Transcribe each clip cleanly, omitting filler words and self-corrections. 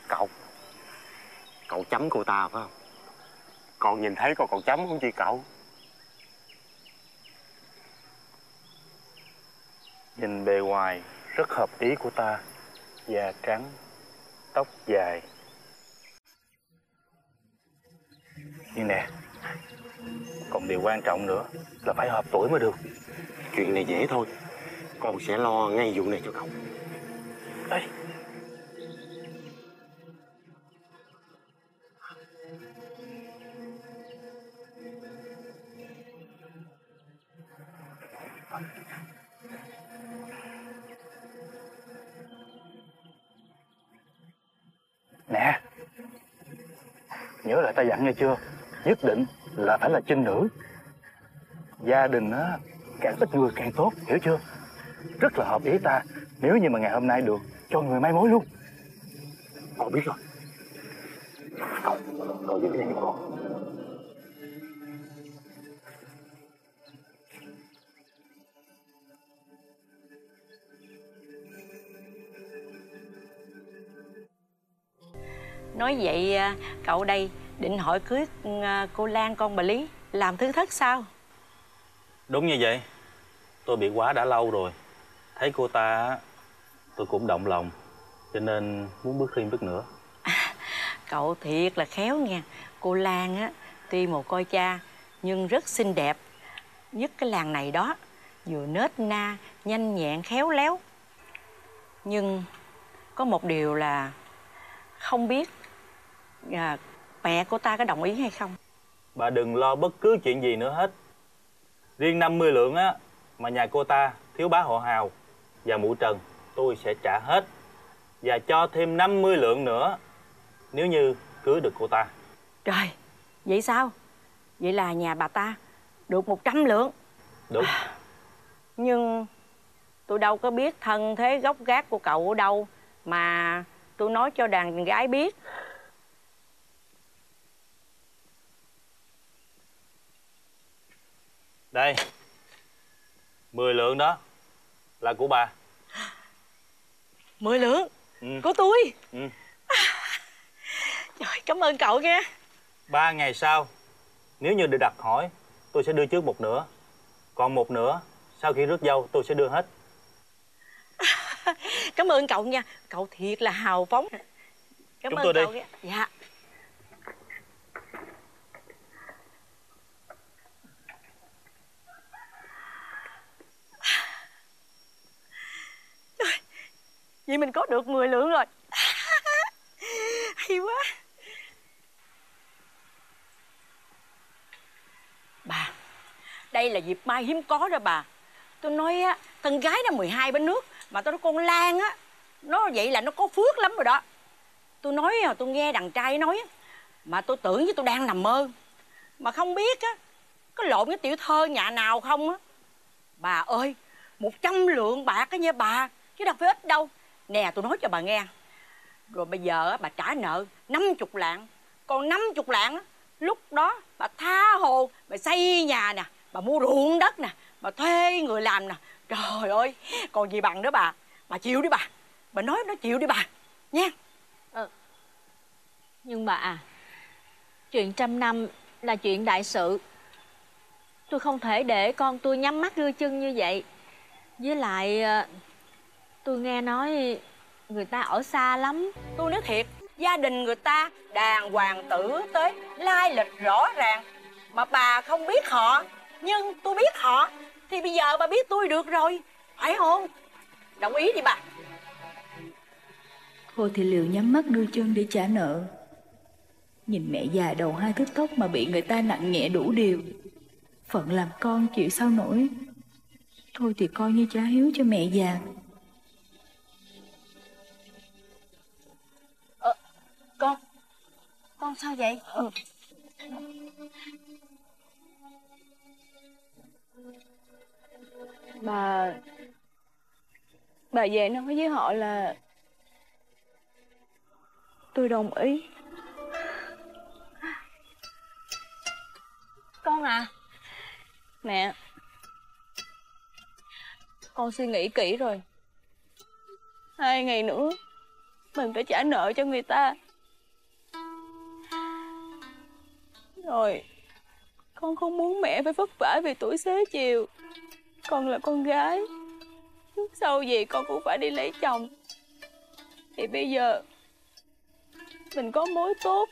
Cậu chấm cô ta phải không? Con nhìn thấy con còn chấm không chị cậu? Nhìn bề ngoài rất hợp ý của ta. Da trắng, tóc dài. Nhưng nè, còn điều quan trọng nữa là phải hợp tuổi mới được. Chuyện này dễ thôi, con sẽ lo ngay vụ này cho cậu. Ê, nè, nhớ lại ta dặn nghe chưa? Nhất định là phải là trinh nữ. Gia đình á, càng ít người càng tốt, hiểu chưa? Rất là hợp ý ta. Nếu như mà ngày hôm nay được cho người mai mối luôn. Con biết rồi. Cậu giữ cái này cho con. Nói vậy cậu đây định hỏi cưới cô Lan con bà Lý làm thứ thất sao? Đúng như vậy. Tôi bị quá đã lâu rồi. Thấy cô ta tôi cũng động lòng, cho nên muốn bước thêm bước nữa. Cậu thiệt là khéo nha. Cô Lan á tuy mồ côi cha nhưng rất xinh đẹp, nhất cái làng này đó, vừa nết na nhanh nhẹn khéo léo. Nhưng có một điều là không biết mẹ cô ta có đồng ý hay không. Bà đừng lo bất cứ chuyện gì nữa hết. Riêng 50 lượng á mà nhà cô ta thiếu bá họ Hào và mụ Trần, tôi sẽ trả hết. Và cho thêm 50 lượng nữa nếu như cưới được cô ta. Trời, vậy sao? Vậy là nhà bà ta được 100 lượng. Đúng. Nhưng tôi đâu có biết thân thế gốc gác của cậu ở đâu mà tôi nói cho đàn gái biết. Đây, 10 lượng đó là của bà. 10 lượng? Ừ. Của tôi? Ừ. Trời, cảm ơn cậu nha. 3 ngày sau, nếu như được đặt hỏi, tôi sẽ đưa trước một nửa. Còn một nửa, sau khi rước dâu tôi sẽ đưa hết. Cảm ơn cậu nha. Cậu thiệt là hào phóng. Cảm Chúng ơn tôi cậu đi. nha. Dạ. Trời, vậy mình có được 10 lượng rồi. Hay quá. Bà, đây là dịp mai hiếm có đó bà. Tôi nói á, con gái nó 12 bên nước, mà tôi nói con Lan á, nó vậy là nó có phước lắm rồi đó. Tôi nói, tôi nghe đàn trai nói mà tôi tưởng như tôi đang nằm mơ. Mà không biết á, có lộn với tiểu thơ nhà nào không á. Bà ơi, 100 lượng bạc á nha bà, chứ đâu phải ít đâu. Nè, tôi nói cho bà nghe. Rồi bây giờ á, bà trả nợ 50 lạng. Còn 50 lạng á, lúc đó bà tha hồ, bà xây nhà nè, bà mua ruộng đất nè, bà thuê người làm nè. Trời ơi, còn gì bằng nữa bà. Bà chịu đi bà. Bà nói nó chịu đi bà nha. Nhưng bà, chuyện 100 năm là chuyện đại sự. Tôi không thể để con tôi nhắm mắt đưa chân như vậy. Với lại tôi nghe nói người ta ở xa lắm. Tôi nói thiệt, gia đình người ta đàng hoàng tử tế, lai lịch rõ ràng. Mà bà không biết họ, nhưng tôi biết họ. Thì bây giờ bà biết tôi được rồi, phải không? Đồng ý đi bà. Thôi thì liệu nhắm mắt đưa chân để trả nợ. Nhìn mẹ già đầu 2 thước tóc mà bị người ta nặng nhẹ đủ điều. Phận làm con chịu sao nổi. Thôi thì coi như trả hiếu cho mẹ già. Con sao vậy? Bà về nói với họ là tôi đồng ý. Con à? Mẹ, con suy nghĩ kỹ rồi. 2 ngày nữa mình phải trả nợ cho người ta. Rồi con không muốn mẹ phải vất vả vì tuổi xế chiều. Con là con gái, trước sau gì con cũng phải đi lấy chồng. Thì bây giờ mình có mối tốt,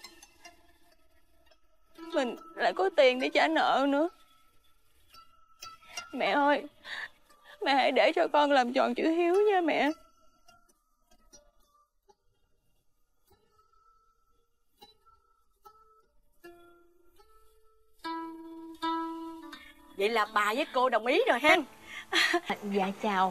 mình lại có tiền để trả nợ nữa. Mẹ ơi, mẹ hãy để cho con làm tròn chữ hiếu nha mẹ. Vậy là bà với cô đồng ý rồi ha? Dạ chào.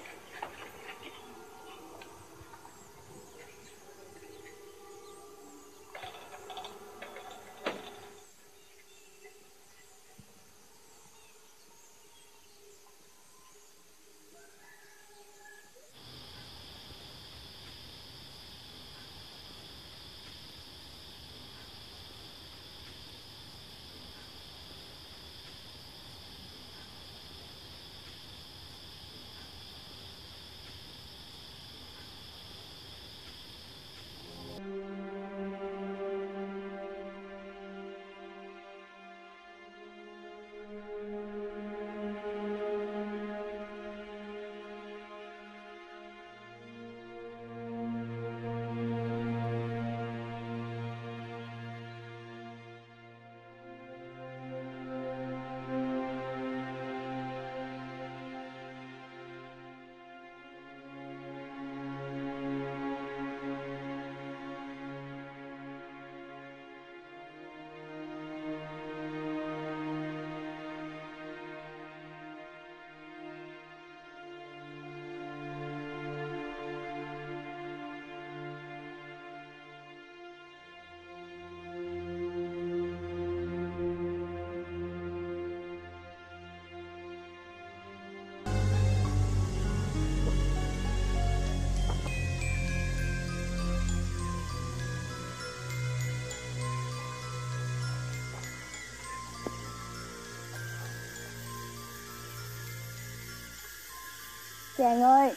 Chàng ơi,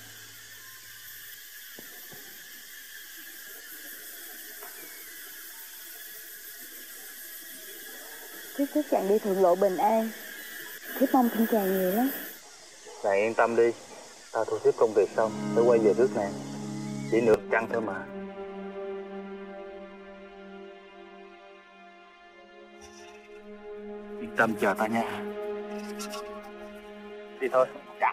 thiếp chúc chàng đi thượng lộ bình an. Thiếp mong tin chàng nhiều lắm. Nàng yên tâm đi, ta thu xếp công việc xong sẽ quay về rước nàng. Chỉ nửa chăng thôi mà. Yên tâm chờ ta nha. Đi thôi. Dạ.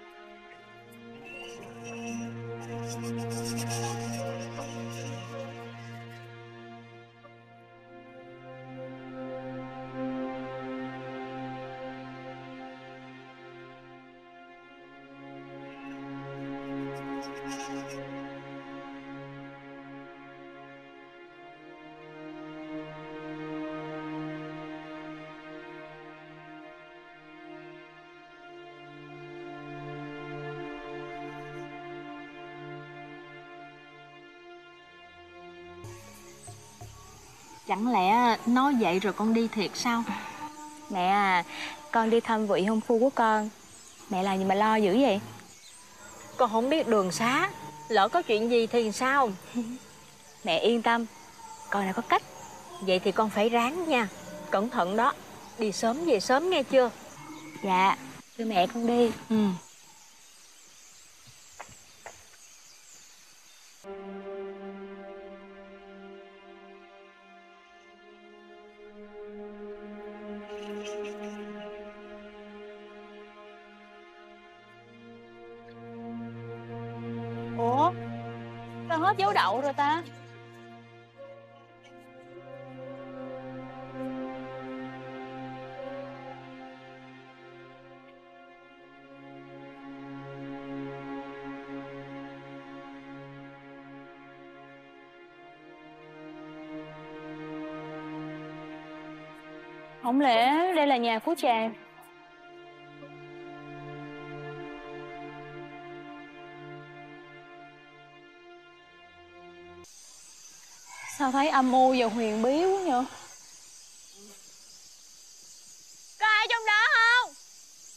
Chẳng lẽ nói vậy rồi con đi thiệt sao? Mẹ à, con đi thăm vị hôn phu của con. Mẹ làm gì mà lo dữ vậy? Con không biết đường xá, lỡ có chuyện gì thì sao? Mẹ yên tâm, con đã có cách. Vậy thì con phải ráng nha. Cẩn thận đó. Đi sớm về sớm nghe chưa? Dạ, thưa mẹ con đi. Ủa, sao hết dấu đậu rồi ta? Không lẽ đây là nhà của chàng? Sao thấy âm u và huyền bí quá nhở? Có ai trong đó không?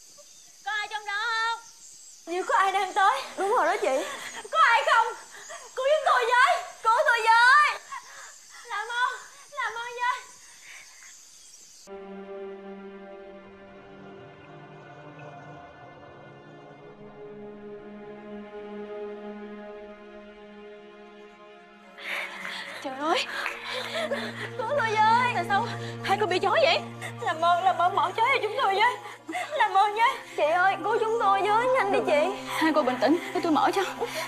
Có ai trong đó không? Như có ai đang tới. Đúng rồi đó chị. Có ai không? Cứu giúp tôi với, cứu tôi với. Làm ơn với. Trời ơi, cứu tôi với. Tại sao hai cô bị chói vậy? Làm ơn mở chói cho chúng tôi với. Làm ơn với. Chị ơi, cứu chúng tôi với, nhanh đi chị. Hai cô bình tĩnh, để tôi mở cho.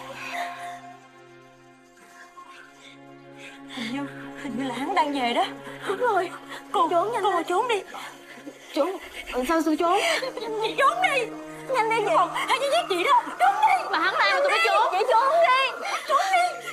Hình như là hắn đang về đó. Đúng rồi. Cô trốn nhanh. Cô trốn đi. Trốn? Sao tôi trốn? Chị trốn đi. Nhanh đi chị. Không, hắn sẽ giết chị đó. Trốn đi. Mà hắn đang mà tôi phải trốn. Chị trốn đi. Trốn đi.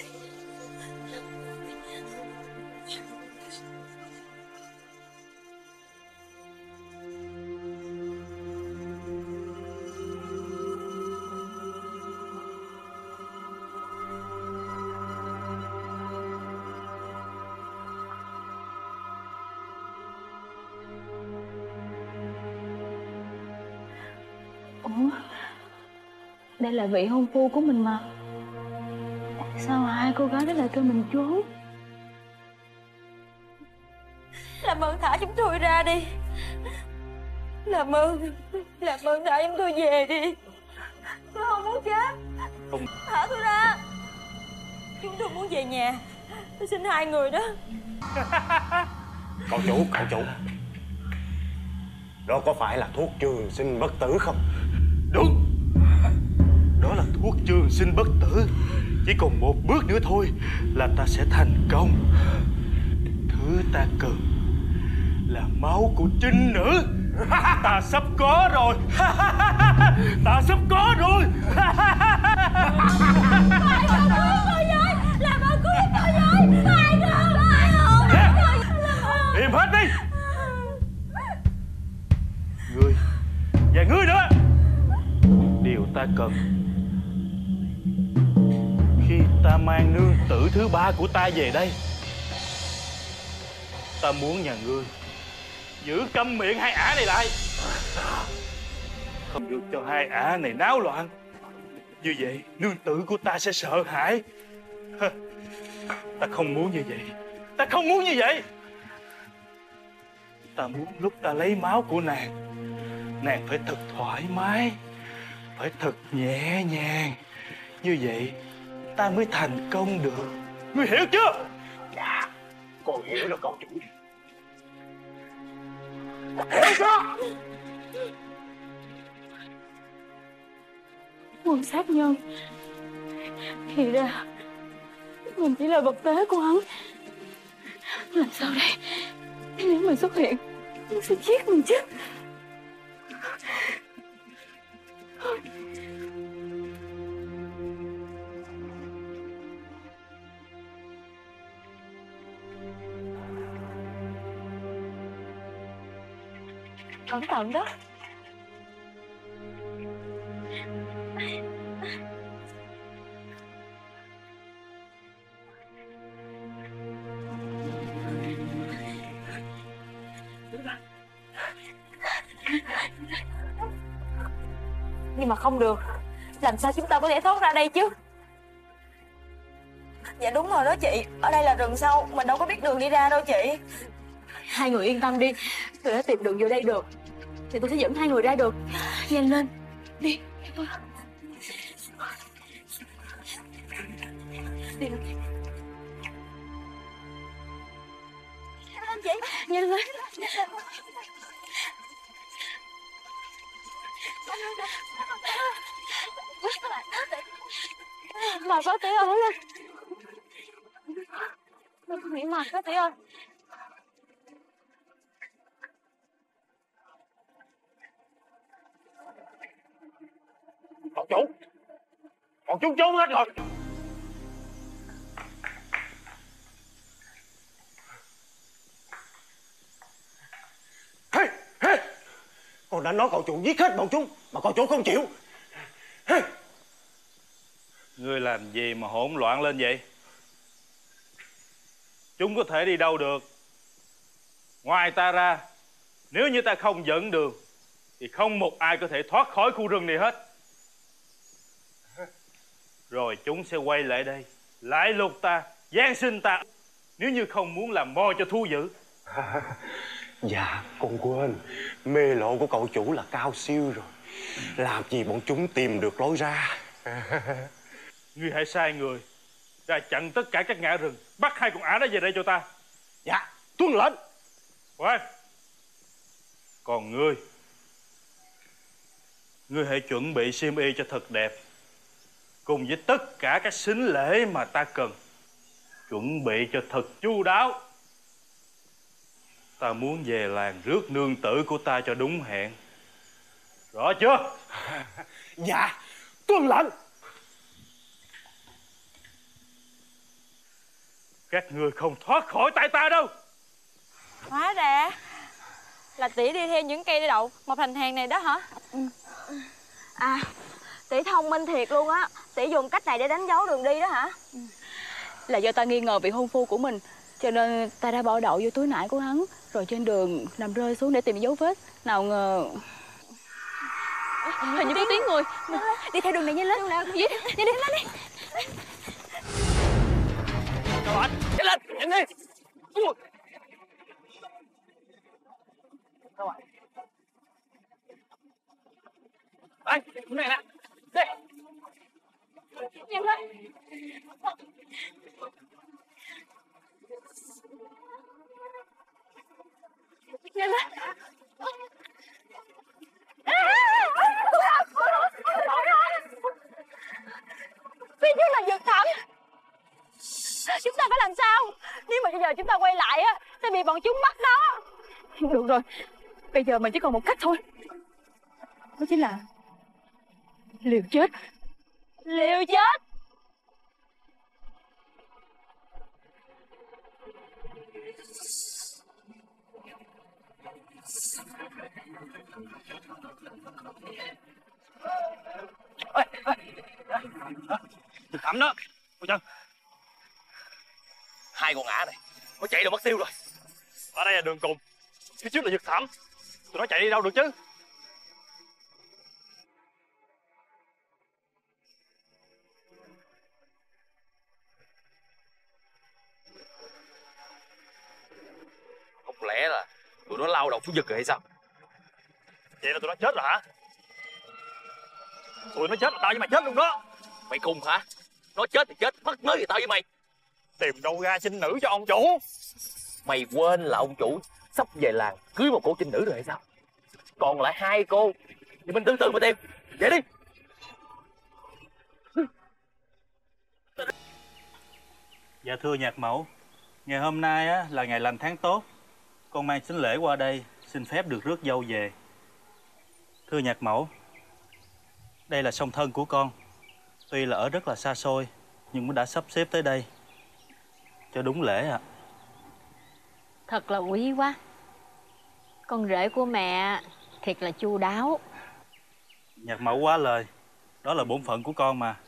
Ủa, đây là vị hôn phu của mình mà. Sao mà hai cô gái đó lại kêu mình trốn? Làm ơn thả chúng tôi ra đi. Làm ơn thả chúng tôi về đi. Tôi không muốn chết. Không. Thả tôi ra. Chúng tôi muốn về nhà. Tôi xin hai người đó. Cậu chủ, đó có phải là thuốc trường sinh bất tử không? Đúng. Đó là thuốc trường sinh bất tử. Chỉ còn một bước nữa thôi là ta sẽ thành công. Thứ ta cần là máu của trinh nữ. Ta sắp có rồi. Ta sắp có rồi. Làm ơn cứu giúp tôi với. Im hết đi. Ngươi và ngươi nữa. Điều ta cần khi ta mang nương tử thứ ba của ta về đây, ta muốn nhà ngươi giữ câm miệng hai ả này lại, không được cho hai ả này náo loạn. Như vậy nương tử của ta sẽ sợ hãi. Ta không muốn như vậy. Ta không muốn như vậy. Ta muốn lúc ta lấy máu của nàng phải thật thoải mái, phải thật nhẹ nhàng. Như vậy ta mới thành công được. Ngươi hiểu chưa? Dạ, con hiểu rồi cậu chủ. Hiểu chưa? Quân sát nhân. Thì ra mình chỉ là vật tế của hắn. Làm sao đây? Nếu mình xuất hiện, hắn sẽ giết mình chứ. Cẩn thận đó. Nhưng mà không được. Làm sao chúng ta có thể thoát ra đây chứ? Dạ đúng rồi đó chị. Ở đây là rừng sâu, mình đâu có biết đường đi ra đâu chị. Hai người yên tâm đi. Tôi đã tìm đường vô đây được. Thì tôi sẽ dẫn hai người ra được. Nhanh lên. Đi. Đi được. Nhanh lên chị. Nhanh lên. Mời bác sĩ ơi lên. Nghỉ mời bác sĩ ơi. Cậu chủ, bọn chúng trốn hết rồi. Hey, con đã nói cậu chủ giết hết bọn chúng mà cậu chủ không chịu. Ngươi làm gì mà hỗn loạn lên vậy? Chúng có thể đi đâu được? Ngoài ta ra, nếu như ta không dẫn đường thì không một ai có thể thoát khỏi khu rừng này hết. Rồi chúng sẽ quay lại đây lại lục ta, giáng sinh ta, nếu như không muốn làm mo cho thu dữ. Dạ, con quên. Mê lộ của cậu chủ là cao siêu rồi. Làm gì bọn chúng tìm được lối ra. Ngươi hãy sai người ra chặn tất cả các ngã rừng, bắt hai con ả đó về đây cho ta. Dạ, tuân lệnh. Khoan. Còn ngươi hãy chuẩn bị xiêm y cho thật đẹp, cùng với tất cả các sính lễ mà ta cần. Chuẩn bị cho thật chu đáo. Ta muốn về làng rước nương tử của ta cho đúng hẹn. Rõ chưa? Dạ, tuân lệnh. Các ngươi không thoát khỏi tay ta đâu. Hóa ra là tỷ đi theo những cây đậu mọc thành hàng này đó hả? À, tỷ thông minh thiệt luôn á. Tỷ dùng cách này để đánh dấu đường đi đó hả? Là do ta nghi ngờ vị hôn phu của mình, cho nên ta đã bỏ đậu vô túi nải của hắn, rồi trên đường nằm rơi xuống để tìm dấu vết. Nào ngờ hình như có tiếng người. Đi theo đường này, nhanh lên. Nhanh lên đi. Các bạn, nhanh lên, nhanh đi. Các bạn. Anh, cái này nè. Đây. Nhanh lên. Nhanh lên. Phía trước là vực thẳm. Chúng ta phải làm sao? Nếu mà bây giờ chúng ta quay lại á, sẽ bị bọn chúng bắt đó. Được rồi, bây giờ mình chỉ còn một cách thôi. Đó chính là liều chết. Liều chết. Vực thẳm đó. Cô chân. Hai con ả này, nó chạy đâu mất tiêu rồi. Ở đây là đường cùng, phía trước là vực thẳm. Tụi nó chạy đi đâu được chứ? Không lẽ là tụi nó lao đầu xuống vực rồi hay sao? Vậy là tụi nó chết rồi hả? Tụi nó chết là tao với mày chết luôn đó. Mày khùng hả? Nó chết thì chết, mất mới thì tao với mày. Tìm đâu ra trinh nữ cho ông chủ? Mày quên là ông chủ sắp về làng cưới một cô trinh nữ rồi hay sao? Còn lại hai cô thì mình từ từ mà tìm. Vậy đi. Dạ thưa nhạc mẫu, ngày hôm nay á, là ngày lành tháng tốt. Con mang sính lễ qua đây, xin phép được rước dâu về. Thưa nhạc mẫu, đây là song thân của con. Tuy là ở rất là xa xôi, nhưng cũng đã sắp xếp tới đây cho đúng lễ ạ. Thật là quý quá. Con rể của mẹ thiệt là chu đáo. Nhạc mẫu quá lời, đó là bổn phận của con mà.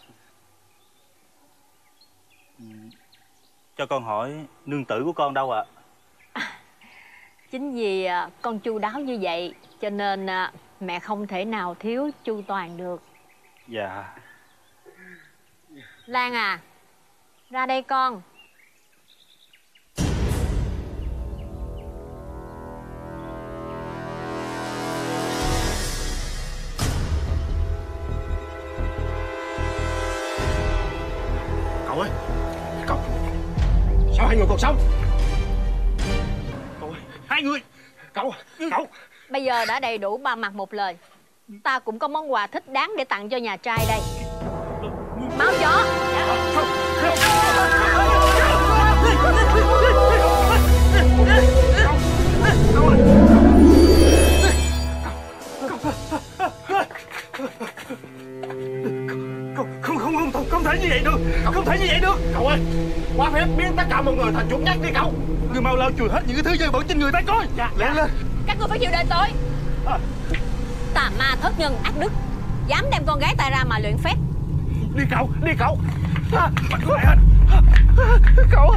Cho con hỏi nương tử của con đâu ạ? Chính vì con chu đáo như vậy cho nên mẹ không thể nào thiếu chu toàn được. Dạ. Lan à, ra đây con. Cậu ơi, cậu sao hai người còn sống? Cậu ơi, hai người. Cậu. Bây giờ đã đầy đủ ba mặt một lời. Ta cũng có món quà thích đáng để tặng cho nhà trai đây. Máu chó. Không thể như vậy được. Không thể như vậy được. Cậu ơi, quá phép biến tất cả mọi người thành chuột nhắt đi cậu. Người mau lau chùi hết những cái thứ dơ bẩn trên người ta coi. Lẹ lên. Các người phải chịu đền tội. Tà ma thất nhân ác đức, dám đem con gái ta ra mà luyện phép. Đi cậu. Mày hết. Cậu.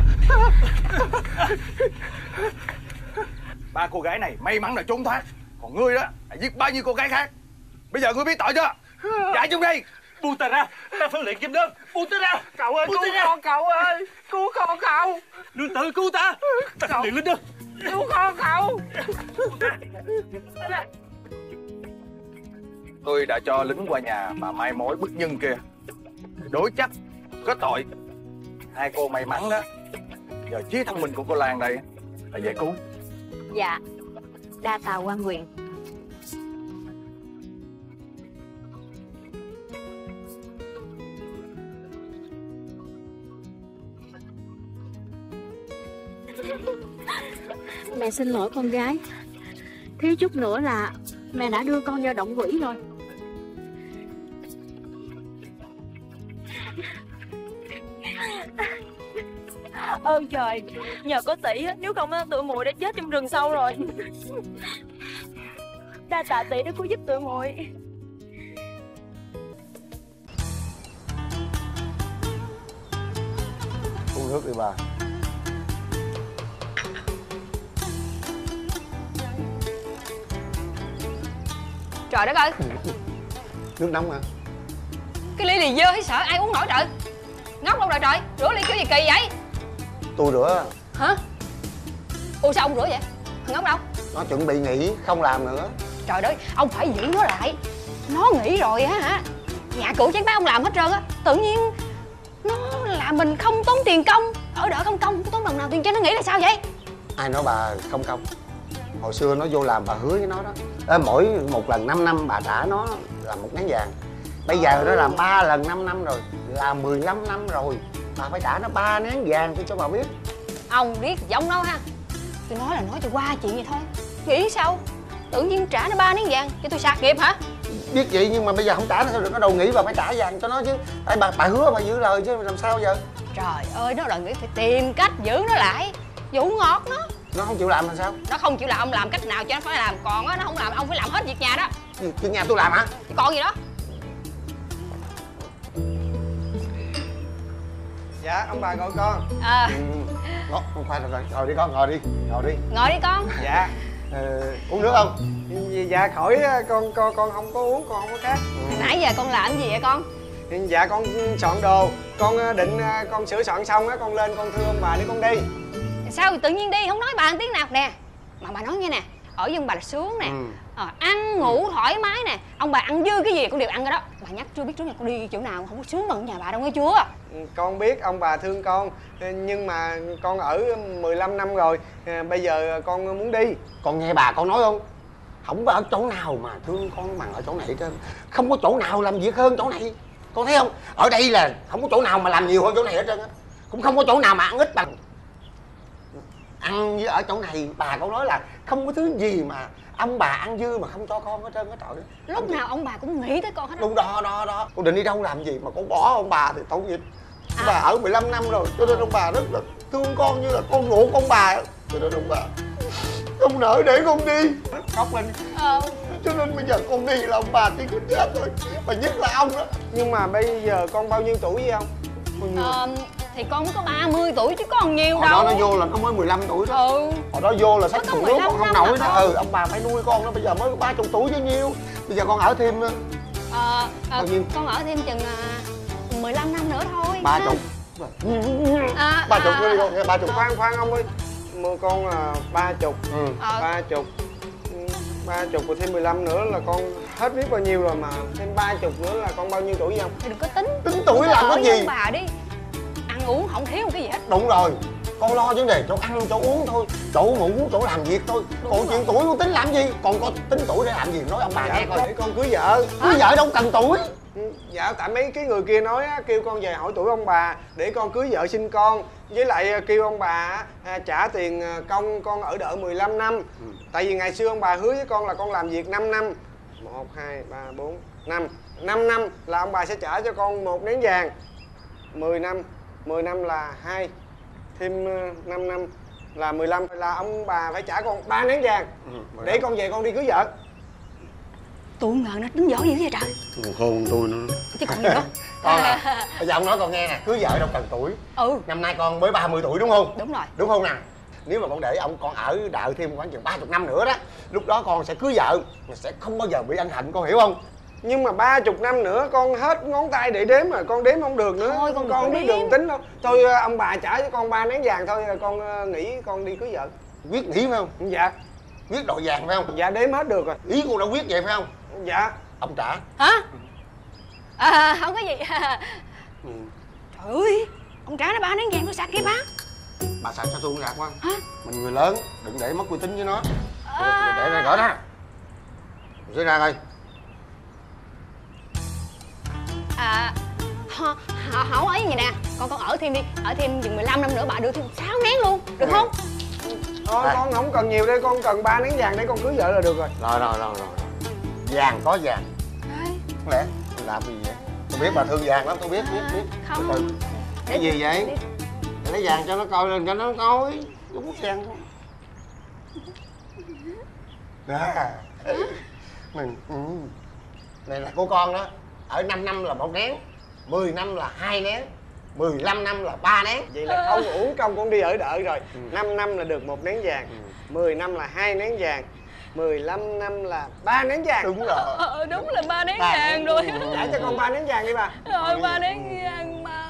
Ba cô gái này may mắn là trốn thoát. Còn ngươi đó, giết bao nhiêu cô gái khác. Bây giờ ngươi biết tội chưa? Giải chúng đi. Buông ta ra, ta phải luyện kim đơn. Buông ta ra. Cậu ơi, buông cứu con cậu ơi. Cứu con cậu. Nương tử cứu ta. Ta phải luyện linh đơn. Cứu con cậu. Tôi đã cho lính qua nhà mà mai mối bức nhân kia, đối chắc có tội. Hai cô may mắn đó. Giờ trí thông minh của cô Lan đây là dễ cứu. Dạ, đa tạ quan quyền. Mẹ xin lỗi con gái. Thiếu chút nữa là mẹ đã đưa con vào động quỷ rồi. Ơn trời, nhờ có tỷ á, nếu không á tụi muội đã chết trong rừng sâu rồi. Đa tạ tỷ đã cứu giúp tụi muội. Uống nước đi bà. Trời đất ơi, Nước nóng hả? cái ly này dơ hay sợ ai uống nổi trời. Ngốc đâu rồi trời, rửa ly kiểu gì kỳ vậy? Tôi rửa. Hả? Ủa sao ông rửa vậy? Thằng Ngốc đâu? Nó chuẩn bị nghỉ không làm nữa. Trời ơi, ông phải giữ nó lại. Nó nghỉ rồi á hả? Nhà cửa chắc bác ông làm hết trơn á. Tự nhiên nó làm mình không tốn tiền công. Ở đỡ không công, không tốn đồng nào tiền cho nó nghỉ là sao vậy? Ai nói bà không công? Hồi xưa nó vô làm bà hứa với nó đó. Mỗi một lần 5 năm bà trả nó là 1 nén vàng. Bây giờ nó làm 3 lần 5 năm rồi, là 15 năm rồi. Bà phải trả nó 3 nén vàng cho bà biết. Ông biết giống nó ha. Tôi nói là nói cho qua chuyện vậy thôi. Nghĩ sao? Tự nhiên trả nó 3 nén vàng cho tôi sạc nghiệp hả? Biết vậy nhưng mà bây giờ không trả nó sao được, nó đâu nghĩ bà phải trả vàng cho nó chứ. Tại bà hứa bà giữ lời chứ làm sao giờ. Trời ơi, nó là nghĩ phải tìm cách giữ nó lại. Dụ ngọt nó. Nó không chịu làm là sao? Nó không chịu làm, ông làm cách nào cho nó phải làm. Còn á, nó không làm, ông phải làm hết việc nhà đó. Chuyện nhà tôi làm hả? Chứ còn gì đó. Dạ, ông bà gọi con. Không phải rồi, ngồi đi con, ngồi đi. Ngồi đi con. Dạ. Uống nước không? Dạ khỏi, con không có uống, con không có khát. Nãy giờ con làm gì vậy con? Dạ con soạn đồ, con định con sửa soạn xong á, con lên con thưa ông bà để con đi. Sao tự nhiên đi, không nói bà một tiếng nào nè. Mà bà nói nghe nè, ở với ông bà là sướng nè. Ăn ngủ thoải mái nè. Ông bà ăn dư cái gì con đều ăn cái đó. Bà nhắc chưa biết trước nhà con đi chỗ nào không có sướng bằng nhà bà đâu nghe chưa? Con biết ông bà thương con, nhưng mà con ở 15 năm rồi, bây giờ con muốn đi. Con nghe bà con nói không? Không có ở chỗ nào mà thương con bằng ở chỗ này hết trơn. Không có chỗ nào làm việc hơn chỗ này. Con thấy không? Ở đây là không có chỗ nào mà làm nhiều hơn chỗ này hết trơn á. Cũng không có chỗ nào mà ăn ít bằng ăn như ở chỗ này. Bà con nói là không có thứ gì mà ông bà ăn dư mà không cho con hết trơn á. Trời ơi, lúc nào ông bà cũng nghĩ tới con hết. Đúng đó. Con định đi đâu làm gì mà con bỏ ông bà thì tội nghiệp. Ông bà ở 15 năm rồi cho nên ông bà rất là thương con như là con ruột con bà. Cho nên ông bà không nỡ để con đi. Khóc lên. Cho nên bây giờ con đi là ông bà chỉ có chết thôi. Mà nhất là ông đó. Nhưng mà bây giờ con bao nhiêu tuổi vậy ông? Thì con mới có 30 tuổi chứ còn nhiều Hồi đâu. đó nó vô là nó mới 15 tuổi đó. Hồi đó vô là sách thùng nước con không nổi đó. Ông bà phải nuôi con đó. Bây giờ mới 30 tuổi chứ nhiêu. Bây giờ con ở thêm bao nhiêu? Con ở thêm chừng 15 năm nữa thôi. 30. 30 nữa đi con, nghe 30. Khoan ông ơi. Con là 30. 30 rồi thêm 15 nữa là con hết biết bao nhiêu rồi, mà thêm 30 nữa là con bao nhiêu tuổi vậy không? Thì đừng có tính. Tính tuổi làm cái gì? Ông bà đi. Ăn uống không thiếu cái gì hết. Đúng rồi. Con lo vấn đề chỗ ăn chỗ uống thôi, chỗ ngủ chỗ làm việc thôi. Còn chuyện tuổi con tính làm gì? Còn có tính tuổi để làm gì? Nói ông bà nghe coi. Để con cưới vợ. Cưới vợ đâu cần tuổi. Dạ tại mấy cái người kia nói á, kêu con về hỏi tuổi ông bà để con cưới vợ sinh con. Với lại kêu ông bà trả tiền công con ở đợi 15 năm. Tại vì ngày xưa ông bà hứa với con là con làm việc 5 năm. 1, 2, 3, 4, 5. 5 năm là ông bà sẽ trả cho con 1 nén vàng. 10 năm là 2. Thêm 5 năm là 15, là ông bà phải trả con 3 nén vàng. Để con về con đi cưới vợ. Tôi ngờ nó tính giỏi dữ vậy trời. Hôn tôi nữa. Chứ còn gì nữa. Con à, bây giờ ông nói con nghe nè, cưới vợ đâu cần tuổi. Năm nay con mới 30 tuổi đúng không? Đúng rồi. Đúng không nè? Nếu mà con để ông con ở đợi thêm khoảng chừng 30 năm nữa đó, lúc đó con sẽ cưới vợ, mà sẽ không bao giờ bị ân hận, con hiểu không? Nhưng mà 30 năm nữa con hết ngón tay để đếm rồi, con đếm không được nữa. Thôi con không biết đường tính đâu. Thôi ông bà trả cho con 3 nén vàng thôi, con nghĩ con đi cưới vợ. Quyết nghĩ phải không? Dạ. Quyết đòi vàng phải không? Dạ đếm hết được rồi. Ý cô đã quyết vậy phải không? Dạ. Ông trả. Hả? Không có gì. Trời ơi, ông trả nó 3 nén vàng tôi sạc kia ba. Bà sạc cho tôi cũng sạc quá. Hả? Mình người lớn, đừng để mất uy tín với nó. Để ra gỡ đó. Sẽ ra coi. Không ấy gì nè, con ở thêm đi, ở thêm chừng 15 năm nữa bà đưa thêm 6 nén luôn, được không? Thôi con không cần nhiều đây, con cần 3 nén vàng để con cưới vợ là được rồi. Rồi. Vàng có vàng. Không lẽ làm gì vậy? Tôi biết bà thương vàng lắm, tôi biết. Không. Cái gì vậy? Để lấy vàng cho nó coi lên cho nó coi. Đúng vàng không? Này là của con đó. Ở 5 năm là 1 nén, 10 năm là 2 nén, 15 năm là 3 nén. Vậy là không uổng công con đi ở đợi rồi. 5 năm là được 1 nén vàng, 10 năm là 2 nén vàng, 15 năm là 3 nén vàng. Đúng rồi. Đúng là 3 nén vàng rồi. Trả cho con 3 nén vàng đi bà. Rồi 3 nén vàng mà.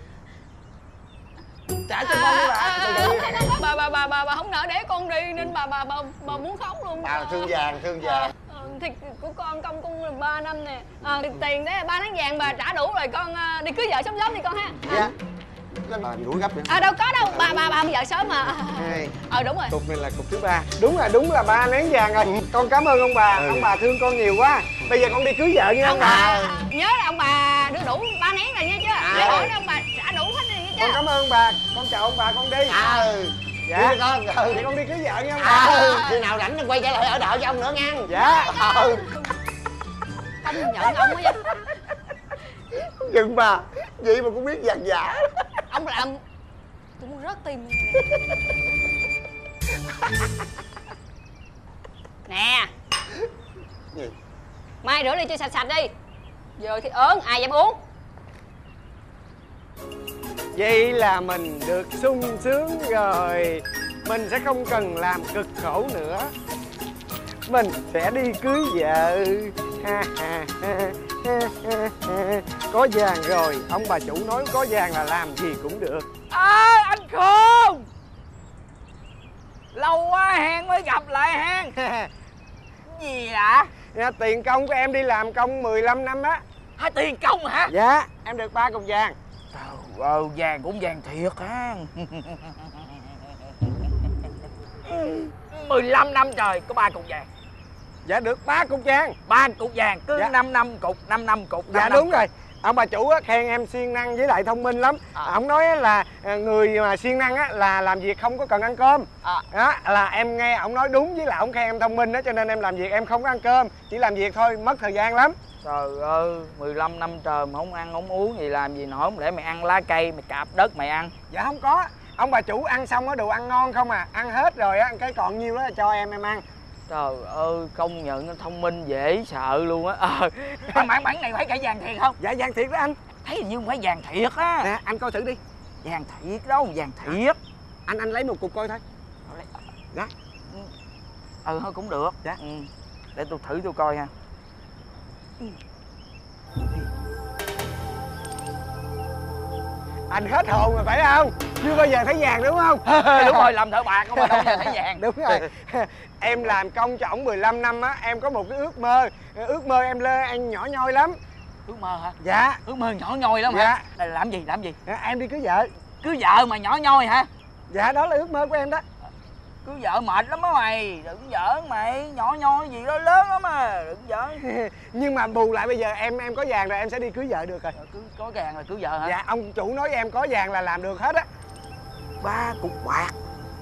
Trả cho con đi bà. Bà không nỡ để con đi nên bà muốn khóc luôn. Thương vàng. Thì của con công cung là 3 năm nè. Tiền đấy là 3 nén vàng bà trả đủ rồi, con đi cưới vợ sớm đi con ha. Dạ. Bà đuổi gấp đi. Đâu có đâu, bà vợ sớm mà. Đúng rồi. Cục này là cục thứ 3. Đúng là 3 nén vàng rồi. Con cảm ơn ông bà. Ông bà thương con nhiều quá. Bây giờ con đi cưới vợ nha ông bà. Nhớ là ông bà đưa đủ 3 nén rồi nha chứ. Để hỏi ông bà trả đủ hết rồi nha chứ. Con cảm ơn ông bà. Con chào ông bà, con đi. Dạ con. Vậy con đi cưới vợ nha ông bà. Khi nào rảnh quay trở lại ở đợi cho ông nữa nha. Dạ. Công nhận ông á. Nhưng mà vậy mà cũng biết vàng giả. Ông làm tôi muốn rớt tim luôn nè. Gì? Mai rửa ly cho sạch đi. Giờ thì ớn ai dám uống. Vậy là mình được sung sướng rồi. Mình sẽ không cần làm cực khổ nữa. Mình sẽ đi cưới vợ. Có vàng rồi. Ông bà chủ nói có vàng là làm gì cũng được. Anh Khôn, lâu quá hẹn mới gặp lại hẹn. Gì ạ? Tiền công của em đi làm công 15 năm á. Tiền công hả? Dạ, em được 3 cục vàng. Trời ơi, vàng cũng vàng thiệt ha. 15 năm trời có 3 cục vàng. Dạ được 3 cục vàng. 3 cục vàng cứ Dạ. 5 năm cục. Dạ đúng rồi. Ông bà chủ á, khen em siêng năng với lại thông minh lắm. Ông nói á, là người mà siêng năng á, là làm việc không có cần ăn cơm. Đó là em nghe ông nói đúng, với lại ông khen em thông minh đó, cho nên em làm việc em không có ăn cơm, chỉ làm việc thôi, mất thời gian lắm. Trời ơi, 15 năm trời mà không ăn không uống gì làm gì nổi, không lẽ mày ăn lá cây mày cạp đất mày ăn? Dạ không có. Ông bà chủ ăn xong á, đồ ăn ngon không à. Ăn hết rồi á, cái còn nhiêu đó là cho em ăn. Trời ơi, công nhận nó thông minh dễ sợ luôn á. Bản này phải cả vàng thiệt không? Dạ vàng thiệt đó anh. Thấy hình như không phải vàng thiệt á. Nè anh coi thử đi. Vàng thiệt đâu, vàng thiệt. Anh lấy một cục coi thôi. Dạ. Thôi cũng được. Dạ. Để tôi thử tôi coi ha. Anh hết hồn rồi phải không? Chưa bao giờ thấy vàng đúng không? Đúng rồi, làm thợ bạc không mà đâu giờ thấy vàng. Đúng rồi. Em làm công cho ổng 15 năm á, em có một cái ước mơ. Ước mơ em lên em nhỏ nhoi lắm. Ước mơ hả? Dạ. Ước mơ nhỏ nhoi lắm Dạ. hả? Là làm gì? Em đi cưới vợ. Cưới vợ mà nhỏ nhoi hả? Dạ đó là ước mơ của em đó. Cưới vợ mệt lắm á mày, đừng giỡn mày, nhỏ nhoi gì đó lớn lắm à, đừng giỡn. Nhưng mà bù lại bây giờ em có vàng rồi, em sẽ đi cưới vợ được rồi. Có vàng là cưới vợ hả? Dạ, ông chủ nói em có vàng là làm được hết á. 3 cục bạc.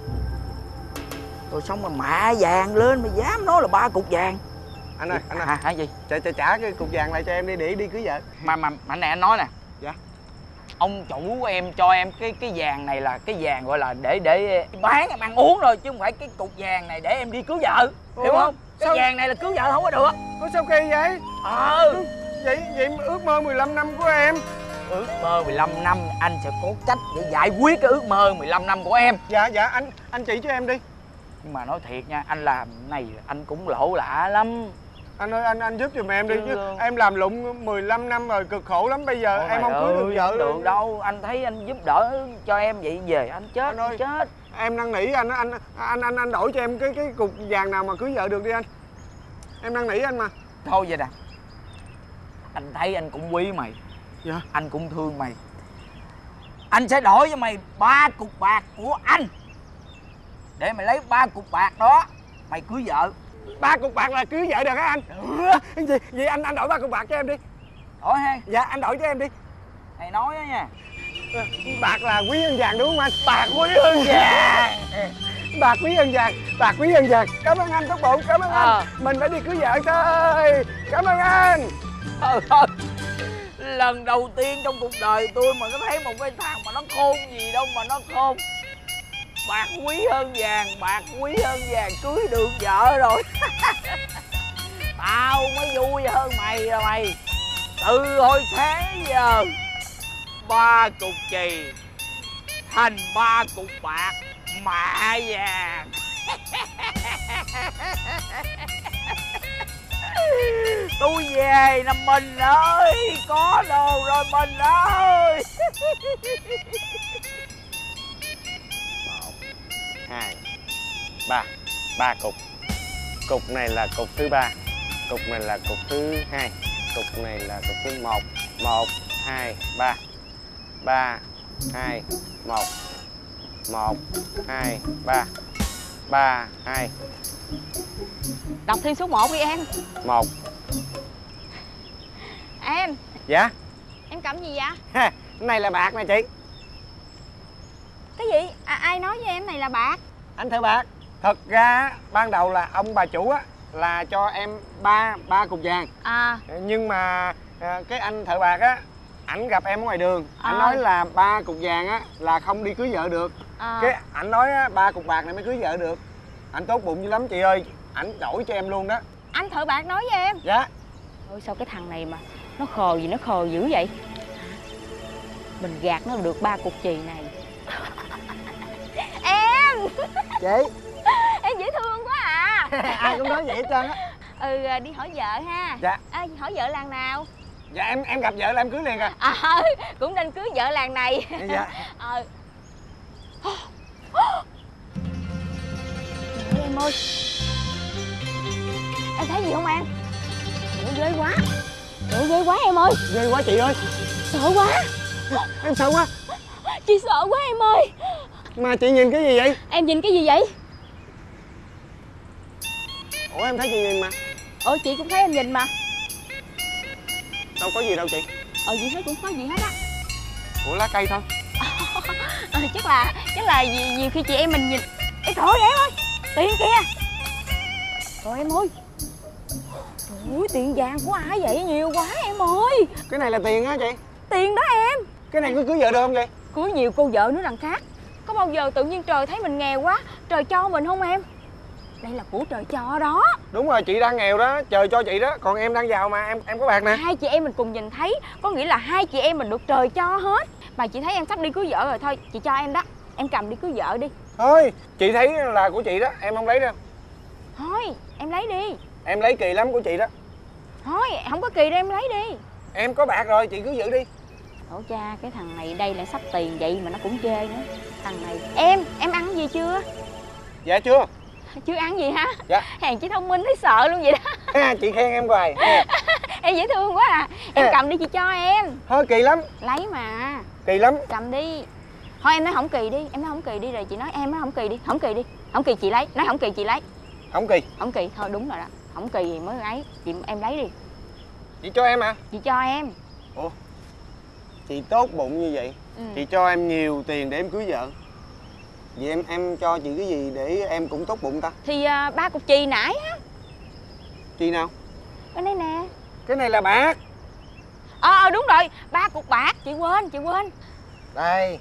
Rồi xong mà mạ vàng lên mà dám nói là 3 cục vàng. Anh ơi, Hả gì? Trả cái cục vàng lại cho em đi để đi cưới vợ. Mà anh này anh nói nè. Dạ. Ông chủ của em cho em cái vàng này là cái vàng gọi là để bán em ăn uống rồi, chứ không phải cái cục vàng này để em đi cưới vợ. Hiểu không? Cái vàng này là cưới vợ không có được. Sao kỳ vậy? Vậy ước mơ 15 năm của em. Ước mơ 15 năm anh sẽ có cách để giải quyết cái ước mơ 15 năm của em. Dạ anh chỉ cho em đi. Nhưng mà nói thiệt nha, anh làm này anh cũng lỗ lạ lắm. Anh ơi, anh giúp giùm em đi chứ. Em làm lụng 15 năm rồi, cực khổ lắm. Bây giờ em không cưới được vợ được đâu. Anh thấy anh giúp đỡ cho em vậy về anh chết. Anh ơi, anh chết. Em năn nỉ anh đổi cho em cái cục vàng nào mà cưới vợ được đi anh. Em năn nỉ anh mà. Thôi vậy nè, anh thấy anh cũng quý mày. Dạ. Anh cũng thương mày. Anh sẽ đổi cho mày 3 cục bạc của anh, để mày lấy 3 cục bạc đó mày cưới vợ. 3 cục bạc là cưới vợ được hả anh? Gì anh đổi 3 cục bạc cho em đi. Đổi ha? Dạ anh đổi cho em đi. Thầy nói đó nha. Bạc là quý hơn vàng đúng không anh? Bạc quý hơn vàng. Bạc quý hơn vàng, bạc quý hơn vàng. Cảm ơn anh tốt bụng, cảm ơn anh. Mình phải đi cưới vợ thôi. Cảm ơn anh. Thôi lần đầu tiên trong cuộc đời tôi mà có thấy một cái thằng mà nó khôn gì đâu mà nó khôn. Bạc quý hơn vàng, bạc quý hơn vàng, cưới được vợ rồi. Tao mới vui hơn mày rồi mày. Từ hồi sáng giờ 3 cục chì thành 3 cục bạc mạ vàng. Tôi về nè mình ơi, có đồ rồi mình ơi. 1, 2, 3, 3 cục. Cục này là cục thứ 3, cục này là cục thứ 2, cục này là cục thứ 1. 1, 2, 3. 3, 2, 1. 1, 2, 3. 3, 2. Đọc thêm số 1 đi em. 1. Em. Dạ. Em cầm gì vậy? Cái này là bạc nè chị. Cái gì? Ai nói với em này là bạc? Anh thợ bạc. Thật ra ban đầu là ông bà chủ á là cho em 3 cục vàng. Nhưng mà cái anh thợ bạc á, ảnh gặp em ở ngoài đường, ảnh nói là 3 cục vàng á là không đi cưới vợ được. Cái ảnh nói á, 3 cục bạc này mới cưới vợ được. Ảnh tốt bụng dữ lắm chị ơi, ảnh đổi cho em luôn đó. Anh thợ bạc nói với em? Dạ. Ôi sao cái thằng này mà nó khờ gì nó khờ dữ vậy? Mình gạt nó được 3 cục chì này. Em. Chị. Em dễ thương quá à. Ai cũng nói vậy hết trơn á. Đi hỏi vợ ha. Dạ. Hỏi vợ làng nào? Dạ em gặp vợ là em cưới liền à. Cũng nên cưới vợ làng này. Dạ. Trời em ơi, em thấy gì không em? Trời ghê quá. Trời ghê quá em ơi. Ghê quá chị ơi. Sợ quá. Em sợ quá. Chị sợ quá em ơi. Mà chị nhìn cái gì vậy? Em nhìn cái gì vậy? Ủa em thấy chị nhìn mà. Chị cũng thấy em nhìn mà. Đâu có gì đâu chị. Chị thấy cũng có gì hết á. Ủa lá cây thôi. Chắc là nhiều khi chị em mình nhìn. Ê trời ơi em ơi, tiền kìa. Trời em ơi. Trời ơi, tiền vàng của ai vậy? Nhiều quá em ơi. Cái này là tiền á chị? Tiền đó em. Cái này có cưới vợ được không vậy? Cưới nhiều cô vợ nữa đằng khác. Có bao giờ tự nhiên trời thấy mình nghèo quá, trời cho mình không em? Đây là của trời cho đó. Đúng rồi, chị đang nghèo đó, trời cho chị đó. Còn em đang giàu mà, em có bạc nè. Hai chị em mình cùng nhìn thấy, có nghĩa là hai chị em mình được trời cho hết. Mà chị thấy em sắp đi cưới vợ rồi, thôi chị cho em đó. Em cầm đi cưới vợ đi. Thôi, chị thấy là của chị đó, em không lấy đâu. Thôi, em lấy đi. Em lấy kỳ lắm của chị đó. Thôi, không có kỳ đâu, em lấy đi. Em có bạc rồi, chị cứ giữ đi. Ủa cha, cái thằng này đây là sắp tiền vậy mà nó cũng chê nữa. Thằng này, em ăn gì chưa? Dạ chưa. Chưa ăn gì hả? Dạ. Hèn chị thông minh thấy sợ luôn vậy đó. Chị khen em hoài. Em dễ thương quá à. Em cầm đi chị cho em. Thôi kỳ lắm. Lấy mà. Kỳ lắm. Cầm đi. Thôi em nói không kỳ đi, em nói không kỳ đi rồi chị nói em nói không kỳ đi, không kỳ đi. Không kỳ chị lấy, nói không kỳ chị lấy. Không kỳ. Không kỳ, thôi đúng rồi đó. Không kỳ thì mới lấy, em lấy đi. Chị cho em à? Chị cho em. Ủa? Chị tốt bụng như vậy, chị cho em nhiều tiền để em cưới vợ. Vậy em cho chị cái gì để em cũng tốt bụng ta? Thì 3 cục chì nãy á. Chì nào? Cái này nè. Cái này là bạc. Đúng rồi, 3 cục bạc, chị quên. Đây.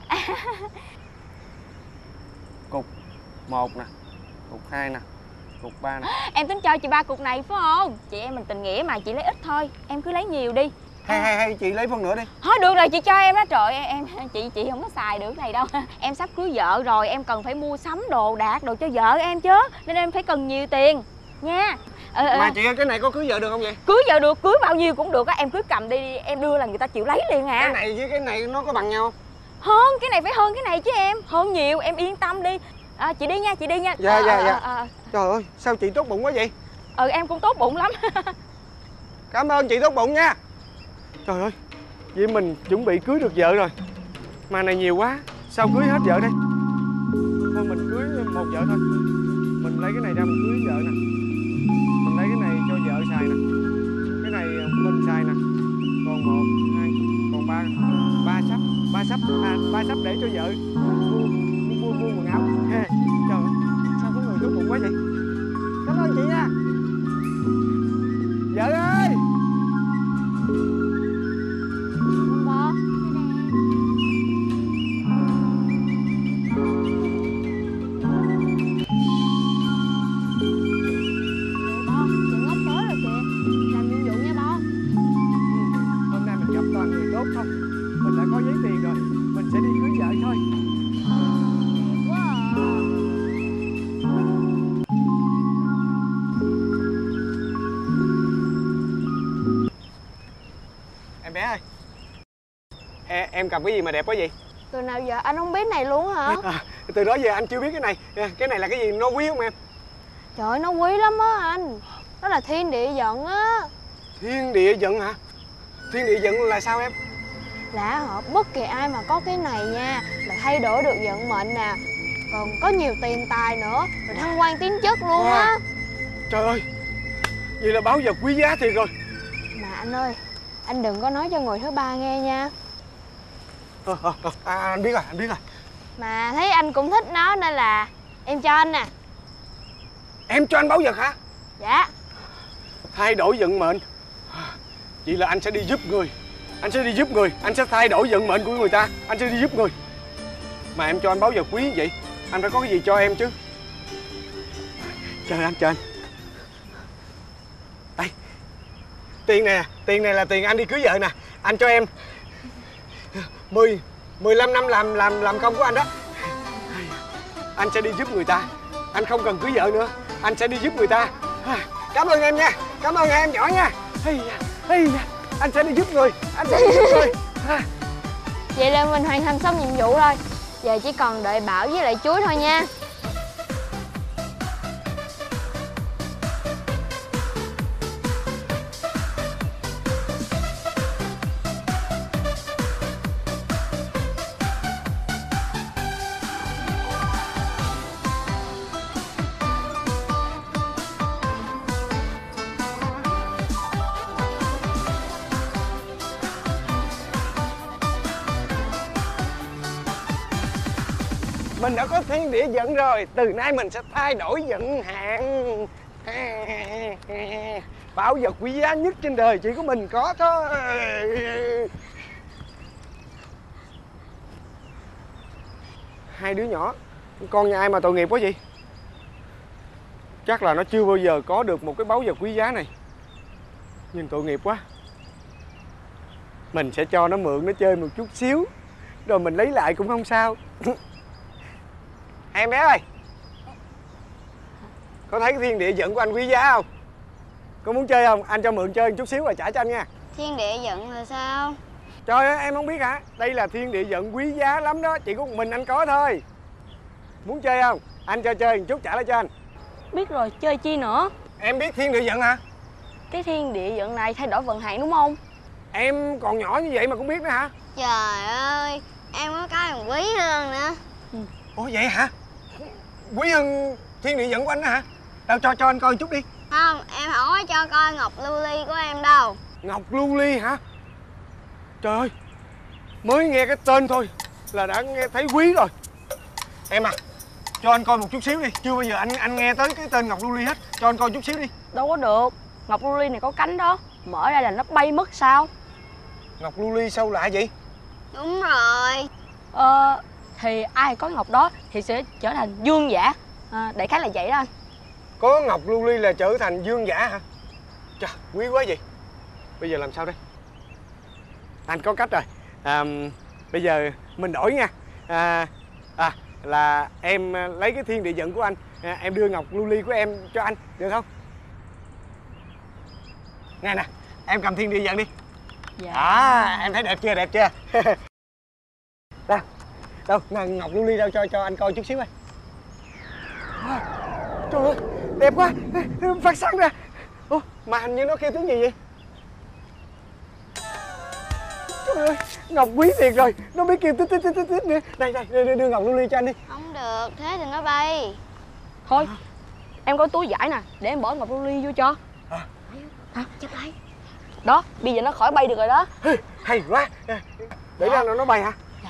Cục 1 nè, cục 2 nè, cục 3 nè. Em tính cho chị 3 cục này phải không? Chị em mình tình nghĩa mà, chị lấy ít thôi, em cứ lấy nhiều đi. Hay chị lấy phân nữa đi. Thôi được rồi, chị cho em đó. Trời em chị không có xài được cái này đâu. Em sắp cưới vợ rồi, em cần phải mua sắm đồ đạc đồ cho vợ em chứ, nên em phải cần nhiều tiền nha. Mà chị ơi, cái này có cưới vợ được không vậy? Cưới vợ được, cưới bao nhiêu cũng được á. Em cứ cầm đi, em đưa là người ta chịu lấy liền à. Cái này với cái này nó có bằng nhau không? Hơn, cái này phải hơn cái này chứ em. Hơn nhiều, em yên tâm đi. Chị đi nha, chị đi nha. Dạ. Trời ơi, sao chị tốt bụng quá vậy? Em cũng tốt bụng lắm. Cảm ơn chị tốt bụng nha. Trời ơi, vậy mình chuẩn bị cưới được vợ rồi. Mà này nhiều quá, sao cưới hết vợ đây? Thôi mình cưới một vợ thôi. Mình lấy cái này ra mình cưới vợ nè. Mình lấy cái này cho vợ xài nè. Cái này mình xài nè. Còn 1, 2, còn 3 sắp. 3 sắp để cho vợ mua quần áo. Trời ơi, sao có người tốt bụng quá vậy? Cảm ơn chị nha. Vợ ơi! Không, mình đã có giấy tiền rồi, mình sẽ đi cưới vợ thôi. Em bé ơi, em cầm cái gì mà đẹp quá vậy? Từ nào giờ anh không biết này luôn hả? Từ đó giờ anh chưa biết cái này. Cái này là cái gì, nó quý không em? Trời ơi, nó quý lắm á anh. Đó là thiên địa vận á. Thiên địa vận hả? Thiên địa vận là sao em? Là họ bất kỳ ai mà có cái này nha là thay đổi được vận mệnh nè, còn có nhiều tiền tài nữa, rồi thăng quan tiến chức luôn á. Trời ơi, vậy là báu vật quý giá thiệt rồi. Mà anh ơi, anh đừng có nói cho người thứ ba nghe nha. Anh biết rồi. Mà thấy anh cũng thích nó nên là em cho anh nè. Em cho anh báu vật hả? Dạ. Thay đổi vận mệnh. Vậy là anh sẽ đi giúp người. Anh sẽ thay đổi vận mệnh của người ta. Anh sẽ đi giúp người. Mà em cho anh báu vật quý vậy, anh phải có cái gì cho em chứ. Chờ anh. Đây, tiền này là tiền anh đi cưới vợ nè. Anh cho em 15 năm làm công của anh đó. Anh sẽ đi giúp người ta. Anh không cần cưới vợ nữa, anh sẽ đi giúp người ta. Cảm ơn em nha. Cảm ơn em giỏi nha. Anh sẽ đi giúp người. Vậy là mình hoàn thành xong nhiệm vụ rồi. Giờ chỉ còn đợi Bảo với lại Chuối thôi nha. Mình đã có thiên địa vận rồi, từ nay mình sẽ thay đổi vận hạn. Bảo vật quý giá nhất trên đời chỉ có mình có thôi. Hai đứa nhỏ, con nhà ai mà tội nghiệp quá vậy? Chắc là nó chưa bao giờ có được một cái báu vật quý giá này. Nhưng tội nghiệp quá. Mình sẽ cho nó mượn nó chơi một chút xíu, rồi mình lấy lại cũng không sao. Em bé ơi, có thấy cái thiên địa vận của anh quý giá không? Có muốn chơi không? Anh cho mượn chơi một chút xíu rồi trả cho anh nha. Thiên địa vận là sao? Trời ơi, em không biết hả? Đây là thiên địa vận quý giá lắm đó, chỉ có một mình anh có thôi. Muốn chơi không? Anh cho chơi một chút trả lại cho anh. Biết rồi, chơi chi nữa? Em biết thiên địa vận hả? Cái thiên địa vận này thay đổi vận hạn đúng không? Em còn nhỏ như vậy mà cũng biết nữa hả? Trời ơi, em có cái còn quý hơn nữa. Ủa vậy hả? Quý hơn thiên địa vận của anh đó hả? Đâu cho anh coi một chút đi. Không, em không có cho coi ngọc lưu ly của em đâu. Ngọc lưu ly hả? Trời ơi, mới nghe cái tên thôi là đã nghe thấy quý rồi. Em à, cho anh coi một chút xíu đi. Chưa bao giờ anh nghe tới cái tên ngọc lưu ly hết. Cho anh coi chút xíu đi. Đâu có được, ngọc lưu ly này có cánh đó. Mở ra là nó bay mất sao? Ngọc lưu ly sao lạ vậy? Đúng rồi. Thì ai có ngọc đó thì sẽ trở thành dương giả. Đại khái là vậy đó anh. Có ngọc lưu ly là trở thành dương giả hả? Trời, quý quá vậy. Bây giờ làm sao đây? Anh có cách rồi. Bây giờ mình đổi nha. Là em lấy cái thiên địa vận của anh, em đưa ngọc lưu ly của em cho anh, được không? Nè nè, em cầm thiên địa dẫn đi. Dạ. Em thấy đẹp chưa, đẹp chưa? Đâu, đâu, nè, ngọc lưu ly đâu, cho anh coi chút xíu ơi. Trời ơi, đẹp quá, phát sáng ra. Ủa, mà hình như nó kêu tiếng gì vậy? Trời ơi, ngọc quý thiệt rồi, nó biết kêu tít tít tít tít nữa. Đây, đưa ngọc lưu ly cho anh đi. Không được, thế đừng có bay. Thôi, em có túi vải nè, để em bỏ ngọc lưu ly vô cho. Chụp lại. Đó, bây giờ nó khỏi bay được rồi đó. Hay quá. Để ra nó bay hả? Dạ.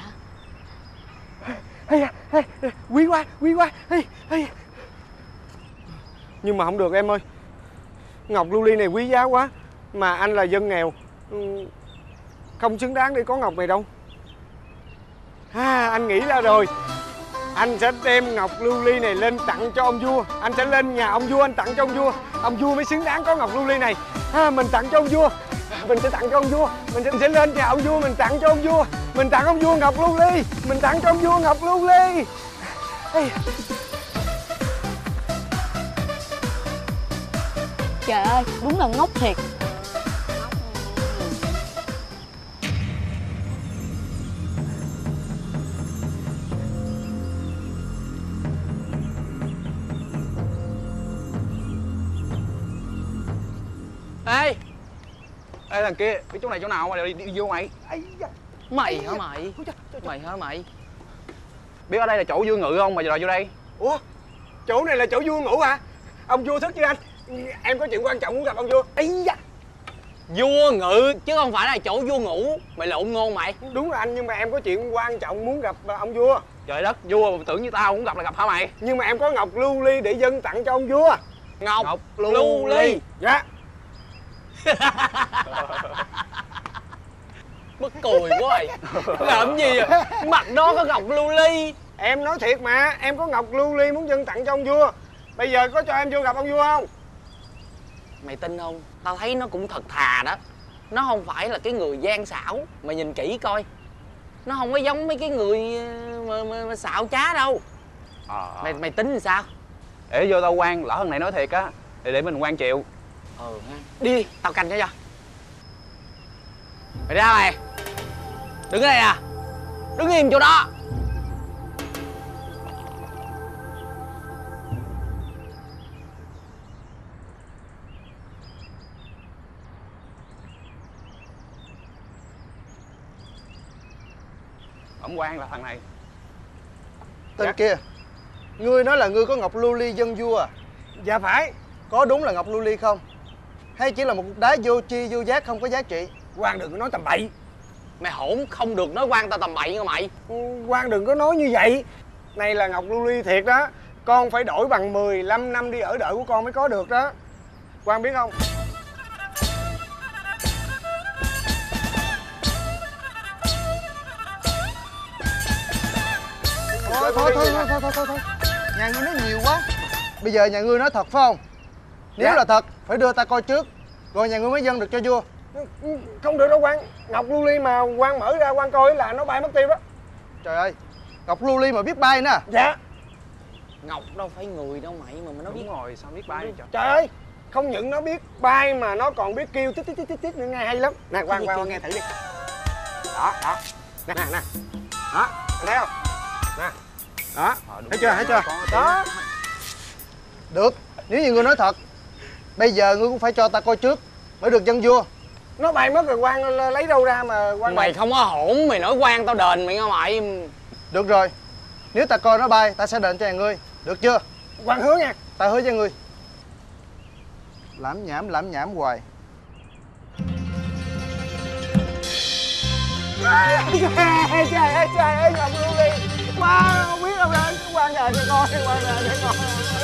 Hay, quý quá. Hay. Nhưng mà không được em ơi. Ngọc lưu ly này quý giá quá. Mà anh là dân nghèo, không xứng đáng để có ngọc này đâu. Anh nghĩ ra rồi. Anh sẽ đem ngọc lưu ly này lên tặng cho ông vua. Anh sẽ lên nhà ông vua, anh tặng cho ông vua. Ông vua mới xứng đáng có ngọc lưu ly này. Mình tặng cho ông vua. Mình sẽ tặng cho ông vua. Mình sẽ lên nhà ông vua, mình tặng cho ông vua. Mình tặng ông vua ngọc lưu ly. Mình tặng cho ông vua ngọc lưu ly. Trời ơi, đúng là ngốc thiệt. Ê thằng kia, biết chỗ này chỗ nào mà đi vô mày? Mày hả mày? Mày hả mày? Biết ở đây là chỗ vua ngự không mà giờ vô đây? Ủa, chỗ này là chỗ vua ngủ hả? Ông vua thức chưa anh? Em có chuyện quan trọng muốn gặp ông vua. Vua ngự chứ không phải là chỗ vua ngủ. Mày lộn ngôn mày. Đúng rồi anh, nhưng mà em có chuyện quan trọng muốn gặp ông vua. Trời đất, vua tưởng như tao cũng gặp là gặp hả mày? Nhưng mà em có ngọc lưu ly để dâng tặng cho ông vua. Ngọc lưu ly. Dạ. Mắc cười quá rồi. Làm gì vậy? Mặt đó có ngọc lưu ly. Em nói thiệt mà, em có ngọc lưu ly muốn dâng tặng cho ông vua. Bây giờ có cho em vô gặp ông vua không? Mày tin không? Tao thấy nó cũng thật thà đó. Nó không phải là cái người gian xảo. Mày nhìn kỹ coi. Nó không có giống mấy cái người mà xạo trá đâu. Mày tính làm sao? Để vô tao quan, lỡ thằng này nói thiệt á thì để mình quan chịu. Đi, tao canh cho. Mày ra mày. Đứng ở đây à. Đứng im chỗ đó. Ổng quan là thằng này. Tên kia, ngươi nói là ngươi có ngọc lưu ly dân vua à? Dạ phải. Có đúng là ngọc lưu ly không? Hay chỉ là một cục đá vô tri vô giác không có giá trị? Quan đừng có nói tầm bậy. Mày hỗn không được nói quan tao tầm bậy nha mày. Quan đừng có nói như vậy. Này là ngọc lưu ly thiệt đó. Con phải đổi bằng 15 năm đi ở đợi của con mới có được đó. Quan biết không? Thôi. Nhà ngươi nói nhiều quá. Bây giờ nhà ngươi nói thật phải không? Nếu là thật, phải đưa ta coi trước. Rồi nhà ngươi mới dâng được cho vua. Không được đâu quan. Ngọc lưu ly mà quan mở ra quan coi là nó bay mất tiêu đó. Trời ơi, ngọc lưu ly mà biết bay nè. Dạ. Ngọc đâu phải người đâu mày mà nó biết. Đúng rồi, sao biết bay trời. Trời ơi, không những nó biết bay mà nó còn biết kêu tít tít tít nữa, nghe hay lắm. Nè quan nghe thử đi. Đó. Nè. Đó, thấy không? Nè. Đó, thấy chưa? Đó. Được, nếu như ngươi nói thật, bây giờ ngươi cũng phải cho ta coi trước mới được dân vua. Nó bay mất rồi quan lấy đâu ra mà quan mày không có hỗn, mày nói quan tao đền mày nghe mày. Được rồi, nếu ta coi nó bay ta sẽ đền cho nhà ngươi, được chưa? Quan hứa nha. Ta hứa cho ngươi. Lảm nhảm hoài. Trời ơi ngọc lưu ly. Má không biết đâu đó. Quan đền cho con. Quan đền cho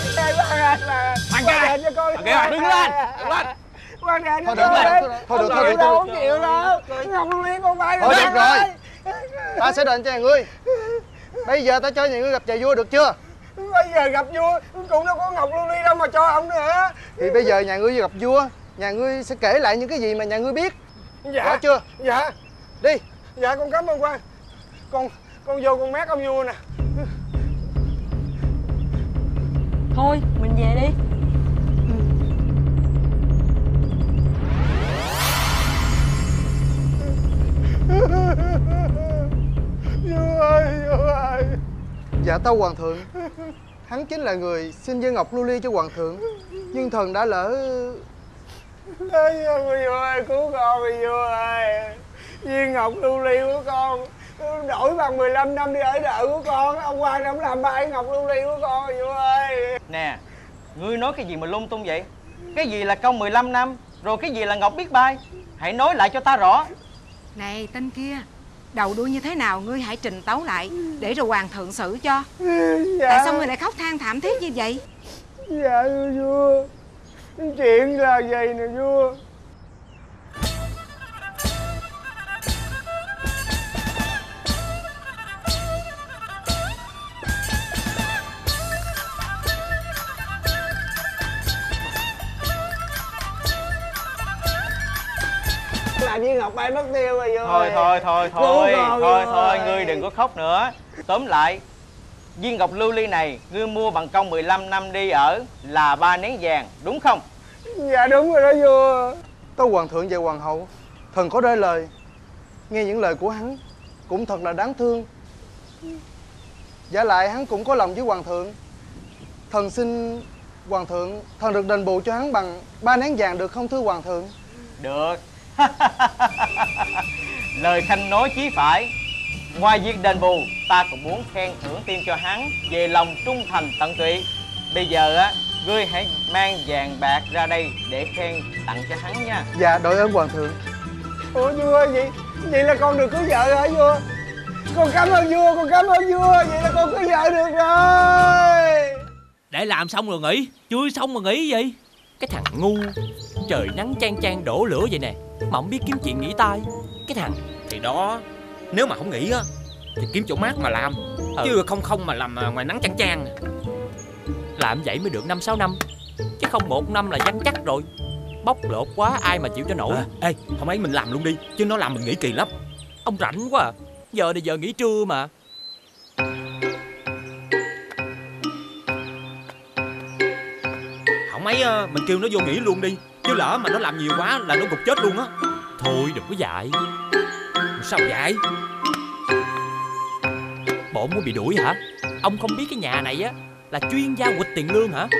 con. Đứng lên. Quan đền cho con. Thôi được. Không chịu đâu. Ngọc lưu ly con bay. Thôi được rồi. Ta sẽ đền cho nhà ngươi. Bây giờ ta cho nhà ngươi gặp nhà vua được chưa? Bây giờ gặp vua cũng đâu có ngọc lưu ly đâu mà cho ông nữa. Thì bây giờ nhà ngươi gặp vua, nhà ngươi sẽ kể lại những cái gì mà nhà ngươi biết. Dạ. Rõ chưa? Dạ. Đi. Dạ con cảm ơn quan. Con vô con mát ông vua nè. Thôi mình về đi. Vua ơi, vua ơi. Dạ tâu hoàng thượng, hắn chính là người xin viên ngọc lưu ly cho hoàng thượng, nhưng thần đã lỡ. Vua ơi, cứu con đi vua ơi. Viên ngọc lưu ly của con đổi bằng 15 năm đi ở đợ của con. Ông quan đã làm ba ngọc lưu ly của con rồi vua ơi. Nè, ngươi nói cái gì mà lung tung vậy? Cái gì là công 15 năm, rồi cái gì là ngọc biết bay? Hãy nói lại cho ta rõ. Này tên kia, đầu đuôi như thế nào ngươi hãy trình tấu lại, để rồi hoàng thượng xử cho. Dạ. Tại sao ngươi lại khóc than thảm thiết như vậy? Dạ thưa vua, chuyện là vậy nè vua. Là viên ngọc bay mất tiêu rồi vua. Thôi, ngươi đừng có khóc nữa. Tóm lại, viên ngọc lưu ly này ngươi mua bằng công 15 năm đi ở là 3 nén vàng, đúng không? Dạ đúng rồi đó vua. Tâu hoàng thượng và hoàng hậu, thần có đôi lời. Nghe những lời của hắn cũng thật là đáng thương. Giả lại hắn cũng có lòng với hoàng thượng. Thần xin hoàng thượng, thần được đền bù cho hắn bằng 3 nén vàng được không thưa hoàng thượng? Được. Lời khanh nói chí phải. Ngoài việc đền bù, ta còn muốn khen thưởng thêm cho hắn về lòng trung thành tận tụy. Bây giờ á, ngươi hãy mang vàng bạc ra đây để khen tặng cho hắn nha. Dạ đội ơn hoàng thượng. Ủa vua, vậy là con được cưới vợ hả vua? Con cảm ơn vua, con cảm ơn vua. Vậy là con cưới vợ được rồi. Để làm xong rồi nghỉ, chưa xong mà nghỉ gì? Cái thằng ngu, trời nắng chang chang đổ lửa vậy nè mà không biết kiếm chuyện nghỉ tay. Cái thằng thì đó, nếu mà không nghỉ á thì kiếm chỗ mát mà làm, chứ không mà làm ngoài nắng chang chang. Làm vậy mới được 5-6 năm, chứ không 1 năm là vắn chắc rồi. Bóc lột quá ai mà chịu cho nổi. Ê, hôm ấy mình làm luôn đi, chứ nó làm mình nghỉ kỳ lắm. Ông rảnh quá à. Giờ thì giờ nghỉ trưa mà. Không ấy mình kêu nó vô nghỉ luôn đi, chứ lỡ mà nó làm nhiều quá là nó gục chết luôn á. Thôi đừng có dại. Sao dại? Bộ muốn bị đuổi hả? Ông không biết cái nhà này á là chuyên gia quỵt tiền lương hả?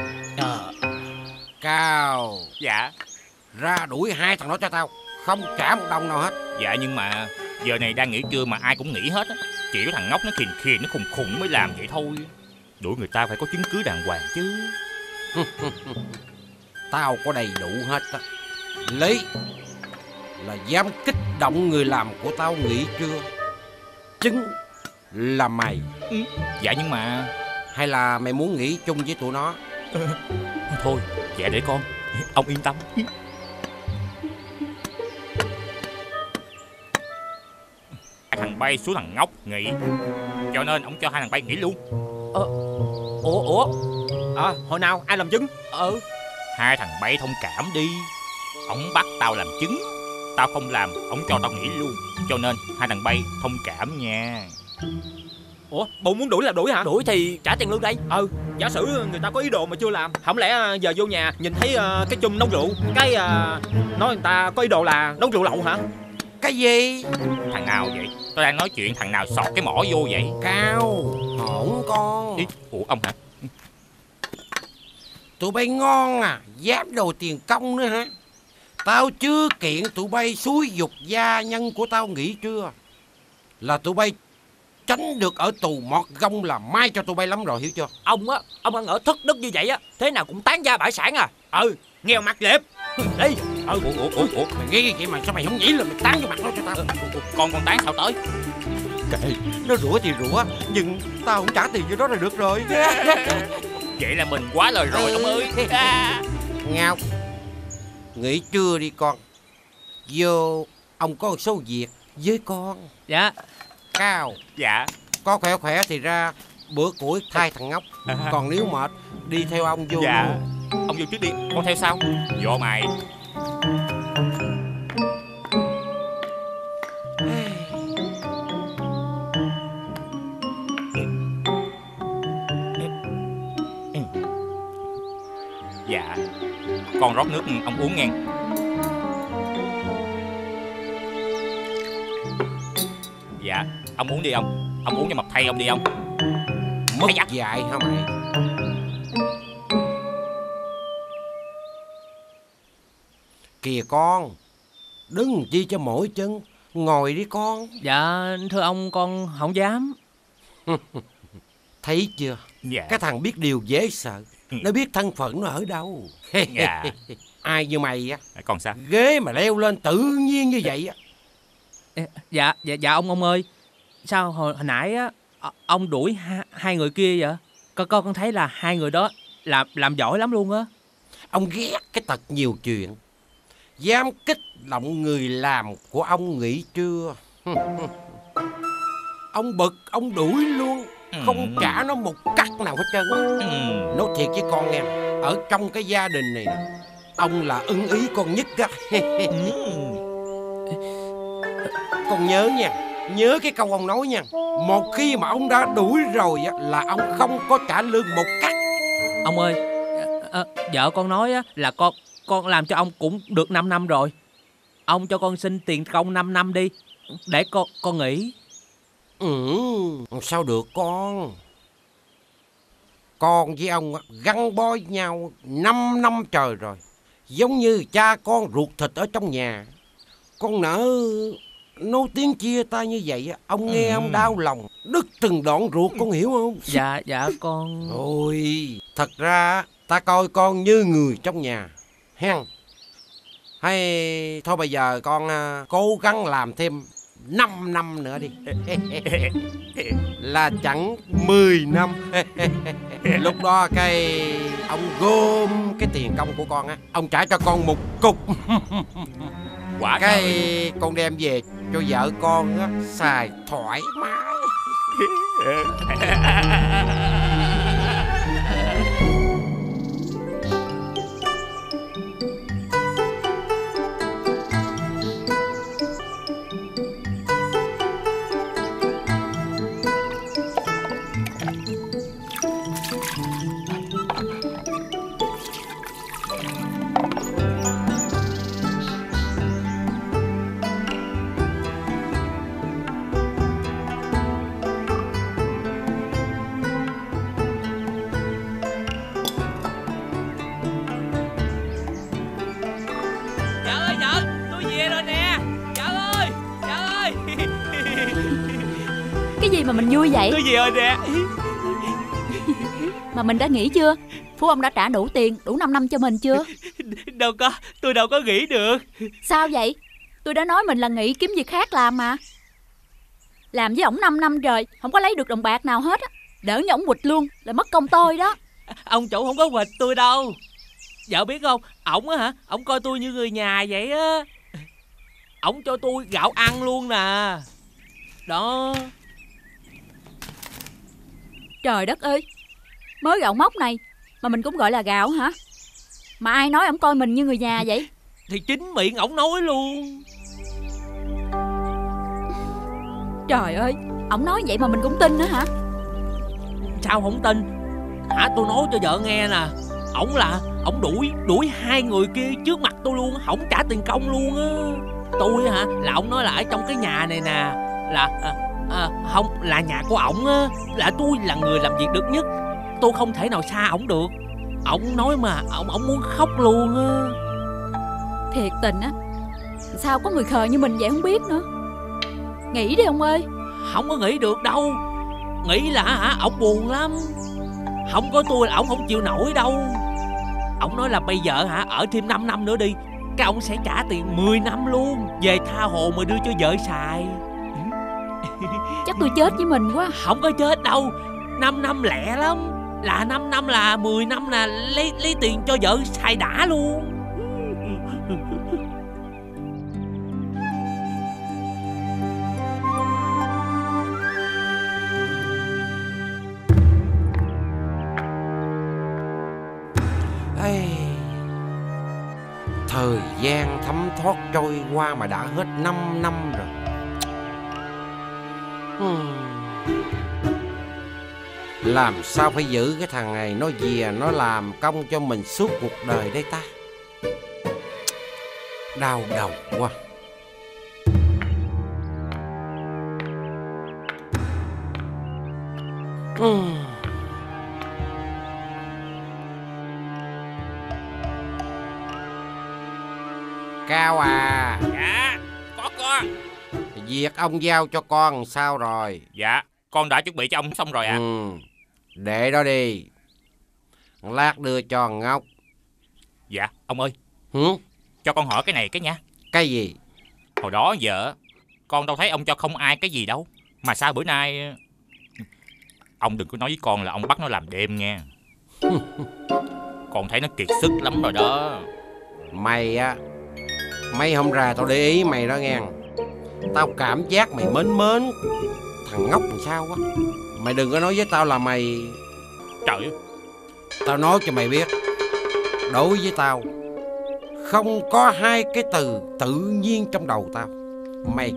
Cao. Dạ. Ra đuổi 2 thằng đó cho tao, không trả 1 đồng nào hết. Dạ nhưng mà giờ này đang nghỉ trưa mà ai cũng nghỉ hết á. Chỉ có thằng ngốc nó khiền nó khùng khùng mới làm vậy thôi. Đuổi người ta phải có chứng cứ đàng hoàng chứ. Tao có đầy đủ hết á. Lý là dám kích động người làm của tao nghỉ trưa, chứng là mày. Dạ nhưng mà... Hay là mày muốn nghỉ chung với tụi nó? Thôi dạ để con, ông yên tâm. Thằng bay xuống thằng ngốc nghỉ, cho nên ông cho 2 thằng bay nghỉ luôn. Ủa hồi nào ai làm chứng? 2 thằng bay thông cảm đi. Ông bắt tao làm chứng, tao không làm, ông cho tao nghỉ luôn. Cho nên 2 thằng bay thông cảm nha. Ủa bộ muốn đuổi là đuổi hả? Đuổi thì trả tiền lương đây. Giả sử người ta có ý đồ mà chưa làm, không lẽ giờ vô nhà nhìn thấy cái chum nấu rượu, cái nói người ta có ý đồ là nấu rượu lậu hả? Cái gì? Thằng nào vậy? Tôi đang nói chuyện thằng nào sọt cái mỏ vô vậy? Cao, hổn con. Ủa ông hả? Tụi bay ngon à, dám đòi tiền công nữa hả? Tao chưa kiện tụi bay xúi giục gia nhân của tao nghỉ trưa, là tụi bay tránh được ở tù mọt gông là may cho tụi bay lắm rồi, hiểu chưa? Ông ăn ở thất đức như vậy á, thế nào cũng tán gia bại sản à. Nghèo mặt lẹp. Đi. Ủa mày nghĩ vậy mà sao mày không nghĩ là mày tán vô mặt nó cho tao? Con tán sao tới? Kệ, nó rủa thì rủa, nhưng tao không trả tiền cho nó là được rồi. Vậy là mình quá lời rồi ông ơi. Ngao, nghỉ trưa đi con. Vô, ông có một số việc với con. Dạ. Cao. Dạ. Có khỏe thì ra bữa củi thay thằng ngốc. Còn nếu mệt đi theo ông vô. Dạ luôn. Ông vô trước đi, con theo sau. Vô mày. Dạ. Con rót nước ông uống nghe. Dạ, ông uống đi ông. Ông uống cho mập thay ông đi ông. Mất dạy hả mày? Kìa con, đứng chi cho mỏi chân, ngồi đi con. Dạ thưa ông, con không dám. Thấy chưa? Dạ. Cái thằng biết điều dễ sợ. Nó biết thân phận nó ở đâu. Dạ. Ai như mày á, còn sao? ghế mà leo lên tự nhiên như vậy á. Dạ ông ơi. Sao hồi nãy á ông đuổi hai người kia vậy? Con thấy là hai người đó làm giỏi lắm luôn á. Ông ghét cái tật nhiều chuyện, dám kích động người làm của ông nghĩ chưa? Ông bực, ông đuổi luôn, không trả nó một cắt nào hết trơn. Nói thiệt với con em, ở trong cái gia đình này ông là ưng ý con nhất á. Con nhớ nha, nhớ cái câu ông nói nha. Một khi mà ông đã đuổi rồi á, là ông không có trả lương một cắt. Ông ơi, vợ con nói á, là con làm cho ông cũng được 5 năm rồi. Ông cho con xin tiền công 5 năm đi, để con nghỉ. Sao được con? Con với ông gắn bó với nhau 5 năm trời rồi, giống như cha con ruột thịt ở trong nhà. Con nỡ nói tiếng chia tay như vậy, ông nghe ông đau lòng, đứt từng đoạn ruột, con hiểu không? Dạ con. Ôi, thật ra ta coi con như người trong nhà hen. Hay thôi bây giờ con cố gắng làm thêm 5 năm nữa đi. Là chẳng 10 năm. Lúc đó cái ông gom cái tiền công của con á, ông trả cho con một cục. Quả cái trời. Con đem về cho vợ con á, xài thoải mái. Mà mình vui vậy? Cái gì rồi nè? Mà mình đã nghỉ chưa? Phú ông đã trả đủ tiền, đủ 5 năm cho mình chưa? Đâu có, tôi đâu có nghỉ được. Sao vậy? Tôi đã nói mình là nghỉ kiếm việc khác làm mà. Làm với ổng 5 năm rồi, không có lấy được đồng bạc nào hết á. Đỡ như ổng quỵt luôn, là mất công tôi đó. Ông chủ không có quỵt tôi đâu. Vợ biết không, ổng á hả, ổng coi tôi như người nhà vậy á. Ổng cho tôi gạo ăn luôn nè. Đó. Trời đất ơi, mới gạo mốc này mà mình cũng gọi là gạo hả? Mà ai nói ổng coi mình như người nhà vậy? Thì chính miệng ổng nói luôn. Trời ơi, ổng nói vậy mà mình cũng tin nữa hả? Sao không tin? Hả, tôi nói cho vợ nghe nè. Ổng đuổi hai người kia trước mặt tôi luôn, không trả tiền công luôn á. Tôi hả, là ổng nói là ở trong cái nhà này nè, là không, là nhà của ổng á, là tôi là người làm việc được nhất, tôi không thể nào xa ổng được. Ổng nói mà ổng muốn khóc luôn á. Thiệt tình á, sao có người khờ như mình vậy không biết nữa. Nghỉ đi ông ơi. Không có nghỉ được đâu. Nghĩ là hả, ổng buồn lắm. Không có tôi là ổng không chịu nổi đâu. Ổng nói là bây giờ hả, ở thêm 5 năm nữa đi, cái ổng sẽ trả tiền 10 năm luôn, về tha hồ mà đưa cho vợ xài. Chắc tôi chết với mình quá. Không có chết đâu, 5 năm lẹ lắm. Là 5 năm là 10 năm là lấy tiền cho vợ xài đã luôn. Thời gian thấm thoát trôi qua mà đã hết 5 năm rồi. Làm sao phải giữ cái thằng này nó về nó làm công cho mình suốt cuộc đời đây ta? Đau đầu quá. Cao à. Dạ, có con. Việc ông giao cho con sao rồi? Dạ, con đã chuẩn bị cho ông xong rồi ạ. Để đó đi. Lát đưa cho Ngốc. Dạ, ông ơi. Hử? Cho con hỏi cái này cái nha. Cái gì? Hồi đó giờ con đâu thấy ông cho không ai cái gì đâu. Mà sao bữa nay... Ông đừng có nói với con là ông bắt nó làm đêm nha. Con thấy nó kiệt sức lắm rồi đó. Mày á, mấy hôm ra tao để ý mày đó nghe. Tao cảm giác mày mến thằng Ngốc làm sao á. Mày đừng có nói với tao là mày... Trời ơi. Tao nói cho mày biết, đối với tao không có hai cái từ tự nhiên trong đầu tao. Mày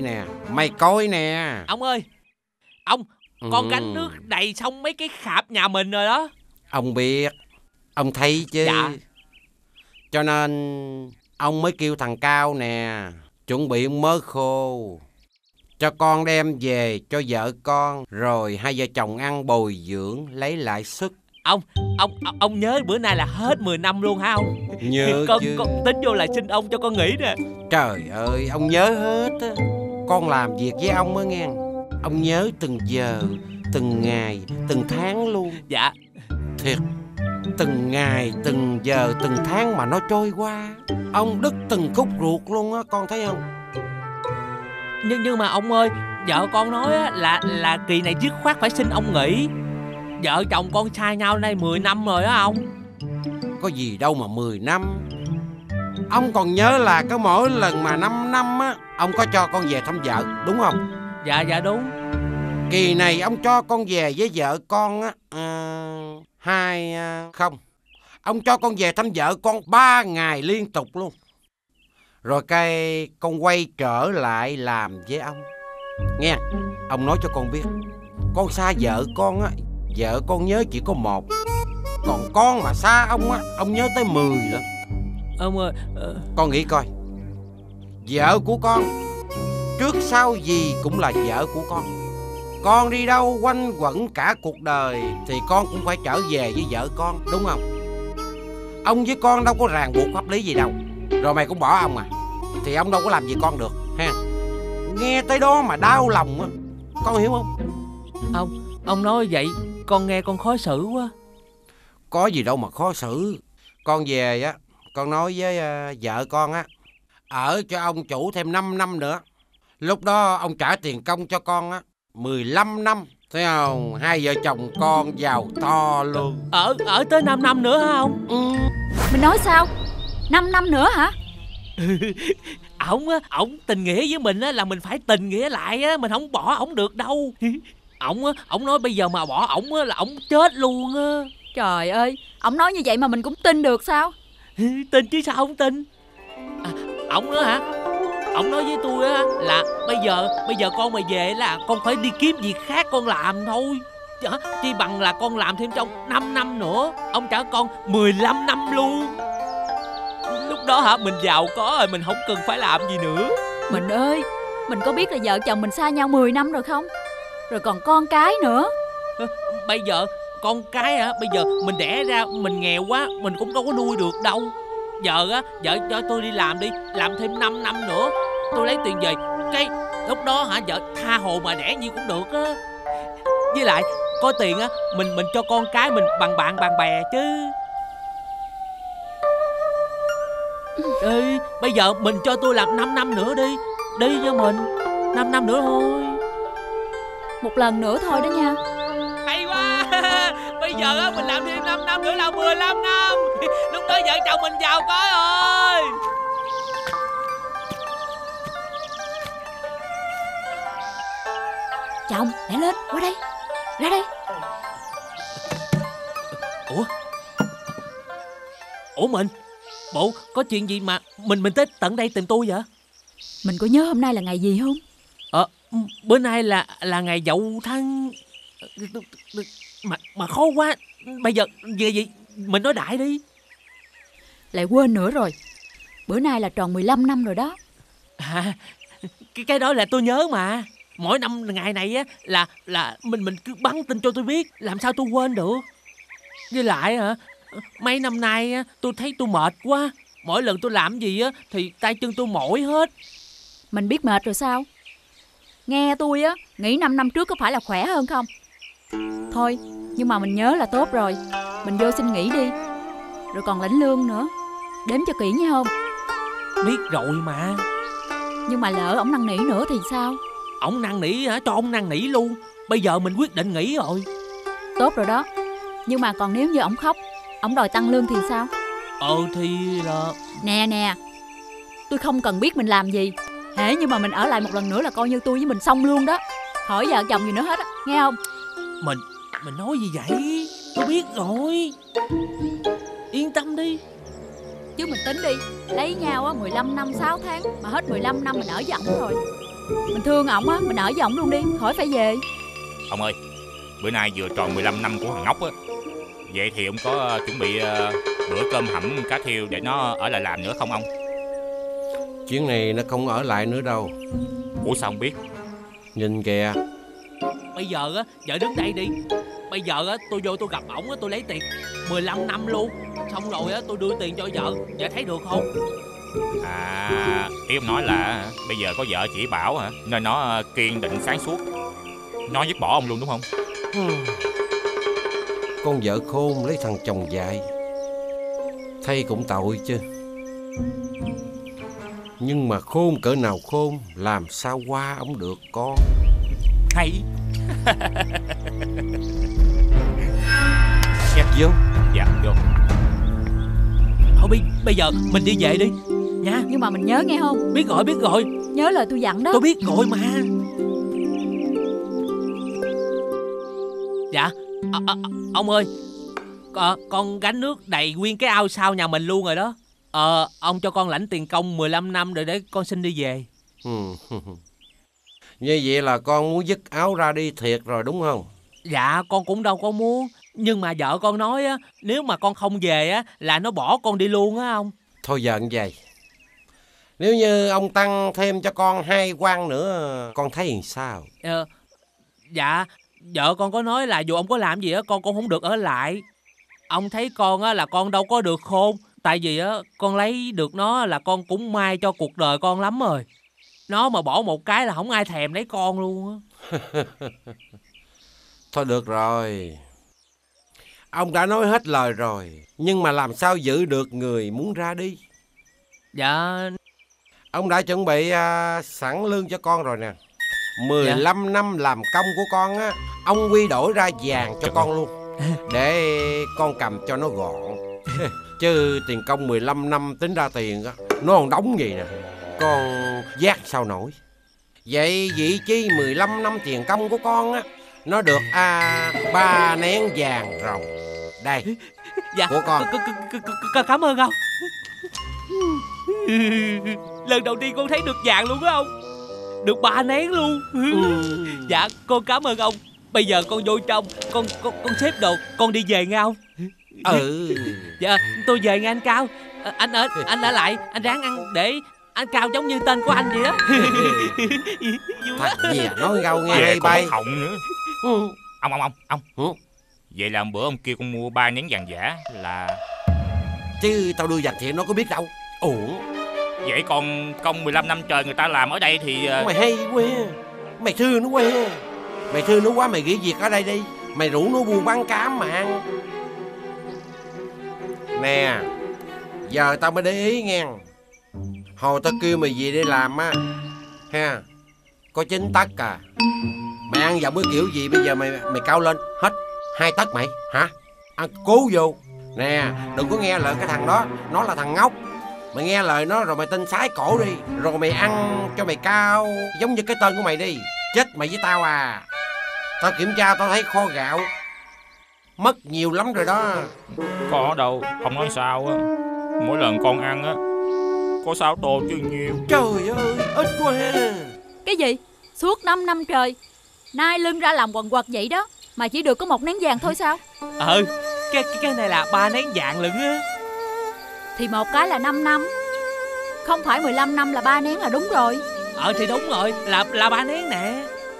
coi nè. Ông ơi, ông, con gánh nước đầy xong mấy cái khạp nhà mình rồi đó. Ông biết, ông thấy chứ. Dạ. Cho nên ông mới kêu thằng Cao nè, chuẩn bị mớ khô cho con đem về cho vợ con, rồi hai vợ chồng ăn bồi dưỡng lấy lại sức. Ông nhớ bữa nay là hết 10 năm luôn hả ông? Nhớ chứ. Con tính vô là xin ông cho con nghỉ nè. Trời ơi, ông nhớ hết á. Con làm việc với ông á nghe. Ông nhớ từng giờ, từng ngày, từng tháng luôn. Dạ. Thiệt, từng ngày, từng giờ, từng tháng mà nó trôi qua, ông đứt từng khúc ruột luôn á, con thấy không? Nhưng mà ông ơi, vợ con nói á, là kỳ này dứt khoát phải xin ông nghỉ. Vợ chồng con xa nhau nay 10 năm rồi đó ông. Có gì đâu mà 10 năm. Ông còn nhớ là có mỗi lần mà 5 năm á, ông có cho con về thăm vợ, đúng không? Dạ đúng. Kỳ này ông cho con về với vợ con á, ông cho con về thăm vợ con 3 ngày liên tục luôn. Rồi cái con quay trở lại làm với ông. Nghe, ông nói cho con biết, con xa vợ con á, vợ con nhớ chỉ có 1. Còn con mà xa ông á, ông nhớ tới 10 lận. Ông ơi, con nghĩ coi, vợ của con trước sau gì cũng là vợ của con. Con đi đâu quanh quẩn cả cuộc đời thì con cũng phải trở về với vợ con, đúng không? Ông với con đâu có ràng buộc pháp lý gì đâu. Rồi mày cũng bỏ ông à, thì ông đâu có làm gì con được ha. Nghe tới đó mà đau lòng á, con hiểu không? Ông nói vậy con nghe con khó xử quá. Có gì đâu mà khó xử. Con về á, con nói với vợ con á, ở cho ông chủ thêm 5 năm nữa. Lúc đó ông trả tiền công cho con á 15 năm. Thấy không? Hai vợ chồng con giàu to luôn. Ở tới 5 năm nữa hả ông? Mình nói sao? 5 năm nữa hả? Ổng tình nghĩa với mình á, là mình phải tình nghĩa lại á. Mình không bỏ ổng được đâu. Ổng nói bây giờ mà bỏ ổng á là ổng chết luôn á. Trời ơi, ổng nói như vậy mà mình cũng tin được sao? Tin chứ sao không tin. Ổng nữa hả? Ổng nói với tôi á là bây giờ con mà về là con phải đi kiếm việc khác con làm thôi. Chi bằng là con làm thêm trong 5 năm nữa. Ông trả con 15 năm luôn. Lúc đó hả, mình giàu có rồi, mình không cần phải làm gì nữa. Mình ơi, mình có biết là vợ chồng mình xa nhau 10 năm rồi không? Rồi còn con cái nữa. Bây giờ con cái hả, bây giờ mình đẻ ra mình nghèo quá, mình cũng đâu có nuôi được đâu. Giờ á, vợ cho tôi đi làm đi, làm thêm 5 năm nữa, tôi lấy tiền về. Cái lúc đó hả, vợ tha hồ mà đẻ gì cũng được á. Với lại có tiền á, mình cho con cái mình bằng bạn bằng bè chứ. Ê, bây giờ mình cho tôi làm 5 năm nữa đi. Đi cho mình 5 năm nữa thôi. Một lần nữa thôi đó nha. Hay quá. Bây giờ á, mình làm thêm 5 năm nữa là 15 năm. Lúc đó vợ chồng mình giàu có rồi. Chồng, lẹ lên, qua đây. Ra đây. Ủa bộ có chuyện gì mà mình tới tận đây tìm tôi vậy? Mình có nhớ hôm nay là ngày gì không? Bữa nay là ngày Dậu Thân. Mà khó quá. Bây giờ về gì mình nói đại đi. Lại quên nữa rồi. Bữa nay là tròn 15 năm rồi đó. Cái đó là tôi nhớ mà. mỗi năm ngày này á là mình cứ bắn tin cho tôi biết, làm sao tôi quên được. Với lại hả, mấy năm nay á tôi thấy tôi mệt quá, mỗi lần tôi làm gì á thì tay chân tôi mỏi hết. Mình biết mệt rồi sao? Nghe tôi á, nghĩ 5 năm trước có phải là khỏe hơn không? Thôi, nhưng mà mình nhớ là tốt rồi. Mình vô xin nghỉ đi, rồi còn lãnh lương nữa. Đếm cho kỹ nha không? Biết rồi mà. Nhưng mà lỡ ổng năn nỉ nữa thì sao? Ổng năn nỉ hả? Cho ông năn nỉ luôn. Bây giờ mình quyết định nghỉ rồi. Tốt rồi đó. Nhưng mà còn nếu như ổng khóc, ổng đòi tăng lương thì sao? Thì là... Nè, tôi không cần biết mình làm gì. Hễ nhưng mà mình ở lại một lần nữa là coi như tôi với mình xong luôn đó. Khỏi vợ chồng gì nữa hết á, nghe không? Mình nói gì vậy? Tôi biết rồi. Yên tâm đi. Chứ mình tính đi, lấy nhau á 15 năm 6 tháng, mà hết 15 năm mình ở với ổng rồi. Mình thương ổng á, mình ở với ổng luôn đi, khỏi phải về. Ông ơi, bữa nay vừa tròn 15 năm của thằng Ngốc á. Vậy thì ông có chuẩn bị bữa cơm hẩm cá thiêu để nó ở lại làm nữa không ông? Chuyến này nó không ở lại nữa đâu. Ủa sao không biết? Nhìn kìa. Bây giờ á, vợ đứng đây đi. Bây giờ á, tôi vô tôi gặp ổng á, tôi lấy tiền 15 năm luôn. Xong rồi á, tôi đưa tiền cho vợ. Vợ thấy được không? Ý ông nói là bây giờ có vợ chỉ bảo hả, nên nó kiên định sáng suốt, nó dứt bỏ ông luôn đúng không? Con vợ khôn lấy thằng chồng dại, thay cũng tội chứ. Nhưng mà khôn cỡ nào khôn, làm sao qua ông được con. Hay. Nhắc vô. Dạ vô. Thôi bây giờ mình đi về đi nha. Nhưng mà mình nhớ nghe không? Biết rồi. Nhớ lời tôi dặn đó. Tôi biết rồi mà. Dạ ông ơi, con gánh nước đầy nguyên cái ao sau nhà mình luôn rồi đó. Ông cho con lãnh tiền công 15 năm rồi để con xin đi về. Như vậy là con muốn dứt áo ra đi thiệt rồi đúng không? Dạ con cũng đâu có muốn. Nhưng mà vợ con nói á, nếu mà con không về á là nó bỏ con đi luôn á ông. Thôi giờ như vậy, nếu như ông tăng thêm cho con 2 quan nữa, con thấy làm sao? Dạ vợ con có nói là dù ông có làm gì á con cũng không được ở lại. Ông thấy con á là con đâu có được khôn. Tại vì á con lấy được nó là con cũng may cho cuộc đời con lắm rồi. Nó mà bỏ một cái là không ai thèm lấy con luôn á. Thôi được rồi, ông đã nói hết lời rồi, nhưng mà làm sao giữ được người muốn ra đi? Dạ. Ông đã chuẩn bị sẵn lương cho con rồi nè. 15 năm làm công của con á, ông quy đổi ra vàng cho con luôn, để con cầm cho nó gọn. Chứ tiền công 15 năm tính ra tiền á, nó còn đóng gì nè, con vác sao nổi. Vậy vị chi 15 năm tiền công của con á, nó được 3 nén vàng ròng. Đây. Dạ, của con. Cảm ơn ông. Lần đầu tiên con thấy được vàng luôn á ông. Được 3 nén luôn. Dạ con cảm ơn ông. Bây giờ con vô trong, con xếp đồ, con đi về nghe ông. Dạ tôi về nghe anh Cao. Anh ở lại, anh ráng ăn để anh Cao giống như tên của anh vậy đó. Thật gì nói gâu nghe hay bay họng nữa. Ông vậy là bữa ông kêu con mua 3 nén vàng giả là... Chứ tao đưa vàng thiệt nó có biết đâu. Ủa vậy còn công 15 năm trời người ta làm ở đây thì... Mày hay quá, mày thương nó quá. Mày thương nó quá, mày nghỉ việc ở đây đi. Mày rủ nó buôn bán cám mà ăn. Nè, giờ tao mới để ý nghe. Hồi tao kêu mày về đây làm á ha, có 9 tấc à. Mày ăn dòng cái kiểu gì bây giờ mày cao lên hết 2 tấc mày hả? Ăn cố vô. Nè, đừng có nghe lời cái thằng đó, nó là thằng ngốc. Mày nghe lời nó rồi mày tin sái cổ đi, rồi mày ăn cho mày cao giống như cái tên của mày đi. Chết mày với tao à. Tao kiểm tra tao thấy kho gạo mất nhiều lắm rồi đó. Có đâu, ông nói sao á. Mỗi lần con ăn á có 6 tô chứ nhiều. Trời ơi, ít quá. Cái gì? Suốt 5 năm trời nay lưng ra làm quần quật vậy đó mà chỉ được có 1 nén vàng thôi sao? Cái này là 3 nén vàng lận á. Thì một cái là 5 năm, không phải 15 năm là 3 nén là đúng rồi. Thì đúng rồi, là 3 nén nè.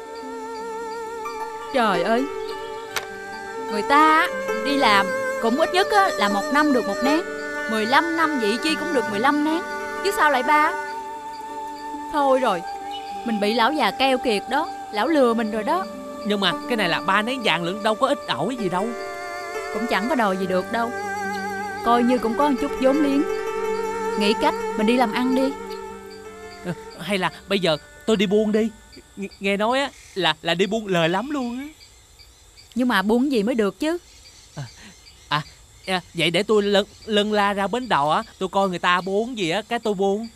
Trời ơi, người ta đi làm cũng ít nhất là 1 năm được 1 nén, 15 năm vậy chi cũng được 15 nén, chứ sao lại 3? Thôi rồi, mình bị lão già keo kiệt đó, lão lừa mình rồi đó. Nhưng mà cái này là 3 nén vàng lận, đâu có ít ỏi gì đâu. Cũng chẳng có đòi gì được đâu, coi như cũng có một chút vốn liếng. Nghĩ cách mình đi làm ăn đi. Hay là bây giờ tôi đi buôn đi. Nghe nói á là đi buôn lời lắm luôn á. Nhưng mà buôn gì mới được chứ? Vậy để tôi lân la ra bến đò á, tôi coi người ta buôn gì á, cái tôi buôn.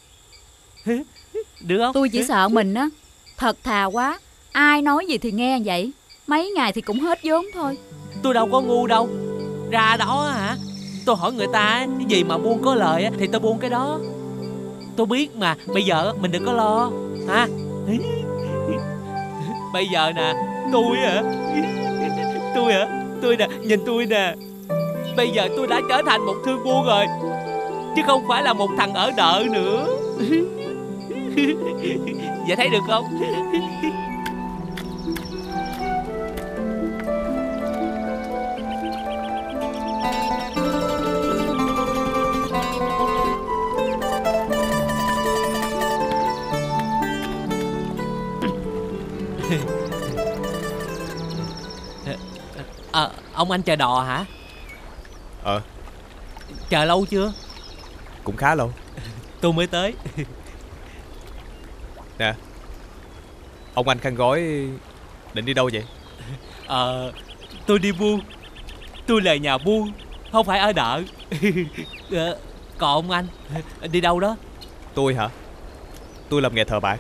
Được không? Tôi chỉ sợ mình á thật thà quá, ai nói gì thì nghe vậy, mấy ngày thì cũng hết vốn thôi. Tôi đâu có ngu đâu. Ra đó hả, tôi hỏi người ta cái gì mà buôn có lời á thì tôi buôn cái đó. Tôi biết mà, bây giờ mình đừng có lo ha. Bây giờ nè, tôi nè, nhìn tôi nè. Bây giờ tôi đã trở thành một thương buôn rồi, chứ không phải là một thằng ở đợ nữa. Vậy thấy được không? Ông anh chờ đò hả? Chờ lâu chưa? Cũng khá lâu. Tôi mới tới. Nè, ông anh khăn gói định đi đâu vậy? Tôi đi buôn. Tôi là nhà buôn, không phải ở đợ. Còn ông anh đi đâu đó? Tôi hả? Tôi làm nghề thợ bạc.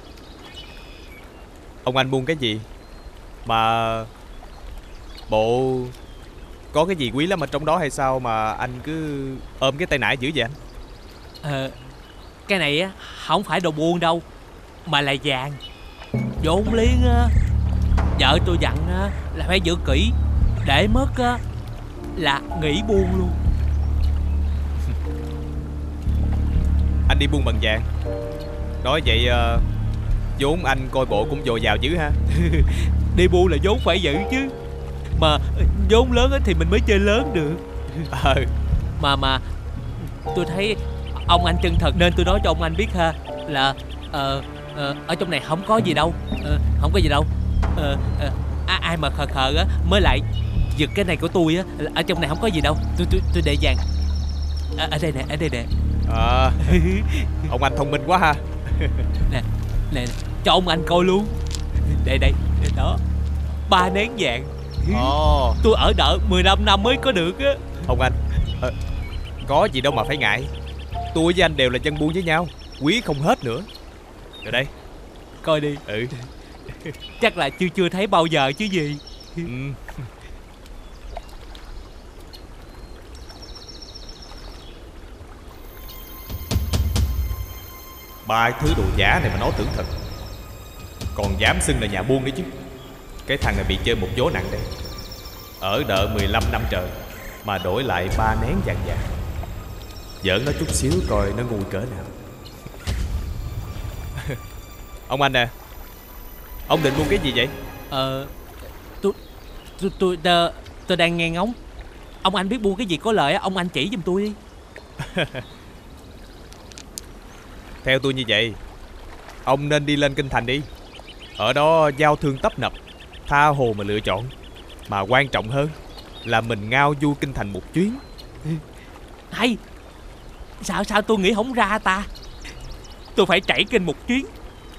Ông anh buôn cái gì mà bộ có cái gì quý lắm ở trong đó hay sao mà anh cứ ôm cái tay nải dữ vậy anh? Cái này á không phải đồ buôn đâu, mà là vàng. Vốn liếng á, vợ tôi dặn á là phải giữ kỹ, để mất á là nghỉ buôn luôn. Anh đi buôn bằng vàng. Nói vậy vốn anh coi bộ cũng dồi dào dữ ha. Đi buôn là vốn phải giữ chứ, mà vốn lớn thì mình mới chơi lớn được. Mà tôi thấy ông anh chân thật nên tôi nói cho ông anh biết ha, là ở trong này không có gì đâu. Không có gì đâu. Ai mà khờ khờ á mới lại giật cái này của tôi á. Ở trong này không có gì đâu. Tôi để vàng ở đây nè, ở đây nè. Ông anh thông minh quá ha. Nè, cho ông anh coi luôn. Đây đó, 3 nén vàng. Tôi ở đợ 15 năm mới có được á. Ông anh, có gì đâu mà phải ngại. Tôi với anh đều là dân buôn với nhau, quý không hết nữa. Rồi đây, coi đi. Chắc là chưa thấy bao giờ chứ gì. Ba thứ đồ giả này mà nó tưởng thật, còn dám xưng là nhà buôn đấy chứ. Cái thằng này bị chơi một vố nặng đây. Ở đợ 15 năm trời mà đổi lại 3 nén vàng vàng. Giỡn nó chút xíu coi nó ngu cỡ nào. Ông anh nè, ông định buôn cái gì vậy? Tôi đang nghe ngóng. Ông anh biết buôn cái gì có lợi á, ông anh chỉ giùm tôi đi. Theo tôi như vậy, ông nên đi lên Kinh Thành đi. Ở đó giao thương tấp nập, tha hồ mà lựa chọn. Mà quan trọng hơn là mình ngao du Kinh Thành một chuyến. Hay. Sao tôi nghĩ không ra ta. Tôi phải chạy kinh một chuyến.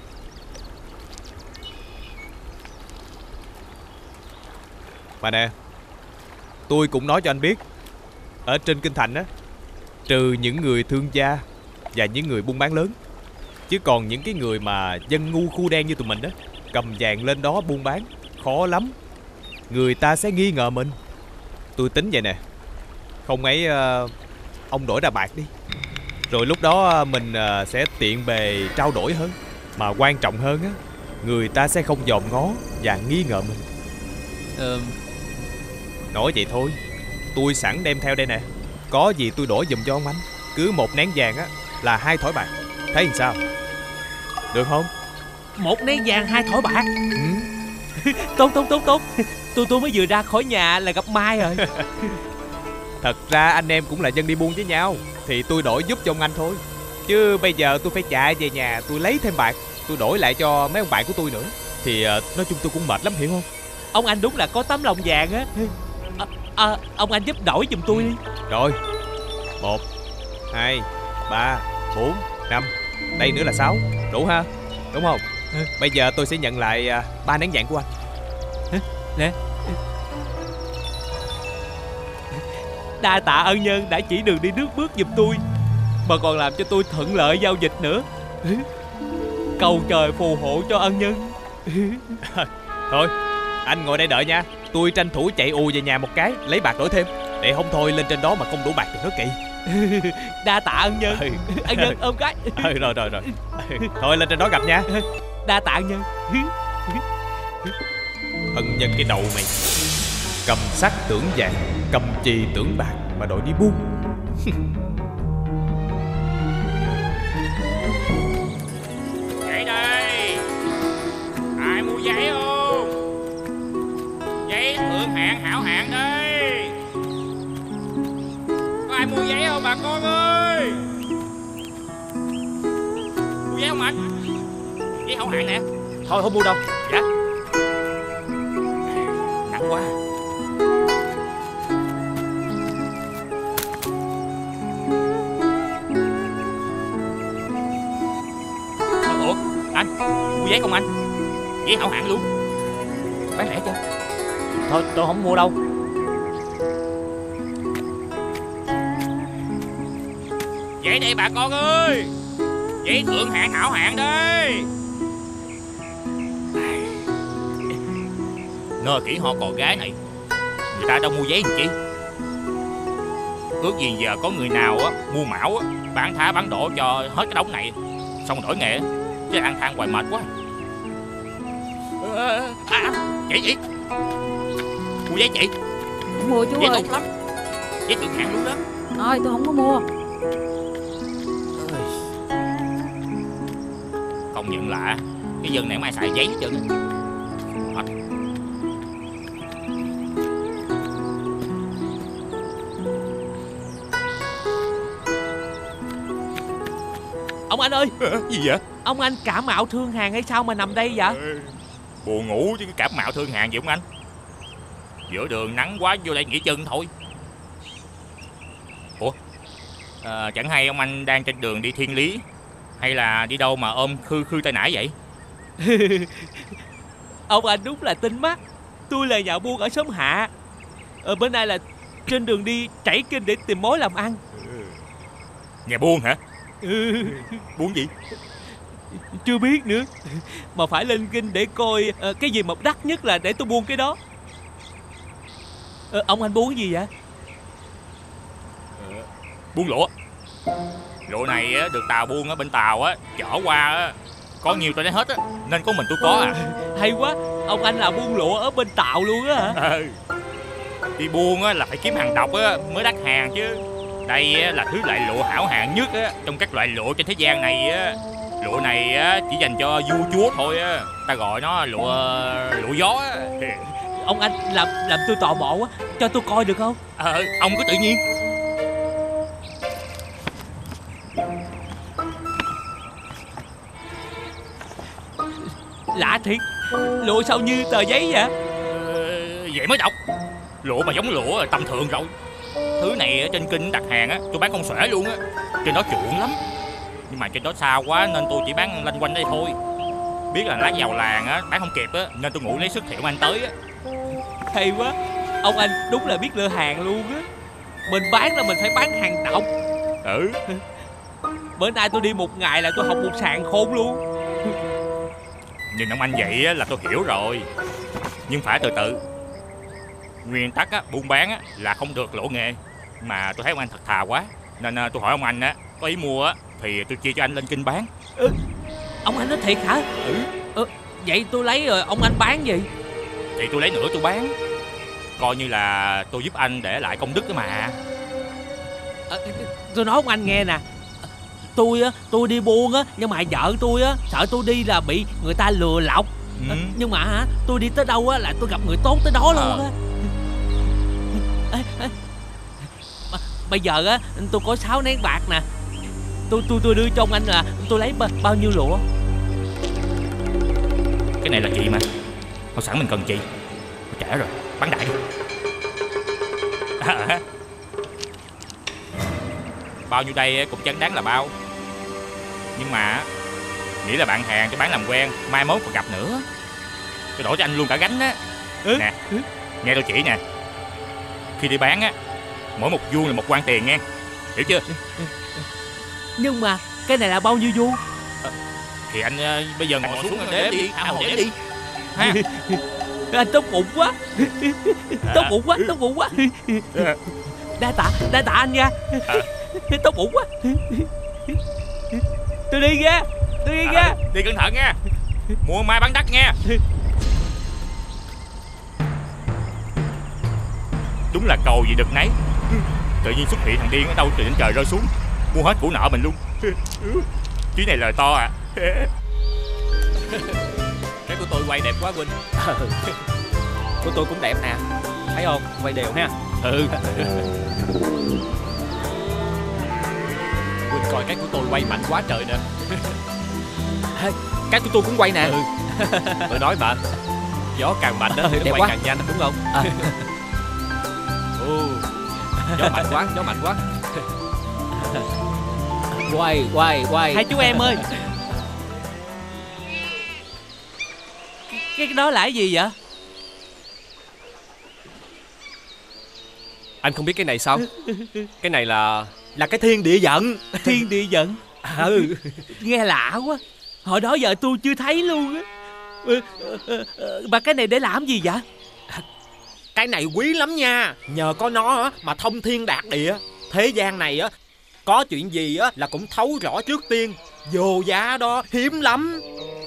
Mà nè, tôi cũng nói cho anh biết, ở trên Kinh Thành á, trừ những người thương gia và những người buôn bán lớn, chứ còn những cái người mà dân ngu khu đen như tụi mình á, cầm vàng lên đó buôn bán khó lắm. Người ta sẽ nghi ngờ mình. Tôi tính vậy nè, không ấy ông đổi ra bạc đi, rồi lúc đó mình sẽ tiện bề trao đổi hơn. Mà quan trọng hơn á, người ta sẽ không dòm ngó và nghi ngờ mình. Nói vậy thôi, tôi sẵn đem theo đây nè. Có gì tôi đổi giùm cho ông anh. Cứ 1 nén vàng á là 2 thỏi bạc. Thấy làm sao? Được không? 1 nén vàng 2 thỏi bạc. Tốt. Tôi mới vừa ra khỏi nhà là gặp Mai rồi. Thật ra anh em cũng là dân đi buôn với nhau, thì tôi đổi giúp cho ông anh thôi. Chứ bây giờ tôi phải chạy về nhà, tôi lấy thêm bạc, tôi đổi lại cho mấy ông bạn của tôi nữa. Thì nói chung tôi cũng mệt lắm, hiểu không? Ông anh đúng là có tấm lòng vàng á. Ông anh giúp đổi giùm tôi đi. Rồi, 1, 2, 3, 4, 5. Đây nữa là 6. Đủ ha, đúng không? Bây giờ tôi sẽ nhận lại 3 nén vàng của anh. Nè. Đa tạ ân nhân đã chỉ đường đi nước bước giùm tôi, mà còn làm cho tôi thuận lợi giao dịch nữa. Cầu trời phù hộ cho ân nhân. Thôi, anh ngồi đây đợi nha. Tôi tranh thủ chạy ù về nhà một cái, lấy bạc đổi thêm. Để không thôi lên trên đó mà không đủ bạc thì nó kỳ. Đa tạ ân nhân. Ân nhân ôm cái. Rồi. Thôi lên trên đó gặp nha. Đa tạ ân nhân. Ân nhân cái đầu mày. Cầm sắt tưởng vàng, cầm chì tưởng bạc mà đòi đi buôn. Giấy đây. Ai mua giấy không? Giấy thượng hạng hảo hạng đây. Có ai mua giấy không bà con ơi? Mua giấy không anh? Giấy hảo hạng nè. Thôi không mua đâu. Dạ. Nặng quá. Ủa anh mua giấy không anh? Giấy hảo hạng luôn. Bán lẻ chưa? Thôi tôi không mua đâu. Giấy đây bà con ơi. Giấy thượng hạng hảo hạng đây. Ngờ kỹ họ còn gái này, người ta đâu mua giấy làm chi. Ước gì giờ có người nào á mua mão á, bán thá bán đổ cho hết cái đống này, xong đổi nghề, chứ ăn than hoài mệt quá. Chị mua giấy chị. Không mua chú giấy ơi. tốt lắm, giấy thượng hạng luôn đó. Thôi tôi không có mua. Công nhận lạ, cái dân này không ai xài giấy hết trơn. Ông anh ơi. Gì vậy? Ông anh cảm mạo thương hàng hay sao mà nằm đây vậy? Buồn ngủ chứ cảm mạo thương hàng gì không anh? Giữa đường nắng quá vô đây nghỉ chân thôi. Ủa, chẳng hay ông anh đang trên đường đi Thiên Lý, hay là đi đâu mà ôm khư tay nải vậy? Ông anh đúng là tinh mắt. Tôi là nhà buôn ở xóm Hạ. Bữa nay là trên đường đi trảy kinh để tìm mối làm ăn. Nhà buôn hả? Buôn gì? Chưa biết nữa, mà phải lên kinh để coi cái gì mà đắt nhất là để tôi buôn cái đó. Ông anh buôn cái gì vậy? Buôn lụa. Lụa này được tàu buôn ở bên tàu á chở qua á, có nhiều tôi lấy hết á, nên có mình tôi có à. Hay quá, ông anh là buôn lụa ở bên tàu luôn á hả? Đi buôn á là phải kiếm hàng độc á mới đắt hàng chứ. Đây là thứ loại lụa hảo hạng nhất á trong các loại lụa trên thế gian này á. Lụa này á chỉ dành cho vua chúa thôi á, ta gọi nó lụa gió á. Ông anh làm tôi tò mò quá, cho tôi coi được không? Ông cứ tự nhiên. Lạ thiệt, lụa sao như tờ giấy vậy? Vậy mới độc. Lụa mà giống lụa tầm thường rồi. Thứ này ở trên kinh đặt hàng á, tôi bán không xuể luôn á. Trên đó chuộng lắm. Nhưng mà trên đó xa quá nên tôi chỉ bán lanh quanh đây thôi. Biết là lát vào làng á bán không kịp á, nên tôi ngủ lấy sức thiệu anh tới á. Hay quá, ông anh đúng là biết lựa hàng luôn á. Mình bán là mình phải bán hàng độc. Bữa nay tôi đi một ngày là tôi học một sàn khôn luôn. Nhìn ông anh vậy á là tôi hiểu rồi. Nhưng phải từ từ. Nguyên tắc á, buôn bán á là không được lỗ nghề. Mà tôi thấy ông anh thật thà quá, nên tôi hỏi ông anh á, có ý mua á thì tôi chia cho anh lên kinh bán. Ông anh nói thiệt hả? Vậy tôi lấy rồi ông anh bán gì? Thì tôi lấy nữa tôi bán. Coi như là tôi giúp anh để lại công đức đó mà. Tôi nói ông anh nghe nè, tôi đi buôn á, nhưng mà vợ tôi á sợ tôi đi là bị người ta lừa lọc, Nhưng mà hả, tôi đi tới đâu á là tôi gặp người tốt tới đó luôn á. Bây giờ á tôi có 6 nén bạc nè. Tôi đưa cho ông anh là tôi lấy bao nhiêu lụa? Cái này là chị mà. Thôi sẵn mình cần chị. Trễ rồi, bán đại đi. Bao nhiêu đây cũng chẳng đáng là bao. Nhưng mà nghĩ là bạn hàng cho bán làm quen, mai mốt còn gặp nữa. Tôi đổ cho anh luôn cả gánh á. Nè, nghe tôi chỉ nè. Khi đi bán á, mỗi một vuông là một quan tiền nghe. Hiểu chưa? Nhưng mà cái này là bao nhiêu vuông? Thì anh bây giờ ngồi xuống đếm đi. Đếm đi ha. Anh tốt bụng quá. Tốt bụng quá, tốt bụng quá. Đa tạ anh nha. Tốt bụng quá. Tôi đi nha. Đi cẩn thận nha. Mua mai bán đắt nha. Đúng là cầu gì được nấy. Tự nhiên xuất hiện thằng điên ở đâu từ trên trời rơi xuống, mua hết của nợ mình luôn. Chuyến này lời to à. Cái của tôi quay đẹp quá Huynh. Của tôi cũng đẹp nè. Thấy không? Quay đều ha. Huynh coi cái của tôi quay mạnh quá trời nè. Cái của tôi cũng quay nè. Tôi nói mà, gió càng mạnh đó thì nó quay càng nhanh, đúng không? Gió mạnh quá. Quay. Hai chú em ơi, cái đó là cái gì vậy? Anh không biết cái này sao? Cái này là cái thiên địa giận. Thiên địa giận? Nghe lạ quá. Hồi đó giờ tôi chưa thấy luôn á. Mà cái này để làm gì vậy? Cái này quý lắm nha. Nhờ có nó mà thông thiên đạt địa. Thế gian này á, có chuyện gì á là cũng thấu rõ trước tiên. Vô giá đó, hiếm lắm.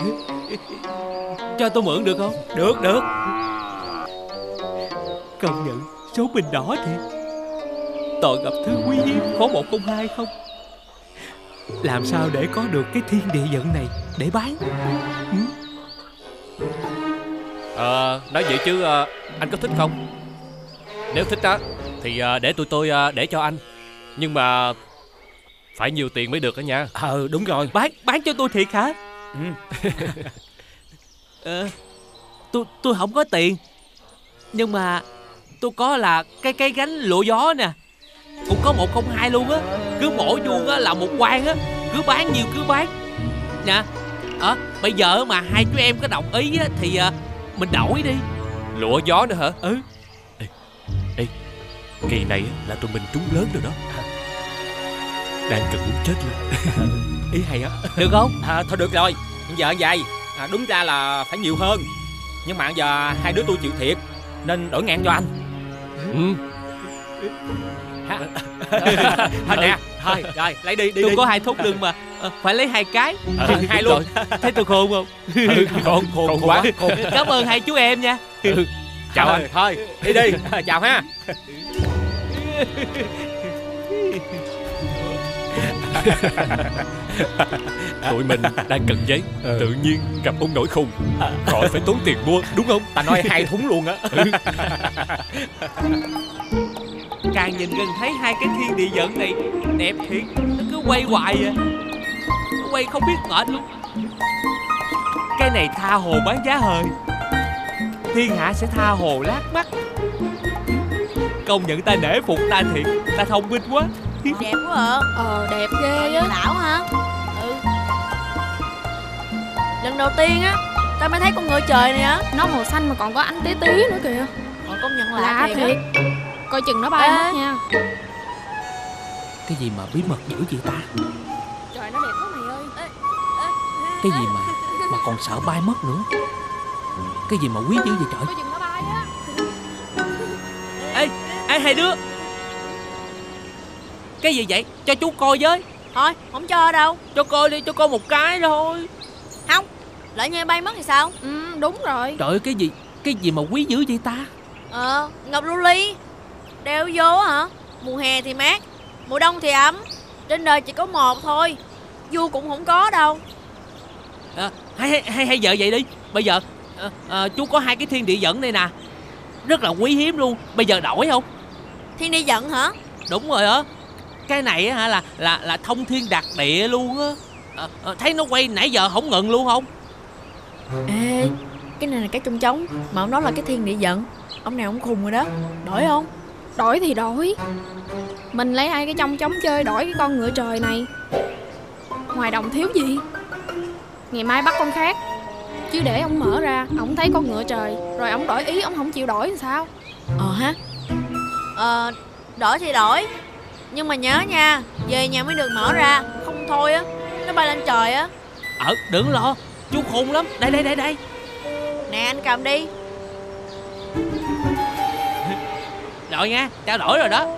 Cho tôi mượn được không? Được. Công nhận số bình đỏ thiệt. Tội gặp thứ quý hiếm có 1 không 2 không. Làm sao để có được cái thiên địa giận này để bán? Nói vậy chứ anh có thích không? Nếu thích á thì để tôi để cho anh. Nhưng mà phải nhiều tiền mới được đó nha. Đúng rồi. Bán cho tôi thiệt hả? Tôi không có tiền. Nhưng mà tôi có là cái gánh lụa gió nè. Cũng có 1 không 2 luôn á. Cứ mỗi vuông á là 1 quan á. Cứ bán nhiều cứ bán. Nè, bây giờ mà hai chú em có đồng ý á thì mình đổi đi. Lụa gió nữa hả? Ê, kỳ này là tụi mình trúng lớn rồi đó. Đang cần muốn chết luôn. Ý hay á. Được không? Thôi được rồi. Giờ vậy, đúng ra là phải nhiều hơn. Nhưng mà giờ hai đứa tôi chịu thiệt nên đổi ngang cho anh. Thôi nè, thôi rồi lấy đi. Tôi có 2 thúc lưng mà phải lấy 2 cái. 2 luôn. Thấy tôi khôn không? Khôn quá. Cảm ơn hai chú em nha. Chào anh. Thôi đi. Chào ha. Tụi mình đang cần giấy, tự nhiên gặp ông nổi khùng, khỏi phải tốn tiền mua, đúng không? Ta nói 2 thúng luôn á. Càng nhìn gần thấy hai cái thiên địa giận này đẹp thiệt. Nó cứ quay hoài à. Nó quay không biết mệt luôn. Cái này tha hồ bán giá hời, thiên hạ sẽ tha hồ lát mắt. Công nhận ta nể phục ta thiệt. Ta thông minh quá. Đẹp quá à. Đẹp ghê á. Lão hả? Lần đầu tiên á ta mới thấy con ngựa trời này á. Nó màu xanh mà còn có ánh tí tí nữa kìa. Công nhận lạ thiệt. Coi chừng nó bay mất nha. Cái gì mà bí mật dữ vậy ta? Trời, nó đẹp quá mày ơi. Cái gì mà còn sợ bay mất nữa? Cái gì mà quý dữ vậy trời? Coi chừng nó bay á. Ê hai đứa, cái gì vậy? Cho chú coi với. Thôi không cho đâu. Cho coi đi, cho coi một cái thôi. Không, lỡ như bay mất thì sao? Đúng rồi. Trời ơi, cái gì mà quý dữ vậy ta? Ngọc Luli đeo vô hả? Mùa hè thì mát, mùa đông thì ấm. Trên đời chỉ có một thôi, vua cũng không có đâu. Hay vợ vậy đi. Bây giờ Chú có 2 cái thiên địa dẫn đây nè, rất là quý hiếm luôn. Bây giờ đổi không? Thiên địa dẫn hả? Đúng rồi á. Cái này á hả là thông thiên đặc địa luôn á. Thấy nó quay nãy giờ không ngừng luôn không? Ê, cái này là cái trong trống mà ông nói là cái thiên địa dẫn. Ông này ông khùng rồi đó. Đổi không? Đổi thì đổi. Mình lấy 2 cái trong trống chơi, đổi cái con ngựa trời này. Ngoài đồng thiếu gì. Ngày mai bắt con khác. Chứ để ông mở ra, ông thấy con ngựa trời, rồi ông đổi ý, ông không chịu đổi thì sao? Ha. Đổi thì đổi, nhưng mà nhớ nha, về nhà mới được mở ra. Không thôi á, nó bay lên trời á. Đừng lo, chú khùng lắm. Đây. Nè anh cầm đi. Rồi nha, trao đổi rồi đó.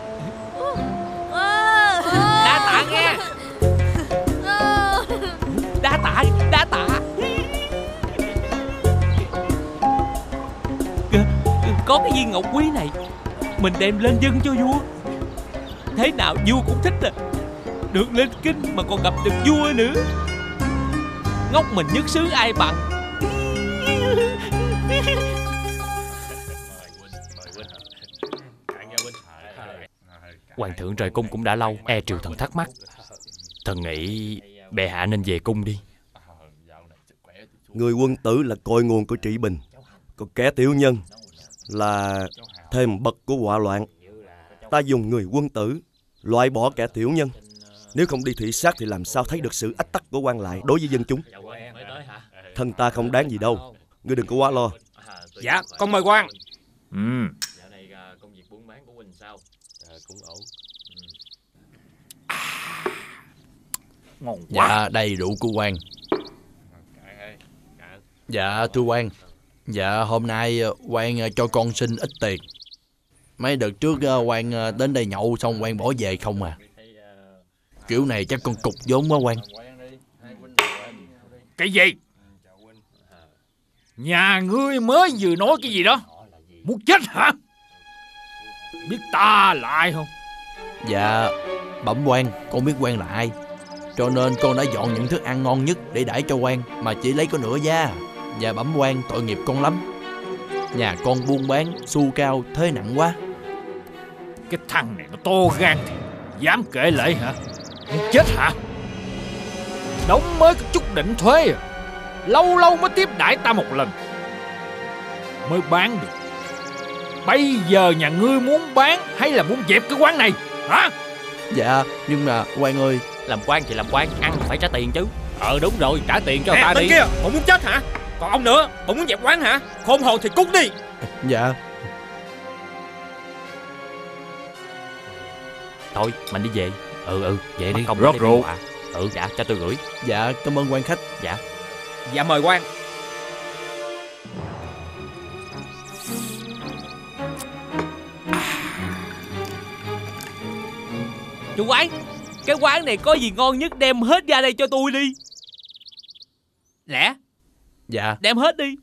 Đa tạ nha. Đa tạ. Có cái viên ngọc quý này, mình đem lên dâng cho vua. Thế nào vua cũng thích à. Được lên kinh mà còn gặp được vua nữa. Ngốc mình nhất xứ ai bằng. Hoàng thượng rời cung cũng đã lâu, e triều thần thắc mắc. Thần nghĩ bệ hạ nên về cung đi. Người quân tử là cội nguồn của trị bình, còn kẻ tiểu nhân là thêm bậc của họa loạn. Ta dùng người quân tử loại bỏ kẻ tiểu nhân. Nếu không đi thị sát thì làm sao thấy được sự ách tắc của quan lại đối với dân chúng. Thân ta không đáng gì đâu, ngươi đừng có quá lo. Dạ, con mời quan. Dạo này công việc buôn bán của Huynh sao? Cũng ổn. Ngon quá. Dạ, đầy đủ của quan. Dạ, thưa quan. Dạ, hôm nay quan cho con xin ít tiền. Mấy đợt trước quan đến đây nhậu xong quan bỏ về không à. Kiểu này chắc con cục vốn quá quan. Cái gì? Nhà ngươi mới vừa nói cái gì đó? Muốn chết hả? Biết ta là ai không? Dạ, bẩm quan, con biết quan là ai. Cho nên con đã dọn những thức ăn ngon nhất để đãi cho quan, mà chỉ lấy có nửa giá. Dạ bẩm quan, tội nghiệp con lắm. Nhà con buôn bán xu cao thế nặng quá. Cái thằng này nó to gan thì dám kể lễ hả? Muốn chết hả? Đóng mới có chút định thuế à. Lâu lâu mới tiếp đãi ta một lần mới bán được. Bây giờ nhà ngươi muốn bán hay là muốn dẹp cái quán này hả? Dạ, nhưng mà quan ơi. Làm quan thì làm quan, ăn phải trả tiền chứ. Đúng rồi, trả tiền cho ta đi. Kia, bộ muốn chết hả? Còn ông nữa, bộ muốn dẹp quán hả? Khôn hồn thì cút đi. Dạ. Thôi, mình đi về. Về đi. Không rót rượu. Dạ, cho tôi gửi. Dạ, cảm ơn quan khách. Dạ. Dạ mời quan. Chủ quán, cái quán này có gì ngon nhất đem hết ra đây cho tôi đi. Lẽ. Dạ. Đem hết đi.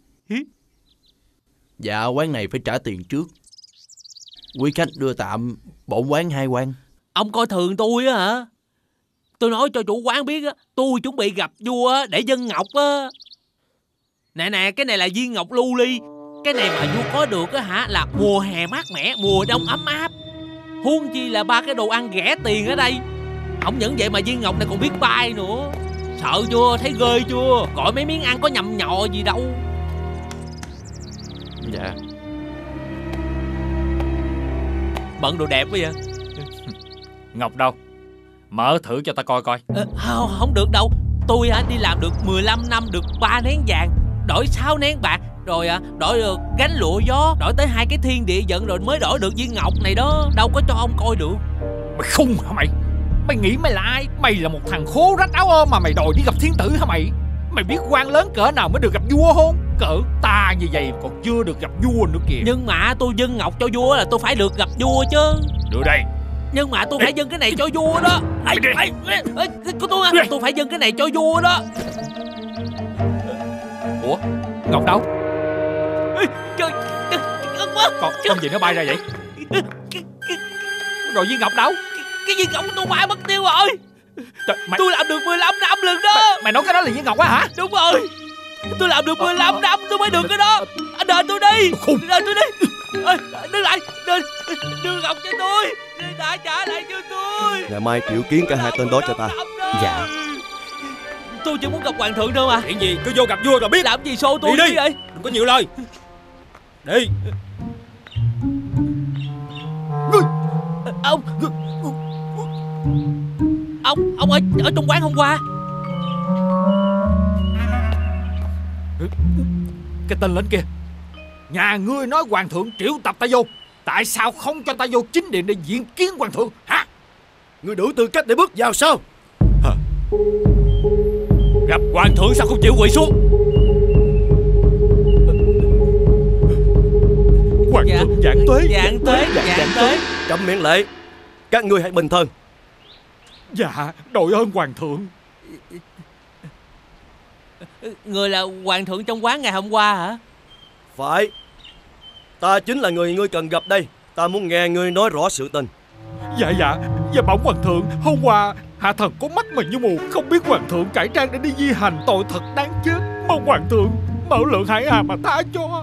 Dạ, quán này phải trả tiền trước. Quý khách đưa tạm bổn quán 2 quan. Ông coi thường tôi á hả? Tôi nói cho chủ quán biết á, tôi chuẩn bị gặp vua để dâng ngọc á. Nè, cái này là viên ngọc lưu ly. Cái này mà vua có được á hả, là mùa hè mát mẻ, mùa đông ấm áp. Huống chi là 3 cái đồ ăn rẻ tiền ở đây. Không những vậy mà viên ngọc này còn biết bay nữa. Sợ chưa? Thấy ghê chưa? Gọi mấy miếng ăn có nhầm nhọ gì đâu. Dạ. Bận đồ đẹp bây giờ. Ngọc đâu? Mở thử cho ta coi coi. Không được đâu. Tôi đi làm được 15 năm được 3 nén vàng, đổi 6 nén bạc, rồi đổi được gánh lụa gió, đổi tới 2 cái thiên địa giận, rồi mới đổi được viên ngọc này đó. Đâu có cho ông coi được. Mày khùng hả mày? Mày nghĩ mày là ai? Mày là một thằng khố rách áo ôm mà mày đòi đi gặp thiên tử hả mày? Mày biết quan lớn cỡ nào mới được gặp vua không? Cỡ ta như vậy còn chưa được gặp vua nữa kìa. Nhưng mà tôi dâng ngọc cho vua là tôi phải được gặp vua chứ. Đưa đây. Nhưng mà tôi phải dâng cái này cho vua đó. Tôi phải dâng cái này cho vua đó. Ủa? Ngọc đâu? Trời, con gì nó bay ra vậy? Rồi viên ngọc đâu? Cái viên ngọc tôi bay mất tiêu rồi. Trời, tôi làm được 15 năm lần đó. Mày nói cái đó là viên ngọc á hả? Đúng rồi. Tôi làm được 15 năm tôi mới được cái đó. Anh đền tôi đi. Đền tôi đi. Đứng lại. Đưa ngọc cho tôi. Đã trả lại cho tôi. Ngày mai triệu kiến cả hai tên đó cho ta. Dạ. Tôi chỉ muốn gặp hoàng thượng thôi mà. Chuyện gì cứ vô gặp vua rồi biết. Làm gì xô tôi đi vậy? Đừng có nhiều lời. Đi. Ông ở trong quán hôm qua. Cái tên lính kia, nhà ngươi nói hoàng thượng triệu tập ta vô, tại sao không cho ta vô chính điện để diện kiến hoàng thượng hả? Ngươi đủ tư cách để bước vào sao? Gặp hoàng thượng sao không chịu quỳ xuống? Hoàng thượng vạn tuế. Vạn tuế. Cấm miệng lệ. Các ngươi hãy bình thân. Dạ, đội ơn hoàng thượng. Người là hoàng thượng trong quán ngày hôm qua hả? Phải. Ta chính là người ngươi cần gặp đây. Ta muốn nghe ngươi nói rõ sự tình. Dạ bẩm hoàng thượng, hôm qua hạ thần có mắt mà như mù, không biết hoàng thượng cải trang để đi di hành, tội thật đáng chết. Mong hoàng thượng mở lượng hải hà mà tha cho.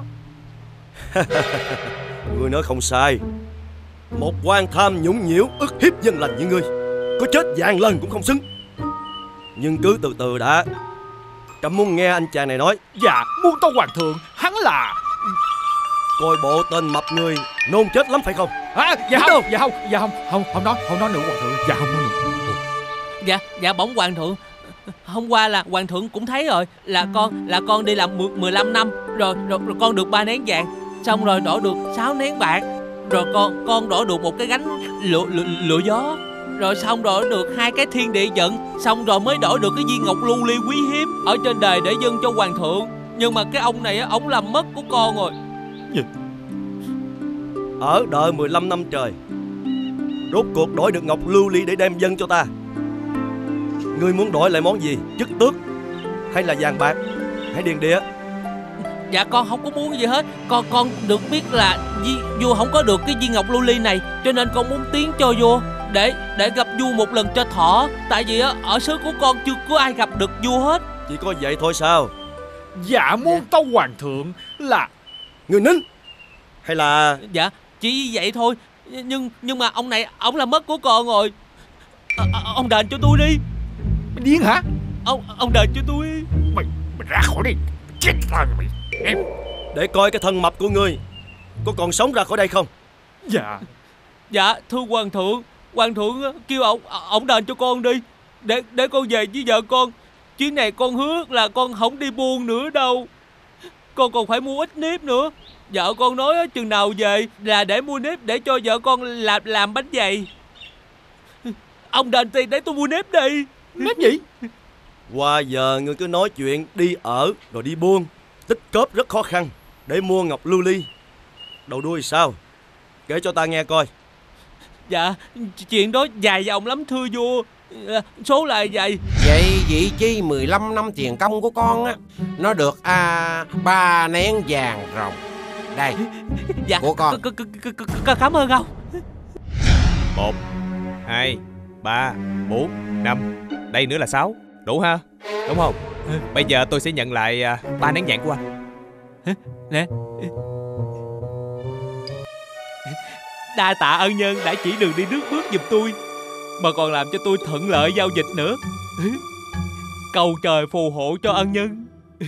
Ngươi nói không sai. Một quan tham nhũng nhiễu ức hiếp dân lành như ngươi, có chết vạn lần cũng không xứng. Nhưng cứ từ từ đã. Trẫm muốn nghe anh chàng này nói. Dạ, muôn tâu hoàng thượng, hắn là... Coi bộ tên mập người nôn chết lắm phải không? Không nói nữa hoàng thượng. Dạ không nói nữa. Dạ bẩm hoàng thượng. Hôm qua là hoàng thượng cũng thấy rồi, là con đi làm 15 năm rồi con được 3 nén vàng, xong rồi đổ được 6 nén bạc, rồi con đổ được một cái gánh lụa gió, rồi xong rồi được 2 cái thiên địa giận, xong rồi mới đổ được cái viên ngọc lưu ly quý hiếm ở trên đời để dâng cho hoàng thượng. Nhưng mà cái ông này ổng làm mất của con rồi. Ở đợi 15 năm trời, rốt cuộc đổi được ngọc lưu ly để đem dâng cho ta. Ngươi muốn đổi lại món gì? Chức tước hay là vàng bạc hay điền địa? Dạ con không có muốn gì hết. Con được biết là vua không có được cái viên ngọc lưu ly này, cho nên con muốn tiến cho vua để gặp vua một lần cho thọ. Tại vì ở xứ của con chưa có ai gặp được vua hết. Chỉ có vậy thôi sao? Dạ muôn tâu hoàng thượng là... Ngươi nín. Hay là... Dạ chỉ vậy thôi. Nhưng mà ông này ổng làm mất của con rồi. Ông đền cho tôi đi. Mày điên hả? Ông đền cho tôi. Mày ra khỏi đây. Chết rồi mày em. Để coi cái thân mập của ngươi có còn sống ra khỏi đây không? Dạ thưa hoàng thượng. Hoàng thượng kêu ổng đền cho con đi, để con về với vợ con. Chuyến này con hứa là con không đi buôn nữa đâu. Con còn phải mua ít nếp nữa. Vợ con nói chừng nào về là để mua nếp để cho vợ con làm bánh dày. Ông đền tiền để tôi mua nếp đi. Nếp gì? Qua giờ ngươi cứ nói chuyện đi ở rồi đi buôn, tích cóp rất khó khăn để mua ngọc lưu ly. Đầu đuôi sao? Kể cho ta nghe coi. Dạ chuyện đó dài dòng lắm thưa vua. Số là vậy. Vậy vị chi 15 năm tiền công của con á, nó được 3 nén vàng rồng. Đây. Dạ của con. Cảm ơn ông. 1 2 3 4 5. Đây nữa là 6. Đủ ha? Đúng không? Bây giờ tôi sẽ nhận lại 3 nén vàng của anh. Nè. Đa tạ ân nhân đã chỉ đường đi nước bước giùm tôi, mà còn làm cho tôi thuận lợi giao dịch nữa. Cầu trời phù hộ cho ân nhân.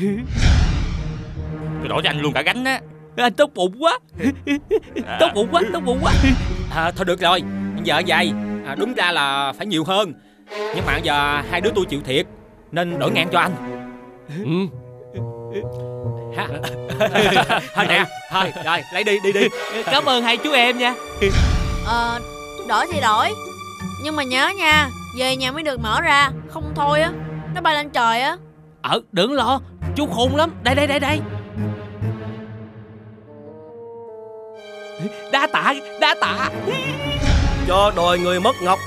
Tôi đổi cho anh luôn cả gánh á. Anh tốt bụng quá. Tốt bụng quá. Thôi được rồi. Giờ vậy đúng ra là phải nhiều hơn, nhưng mà giờ hai đứa tôi chịu thiệt nên đổi ngang cho anh. Thôi nè, thôi rồi lấy đi. Cảm ơn hai chú em nha. Đổi thì đổi, nhưng mà nhớ nha, về nhà mới được mở ra, không thôi á nó bay lên trời á. Đừng lo, chú khôn lắm. Đây. Đa tạ. Cho đòi người mất ngọc.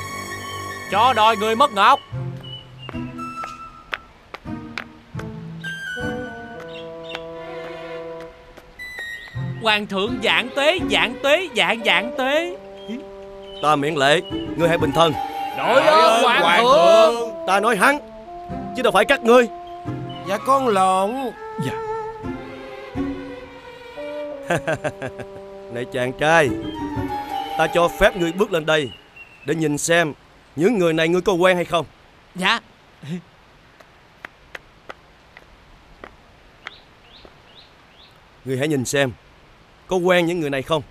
Hoàng thượng vạn tuế. Ta miễn lệ, ngươi hãy bình thân. Đội ơn hoàng thượng. Ta nói hắn chứ đâu phải các ngươi. Dạ con lộn. Dạ. Này chàng trai, ta cho phép ngươi bước lên đây để nhìn xem những người này ngươi có quen hay không. Dạ. Ngươi hãy nhìn xem có quen những người này không.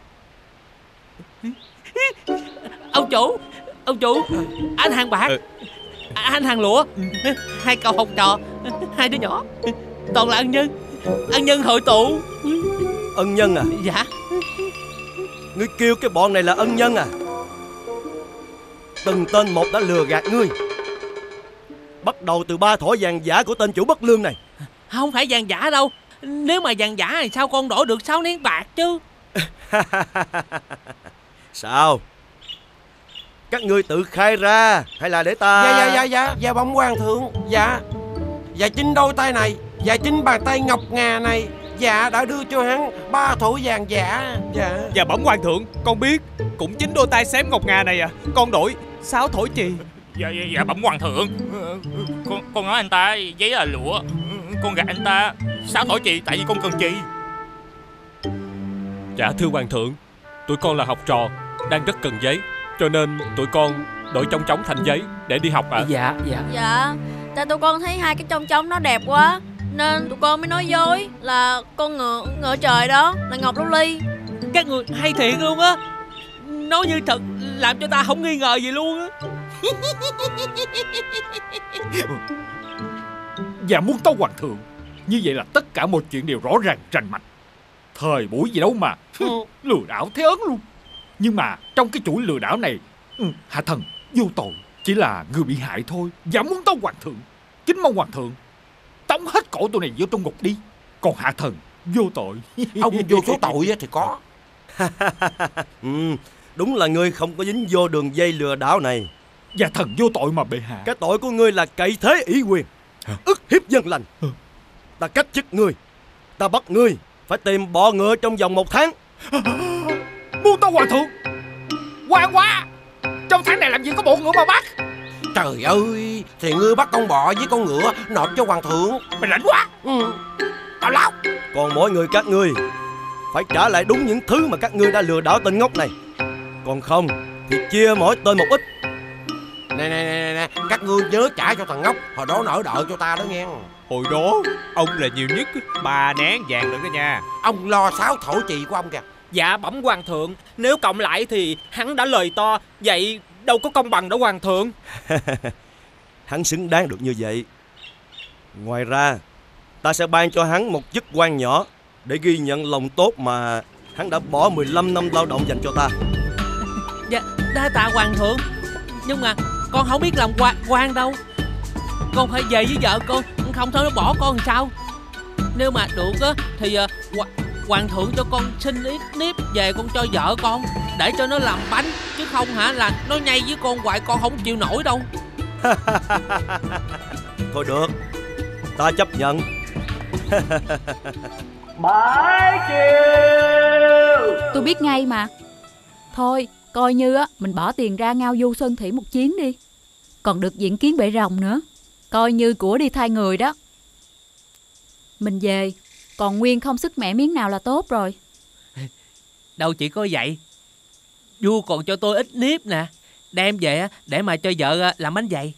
Ông chủ, anh hàng bạc, anh hàng lụa, hai cậu học trò, hai đứa nhỏ, toàn là ân nhân hội tụ. Ân nhân à? Dạ. Ngươi kêu cái bọn này là ân nhân à? Từng tên một đã lừa gạt ngươi, bắt đầu từ 3 thỏi vàng giả của tên chủ bất lương này. Không phải vàng giả đâu. Nếu mà vàng giả thì sao con đổi được 6 nén bạc chứ? Sao? Các ngươi tự khai ra hay là để ta... Dạ bẩm hoàng thượng. Dạ chính đôi tay này, dạ chính bàn tay ngọc ngà này, dạ đã đưa cho hắn 3 thỏi vàng giả. Dạ bẩm hoàng thượng, con biết. Cũng chính đôi tay xém ngọc ngà này à. Con đổi 6 thỏi chì. Dạ bẩm hoàng thượng. Con nói anh ta giấy là lụa, con gạt anh ta 6 thỏi chì tại vì con cần chì. Dạ thưa hoàng thượng, tụi con là học trò đang rất cần giấy, cho nên tụi con đổi chong chóng thành giấy để đi học ạ. Dạ, tại tụi con thấy hai cái chong chóng nó đẹp quá nên tụi con mới nói dối là con ngựa trời đó là ngọc lưu ly. Các người hay thiệt luôn á. Nói như thật làm cho ta không nghi ngờ gì luôn á. Dạ muốn tấu hoàng thượng, như vậy là tất cả mọi chuyện đều rõ ràng rành mạch. Thời buổi gì đâu mà lừa đảo thế ớn luôn. Nhưng mà trong cái chuỗi lừa đảo này, hạ thần vô tội, chỉ là người bị hại thôi. Dạ muốn tấu hoàng thượng, kính mong hoàng thượng tống hết cổ tụi này vô trong ngục đi. Còn hạ thần vô tội. Ông vô số tội thì có. Đúng là ngươi không có dính vô đường dây lừa đảo này. Dạ thần vô tội mà bệ hạ. Cái tội của ngươi là cậy thế ủy quyền, ức hiếp dân lành. Ta cách chức ngươi, ta bắt ngươi phải tìm bọ ngựa trong vòng 1 tháng. Muốn tấu hoàng thượng, quan quá. Trong tháng này làm gì có bộ ngựa mà bắt. Trời ơi, thì ngươi bắt con bọ với con ngựa nộp cho hoàng thượng. Mày rảnh quá. Tào lao. Còn mỗi người các ngươi phải trả lại đúng những thứ mà các ngươi đã lừa đảo tên ngốc này. Còn không thì chia mỗi tên một ít. Nè, các ngươi nhớ trả cho thằng ngốc hồi đó nợ đợi cho ta đó nghe. Hồi đó ông là nhiều nhất 3 nén vàng được đó nha. Ông lo 6 thỏi chì của ông kìa. Dạ bẩm hoàng thượng, nếu cộng lại thì hắn đã lời to, vậy đâu có công bằng đâu hoàng thượng. Hắn xứng đáng được như vậy. Ngoài ra ta sẽ ban cho hắn một chức quan nhỏ để ghi nhận lòng tốt mà hắn đã bỏ 15 năm lao động dành cho ta. Dạ, đa tạ hoàng thượng. Nhưng mà con không biết làm quan đâu. Con phải về với vợ con, không thôi nó bỏ con làm sao. Nếu mà được á thì hoàng thượng cho con xin ít nếp về con cho vợ con, để cho nó làm bánh. Chứ không hả là nó nhây với con hoài con không chịu nổi đâu. Thôi được, ta chấp nhận. Bãi chiều. Tôi biết ngay mà. Thôi coi như á mình bỏ tiền ra ngao du Sơn Thủy một chuyến đi. Còn được diện kiến bệ rồng nữa, coi như của đi thay người đó. Mình về còn nguyên không sức mẻ miếng nào là tốt rồi. Đâu chỉ có vậy, vua còn cho tôi ít nếp nè, đem về để mà cho vợ làm bánh dày.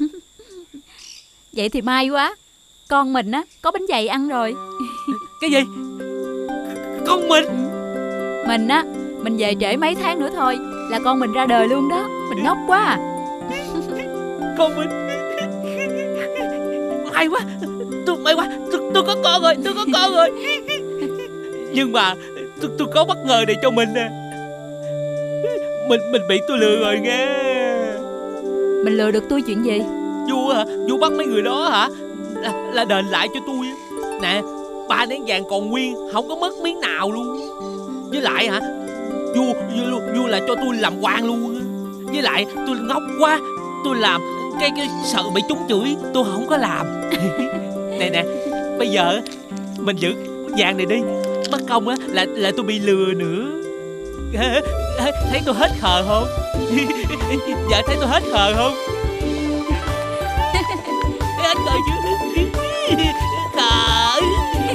Vậy thì may quá, con mình á có bánh dày ăn rồi. Cái gì? Con mình? Mình á, mình về trễ mấy tháng nữa thôi là con mình ra đời luôn đó. Mình ngốc quá à. Con mình. May quá, tôi có con rồi, tôi có con rồi. Nhưng mà tôi có bất ngờ này cho mình nè. Mình bị tôi lừa rồi nghe. Mình lừa được tôi chuyện gì? Vua hả? Vua bắt mấy người đó hả? Là đền lại cho tôi. Nè, 3 nén vàng còn nguyên, không có mất miếng nào luôn. Với lại hả, vua là cho tôi làm quan luôn. Với lại tôi ngốc quá, tôi làm cái sợ bị trúng chửi, tôi không có làm. Nè, bây giờ mình giữ vàng này đi, mất công á là tôi bị lừa nữa. Thấy tôi hết khờ không? Vợ thấy tôi hết khờ không? Hết khờ chứ? Khờ.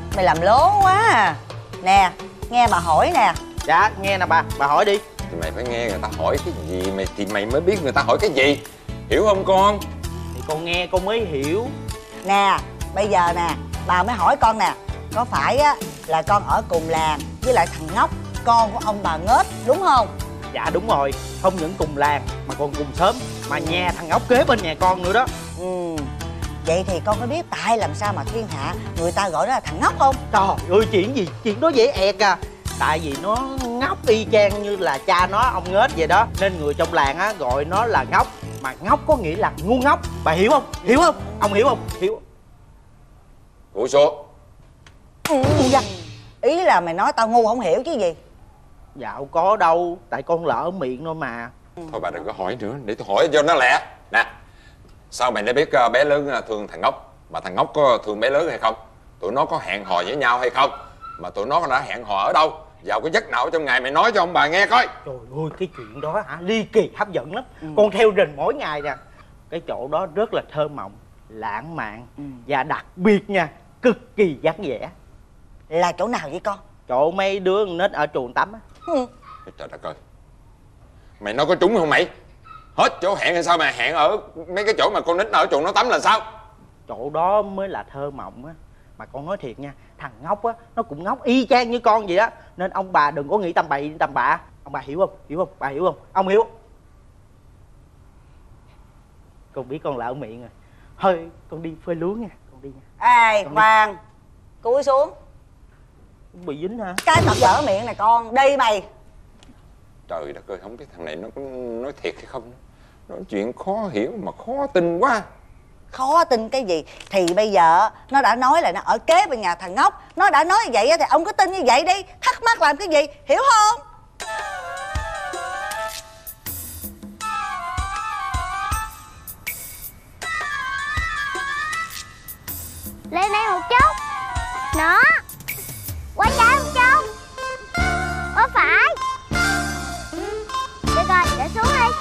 mày làm lố quá à. Nè, nghe bà hỏi nè. Dạ, nghe nè bà hỏi đi. Thì mày phải nghe người ta hỏi cái gì thì mày mới biết người ta hỏi cái gì. Hiểu không con? Thì con nghe con mới hiểu. Nè, bây giờ nè, bà mới hỏi con nè. Có phải á là con ở cùng làng với lại thằng Ngốc, con của ông bà Ngết, đúng không? Dạ đúng rồi, không những cùng làng mà còn cùng xóm. Mà nhà thằng Ngốc kế bên nhà con nữa đó. Vậy thì con có biết tại làm sao mà thiên hạ người ta gọi nó là thằng Ngốc không? Trời ơi, chuyện gì? Chuyện đó dễ ẹt à. Tại vì nó ngốc y chang như là cha nó, ông Ngết vậy đó. Nên người trong làng á gọi nó là Ngốc. Mà ngốc có nghĩa là ngu ngốc. Bà hiểu không? Hiểu không? Ông hiểu không? Hiểu. Cúi xuống. Ý là mày nói tao ngu không hiểu chứ gì. Dạ không có đâu, tại con lỡ miệng thôi mà. Thôi bà đừng có hỏi nữa, để tôi hỏi cho nó lẹ. Nè, sao mày đã biết bé lớn thương thằng Ngốc? Mà thằng Ngốc có thương bé lớn hay không? Tụi nó có hẹn hò với nhau hay không? Mà tụi nó đã hẹn hò ở đâu? Vào cái giấc nào trong ngày mày nói cho ông bà nghe coi. Trời ơi, cái chuyện đó hả, ly kỳ hấp dẫn lắm. Con theo rình mỗi ngày nè. Cái chỗ đó rất là thơ mộng, lãng mạn và đặc biệt nha, cực kỳ vắng vẻ. Là chỗ nào vậy con? Chỗ mấy đứa nít ở chuồng tắm á. Trời đất ơi, mày nói có trúng không mày? Hết chỗ hẹn hay sao mà hẹn ở mấy cái chỗ mà con nít ở chuồng nó tắm là sao? Chỗ đó mới là thơ mộng á. Mà con nói thiệt nha, thằng Ngốc á, nó cũng ngốc y chang như con vậy đó. Nên ông bà đừng có nghĩ tầm bậy tầm bạ. Ông bà hiểu không? Hiểu không? Bà hiểu không? Ông hiểu. Con biết con lỡ miệng rồi. Thôi, con đi phơi lúa nha. Con đi nha. Ê, khoan. Cúi xuống. Bị dính hả? Cái tao dở miệng này con. Đi mày. Trời đất ơi, không biết thằng này nó có nói thiệt hay không. Nói chuyện khó hiểu mà khó tin quá. Khó tin cái gì? Thì bây giờ nó đã nói là nó ở kế bên nhà thằng Ngốc. Nó đã nói như vậy thì ông cứ tin như vậy đi. Thắc mắc làm cái gì, hiểu không? Lên đây một chút. Nó. Quay trái một chút. Ở phải. Được rồi, để xuống đi.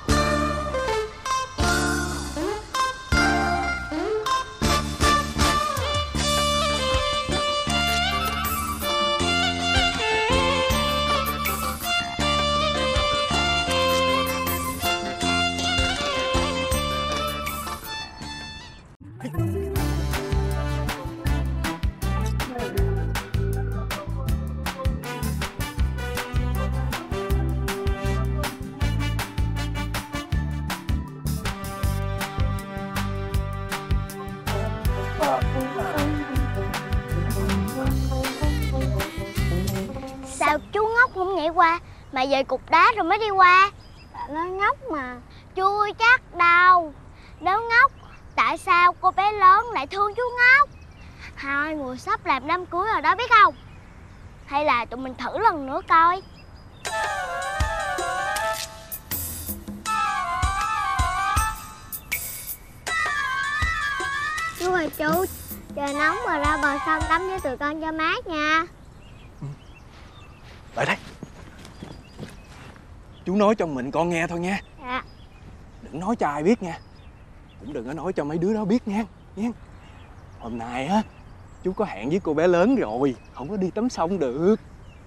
Sao chú Ngốc không nhảy qua mà về cục đá rồi mới đi qua? Nó ngốc mà. Chưa chắc đâu. Nếu ngốc, tại sao cô bé lớn lại thương chú Ngốc? Hai người sắp làm đám cưới rồi đó biết không? Hay là tụi mình thử lần nữa coi. Chú ơi chú, trời nóng mà ra bờ sông tắm với tụi con cho mát nha. Lại đây. Chú nói cho mình con nghe thôi nha. Dạ. Đừng nói cho ai biết nha. Cũng đừng có nói cho mấy đứa đó biết nha. Hôm nay á, chú có hẹn với cô bé lớn rồi, không có đi tắm sông được.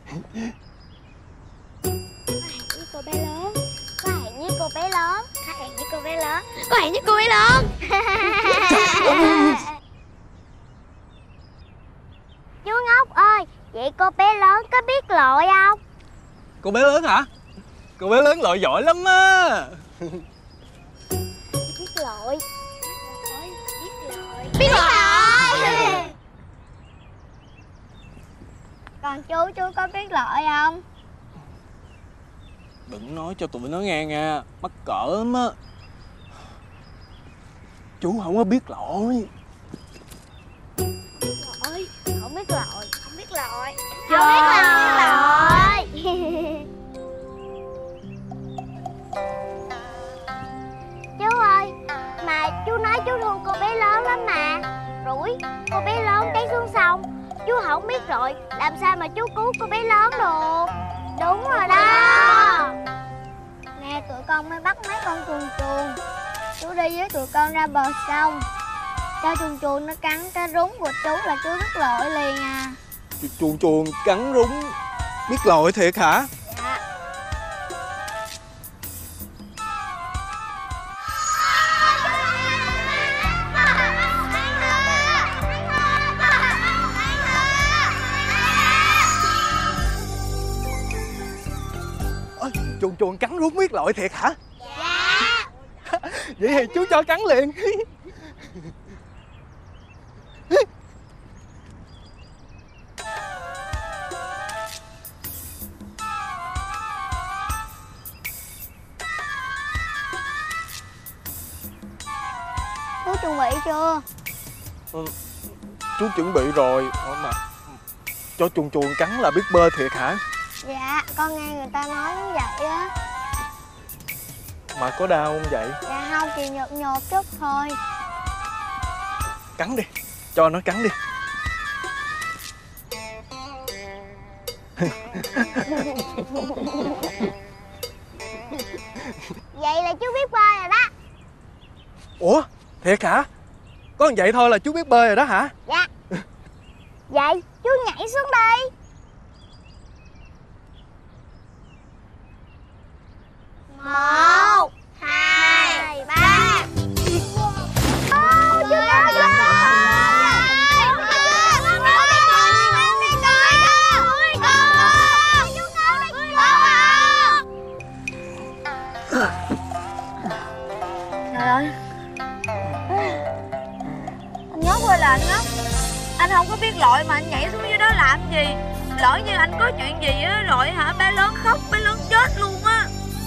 Cô bé lớn. Có hẹn với cô bé lớn. Có hẹn với cô bé lớn. Có hẹn với cô bé lớn. Chú Ngốc ơi, vậy cô bé lớn có biết lội không? Cô bé lớn hả? Cô bé lớn lội giỏi lắm á. Biết lội. Biết lội. Còn chú có biết lội không? Đừng nói cho tụi nó nghe nha, mắc cỡ lắm á. Chú không có biết lội. Ôi, không biết lội. Không biết lội. Không biết lội. Chú ơi, mà chú nói chú thương cô bé lớn lắm mà. Rủi, cô bé lớn té xuống sông. Chú không biết rồi, làm sao mà chú cứu cô bé lớn được? Đúng rồi đó. Nè, tụi con mới bắt mấy con chuồn chuồn. Chú đi với tụi con ra bờ sông. Cho chuồn chuồn nó cắn cái rúng của chú là chú biết lỗi liền à. Chuồn chuồn cắn rúng biết lỗi thiệt hả? Dạ. Chuồn chuồn cắn rúng biết lỗi thiệt hả? Dạ. Vậy thì chú cho cắn liền. Chú chuẩn bị chưa? Chú chuẩn bị rồi. Mà cho chuồn chuồn cắn là biết bơi thiệt hả? Dạ, con nghe người ta nói như vậy á. Mà có đau không vậy? Dạ không, chỉ nhột nhột chút thôi. Cắn đi, cho nó cắn đi. Vậy là chú biết bơi rồi đó. Ủa, thiệt hả? Có vậy thôi là chú biết bơi rồi đó hả? Dạ. Vậy chú nhảy xuống đi. Một, hai, ba. Chú cao rồi. Trời ơi, anh Ngốc ơi là anh Ngốc. Anh không có biết lội mà anh nhảy xuống dưới đó làm gì? Lỡ như anh có chuyện gì á rồi hả, bé lớn khóc, bé lớn chết luôn á.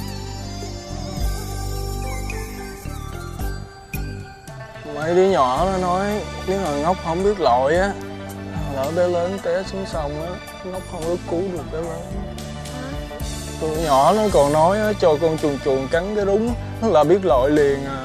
Mấy đứa nhỏ nó nói nếu mà Ngốc không biết lội á, lỡ bé lớn té xuống sông á, Ngốc không có cứu được bé lớn. Tụi nhỏ nó còn nói á, cho con chuồn chuồn cắn cái rúng là biết lội liền à.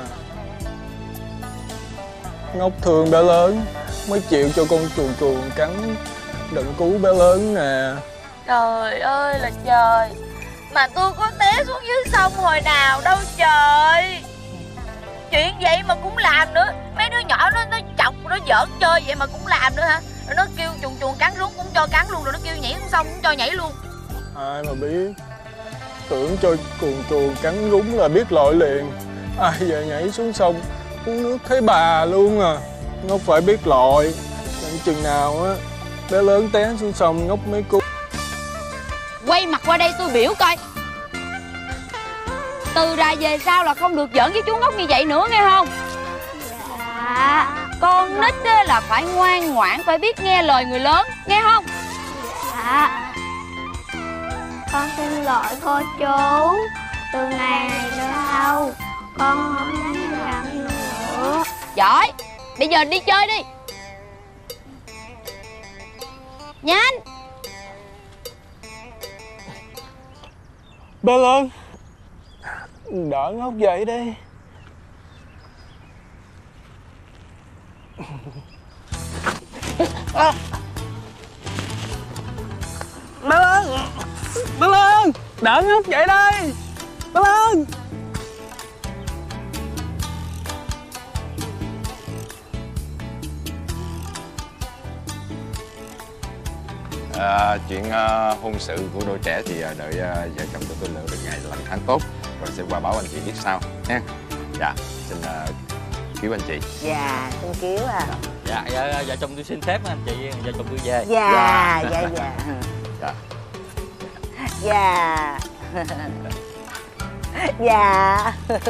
Ngốc thương bé lớn mới chịu cho con chuồn chuồn cắn, đừng cứu bé lớn nè. Trời ơi là trời, mà tôi có té xuống dưới sông hồi nào đâu trời. Chuyện vậy mà cũng làm nữa. Mấy đứa nhỏ nó chọc, nó giỡn chơi vậy mà cũng làm nữa hả? Rồi nó kêu chuồn chuồn cắn rúng cũng cho cắn luôn, rồi nó kêu nhảy xuống sông cũng cho nhảy luôn. Ai mà biết, tưởng cho chuồn chuồn cắn rúng là biết lội liền. Ai về nhảy xuống sông uống nước thấy bà luôn à. Ngốc phải biết lội, đến chừng nào á bé lớn té xuống sông Ngốc mới cứu. Quay mặt qua đây tôi biểu coi. Từ ra về sau là không được giỡn với chú Ngốc như vậy nữa nghe không? Dạ. Con nít là phải ngoan ngoãn, phải biết nghe lời người lớn, nghe không? Dạ. Con xin lỗi cô chú. Từ ngày này sau con không dám làm nữa. Giỏi. Bây giờ đi chơi đi. Nhanh. Bé lớn, đỡ Ngốc dậy đi. Bé lớn, bé lớn, đỡ Ngốc dậy đây. Bé lớn. Chuyện hôn sự của đôi trẻ thì đợi vợ chồng tụi tôi lựa được ngày lành tháng tốt rồi sẽ qua báo anh chị biết sau nha. Dạ, xin cứu anh chị. Dạ, xin cứu à. Dạ, vợ chồng tôi xin phép anh chị, vợ chồng tôi về. Dạ, dạ, dạ. Dạ. Dạ. Dạ.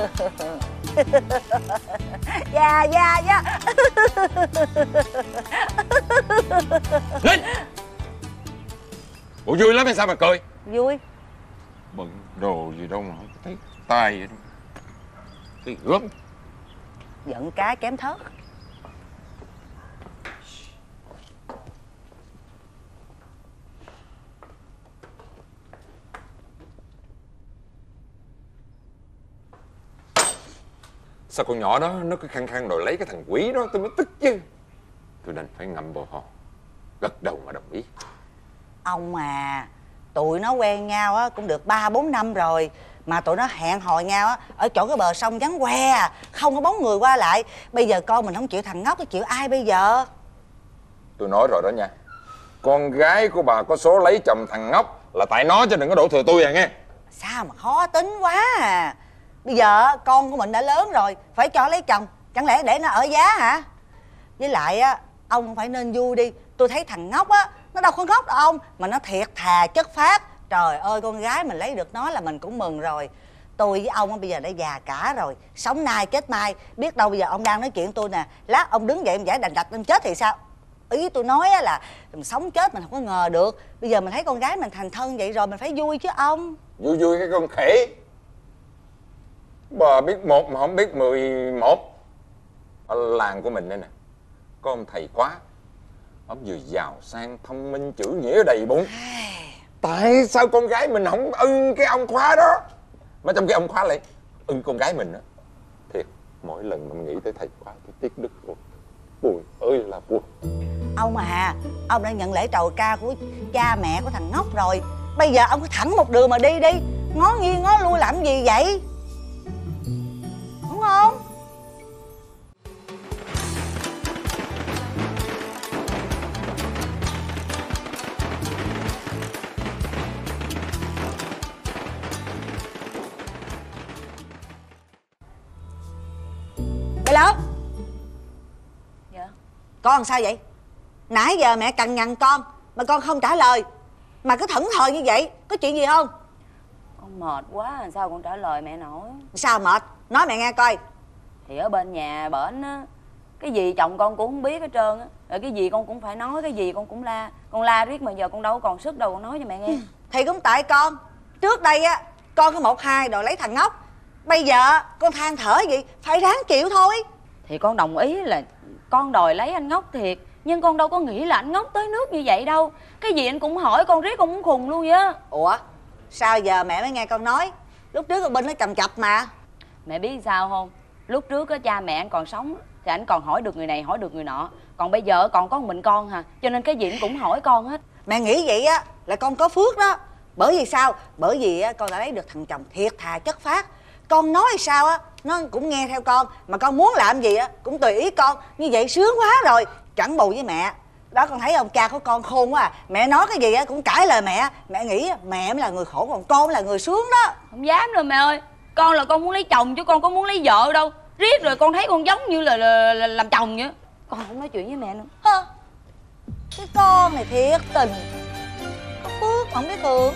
Dạ, dạ, dạ. Linh! Bộ vui lắm hay sao mà cười? Vui. Bận đồ gì đâu mà không thấy tay vậy đâu. Cái gớm. Giận cá kém thớt. Sao con nhỏ đó nó cứ khăng khăng đòi lấy cái thằng quỷ đó, tôi mới tức chứ. Tôi đành phải ngậm bồ hòn, gật đầu mà đồng ý. Ông à, tụi nó quen nhau á cũng được 3-4 năm rồi Mà tụi nó hẹn hò nhau á ở chỗ cái bờ sông vắng que à, không có bóng người qua lại. Bây giờ con mình không chịu thằng Ngốc thì chịu ai bây giờ? Tôi nói rồi đó nha, con gái của bà có số lấy chồng thằng Ngốc là tại nó, chứ đừng có đổ thừa tôi à nghe. Sao mà khó tính quá à. Bây giờ con của mình đã lớn rồi, phải cho lấy chồng, chẳng lẽ để nó ở giá hả? Với lại á, ông phải nên vui đi. Tôi thấy thằng Ngốc á, nó đâu có ngốc đâu ông, mà nó thiệt thà chất phác. Trời ơi, con gái mình lấy được nó là mình cũng mừng rồi. Tôi với ông bây giờ đã già cả rồi, sống nay chết mai. Biết đâu bây giờ ông đang nói chuyện tôi nè, lát ông đứng dậy ông giải đành đạch ông chết thì sao? Ý tôi nói là mình sống chết mình không có ngờ được. Bây giờ mình thấy con gái mình thành thân vậy rồi, mình phải vui chứ ông. Vui vui cái con khỉ. Bà biết một mà không biết 11. Ở làng của mình đây nè, có ông thầy khóa. Ông vừa giàu sang, thông minh, chữ nghĩa đầy bụng. Tại sao con gái mình không ưng cái ông khóa đó, mà trong cái ông khóa lại ưng con gái mình đó? Thiệt, mỗi lần mà mình nghĩ tới thầy khóa tôi tiếc đức luôn. Buồn ơi là buồn. Ông à, ông đã nhận lễ trầu ca của cha mẹ của thằng Ngốc rồi. Bây giờ ông cứ thẳng một đường mà đi đi, ngó nghiêng ngó lui làm gì vậy? Đúng không? Bé Lớn. Dạ. Con sao vậy? Nãy giờ mẹ cằn nhằn con mà con không trả lời, mà cứ thẫn thờ như vậy. Có chuyện gì không? Con mệt quá, làm sao con trả lời mẹ nổi. Sao mệt? Nói mẹ nghe coi. Thì ở bên nhà bển á, cái gì chồng con cũng không biết hết trơn á. Rồi cái gì con cũng phải nói, cái gì con cũng la. Con la riết mà giờ con đâu còn sức đâu con nói cho mẹ nghe. Thì cũng tại con. Trước đây á, con có 1-2 đòi lấy thằng Ngốc. Bây giờ con than thở gì, phải ráng chịu thôi. Thì con đồng ý là con đòi lấy anh Ngốc thiệt, nhưng con đâu có nghĩ là anh Ngốc tới nước như vậy đâu. Cái gì anh cũng hỏi con riết con muốn khùng luôn vậy á. Ủa, sao giờ mẹ mới nghe con nói? Lúc trước con Binh nó chầm chập mà. Mẹ biết sao không? Lúc trước á, cha mẹ anh còn sống thì anh còn hỏi được người này hỏi được người nọ. Còn bây giờ còn có mình con hả, cho nên cái gì anh cũng hỏi con hết. Mẹ nghĩ vậy á là con có phước đó. Bởi vì sao? Bởi vì á, con đã lấy được thằng chồng thiệt thà chất phác. Con nói sao á nó cũng nghe theo con, mà con muốn làm gì á cũng tùy ý con. Như vậy sướng quá rồi, chẳng bù với mẹ. Đó, con thấy ông cha của con khôn quá à. Mẹ nói cái gì á cũng cãi lời mẹ. Mẹ nghĩ mẹ mới là người khổ, còn con mới là người sướng đó. Không dám rồi mẹ ơi. Con là con muốn lấy chồng chứ con có muốn lấy vợ đâu. Riết rồi con thấy con giống như là làm chồng vậy. Con không nói chuyện với mẹ nữa. Hơ, cái con này thiệt tình, có phước mà không biết hưởng.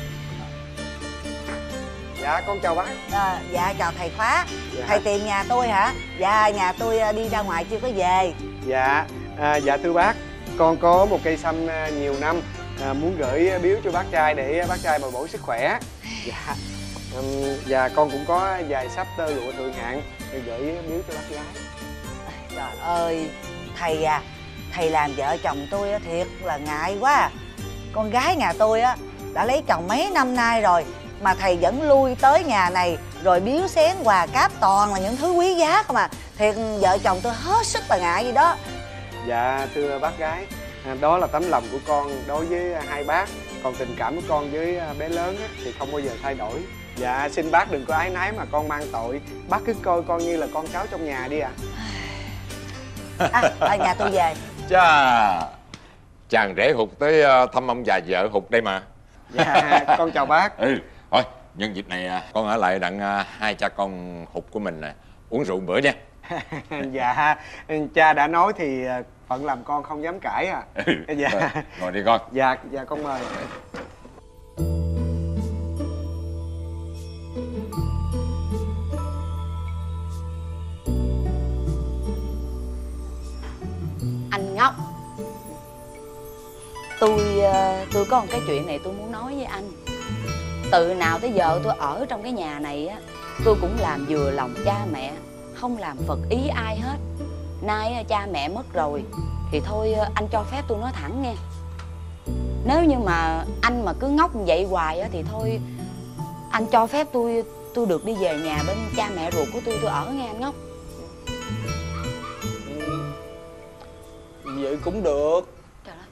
Dạ con chào bác. Dạ chào thầy Khóa. Dạ. Thầy tìm nhà tôi hả? Dạ nhà tôi đi ra ngoài chưa có về. Dạ dạ thưa bác, con có một cây sâm nhiều năm, muốn gửi biếu cho bác trai để bác trai bồi bổ sức khỏe. Dạ và con cũng có vài sắp tơ lụa thượng hạng để gửi biếu cho bác gái. Trời ơi thầy à, thầy làm vợ chồng tôi thiệt là ngại quá à. Con gái nhà tôi á đã lấy chồng mấy năm nay rồi mà thầy vẫn lui tới nhà này rồi biếu xén quà cáp toàn là những thứ quý giá không à. Thiệt vợ chồng tôi hết sức là ngại gì đó. Dạ thưa bác gái, đó là tấm lòng của con đối với hai bác. Còn tình cảm của con với bé lớn á, thì không bao giờ thay đổi. Dạ xin bác đừng có áy náy mà con mang tội. Bác cứ coi con như là con cháu trong nhà đi ạ. Ở nhà tôi về. Chà, chàng rể Hụt tới thăm ông già vợ Hụt đây mà. Dạ con chào bác. Thôi nhân dịp này con ở lại đặng hai cha con Hụt của mình uống rượu bữa nha. Dạ cha đã nói thì phận làm con không dám cãi à. Dạ ngồi đi con. Dạ dạ con mời. Anh Ngốc, tôi có một cái chuyện này tôi muốn nói với anh. Từ nào tới giờ tôi ở trong cái nhà này á, tôi cũng làm vừa lòng cha mẹ, không làm phật ý ai hết. Nay cha mẹ mất rồi thì thôi anh cho phép tôi nói thẳng nghe. Nếu như mà anh mà cứ ngốc như vậy hoài á thì thôi anh cho phép tôi được đi về nhà bên cha mẹ ruột của tôi ở nghe anh Ngốc. Vậy cũng được. Trời ơi.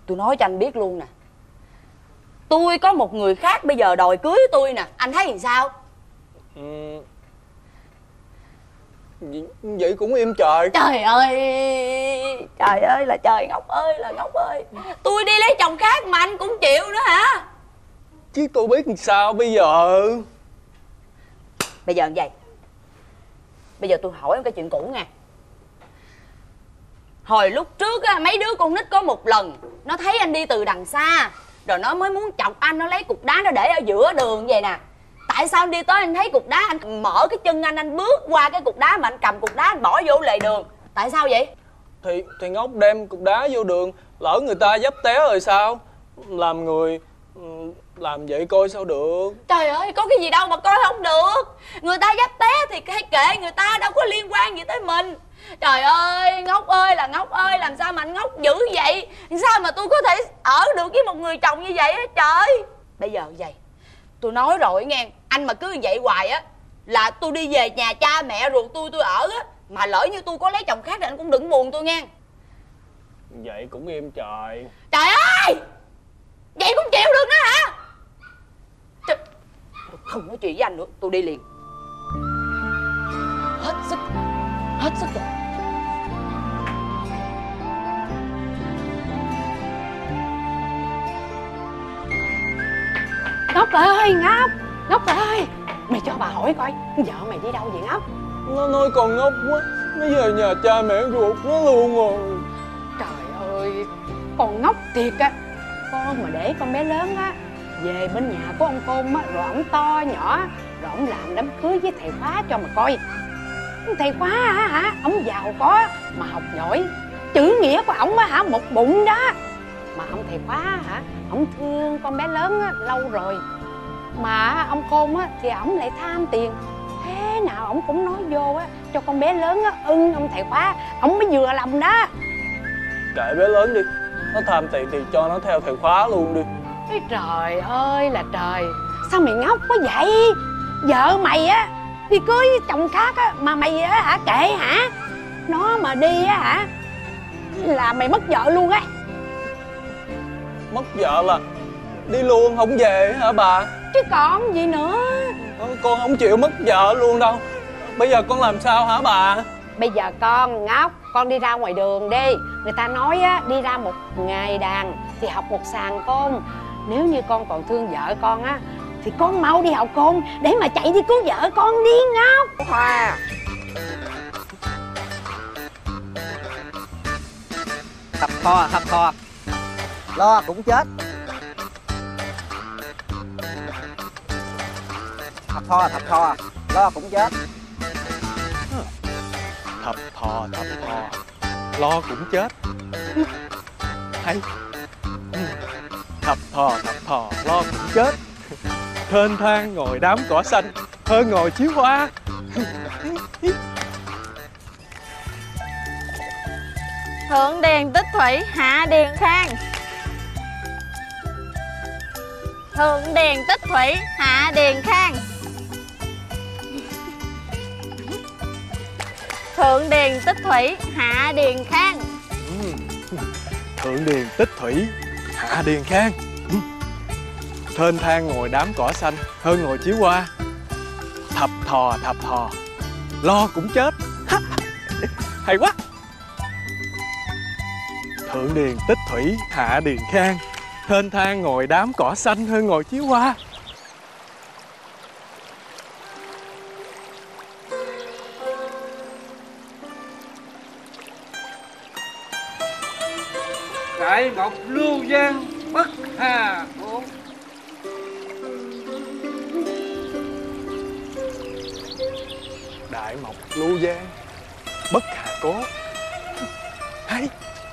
Tôi nói cho anh biết luôn nè, tôi có một người khác bây giờ đòi cưới tôi nè, anh thấy làm sao? Vậy cũng im trời. Trời ơi là trời, Ngọc ơi là Ngọc ơi. Tôi đi lấy chồng khác mà anh cũng chịu nữa hả? Chứ tôi biết làm sao bây giờ. Bây giờ vậy, bây giờ tôi hỏi em cái chuyện cũ nha. Hồi lúc trước á, mấy đứa con nít có một lần nó thấy anh đi từ đằng xa, rồi nó mới muốn chọc anh, nó lấy cục đá nó để ở giữa đường vậy nè. Tại sao anh đi tới anh thấy cục đá, anh mở cái chân anh bước qua cái cục đá mà anh cầm cục đá anh bỏ vô lề đường? Tại sao vậy? Thì Ngốc đem cục đá vô đường, lỡ người ta dấp té rồi sao? Làm người làm vậy coi sao được. Trời ơi, có cái gì đâu mà coi không được. Người ta dấp té thì hãy kệ người ta, đâu có liên quan gì tới mình. Trời ơi, Ngốc ơi là Ngốc ơi, làm sao mà anh Ngốc dữ vậy? Sao mà tôi có thể ở được với một người chồng như vậy á trời? Bây giờ vậy, tôi nói rồi nghe, anh mà cứ như vậy hoài á là tôi đi về nhà cha mẹ ruột tôi ở á. Mà lỡ như tôi có lấy chồng khác thì anh cũng đừng buồn tôi nghe. Vậy cũng im trời. Trời ơi, vậy cũng chịu được nữa hả? Trời, tôi không nói chuyện với anh nữa, tôi đi liền. Hết sức rồi. Ngốc ơi, Ngốc ơi, mày cho bà hỏi coi vợ mày đi đâu vậy Ngốc? Nó nói con ngốc quá, nó về nhà cha mẹ ruột nó luôn rồi. Trời ơi, con ngốc thiệt á. Con mà để con bé lớn á về bên nhà của ông Côn á, rồi ổng to nhỏ, rồi ổng làm đám cưới với thầy khóa cho mà coi. Thầy khóa hả? Ổng giàu có mà học giỏi, chữ nghĩa của ổng á hả, một bụng đó. Mà ông thầy khóa hả, ổng thương con bé lớn á lâu rồi. Mà ông Côn á thì ổng lại tham tiền, thế nào ổng cũng nói vô á cho con bé lớn á ưng ông thầy khóa, ổng mới vừa lòng đó. Kệ bé lớn đi, nó tham tiền thì cho nó theo thầy khóa luôn đi. Ê, trời ơi là trời, sao mày ngốc quá vậy? Vợ mày á đi cưới với chồng khác á mà mày á hả kệ hả? Nó mà đi á hả là mày mất vợ luôn á. Mất vợ là đi luôn không về hả bà? Chứ còn gì nữa. Con không chịu mất vợ luôn đâu. Bây giờ con làm sao hả bà? Bây giờ con Ngốc, con đi ra ngoài đường đi. Người ta nói á, đi ra một ngày đàn thì học một sàn côn. Nếu như con còn thương vợ con á thì con mau đi học côn để mà chạy đi cứu vợ con đi Ngốc. Hoa thập thò lo cũng chết. Thập thò lo cũng chết. Thập thò lo cũng chết. Hay. Thập thò lo cũng chết. Thênh thang ngồi đám cỏ xanh hơn ngồi chiếu hoa. Thượng điền tích thủy, hạ điền khang. Thượng điền tích thủy, hạ điền khang. Thượng điền tích thủy, hạ điền khang. Thượng điền tích thủy, hạ điền khang. Thênh thang ngồi đám cỏ xanh hơn ngồi chiếu hoa. Thập thò lo cũng chết. Hay quá. Thượng điền tích thủy, hạ điền khang. Thênh thang ngồi đám cỏ xanh hơn ngồi chiếu hoa. Đại Mộc Lưu Giang bất hà cố. Đại Mộc Lưu Giang bất hà cố. Hay.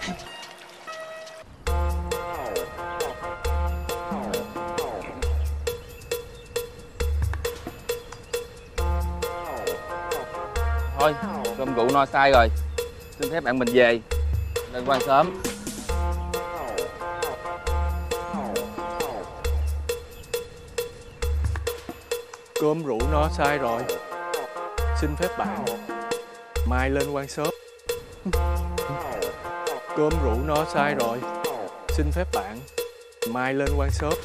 Thôi, cơm rượu no say rồi. Xin phép bạn mình về. Lên quan sớm. Cơm rượu no say rồi. Xin phép bạn mai lên quan sớm. Cơm rượu no say rồi. Xin phép bạn mai lên quan shop.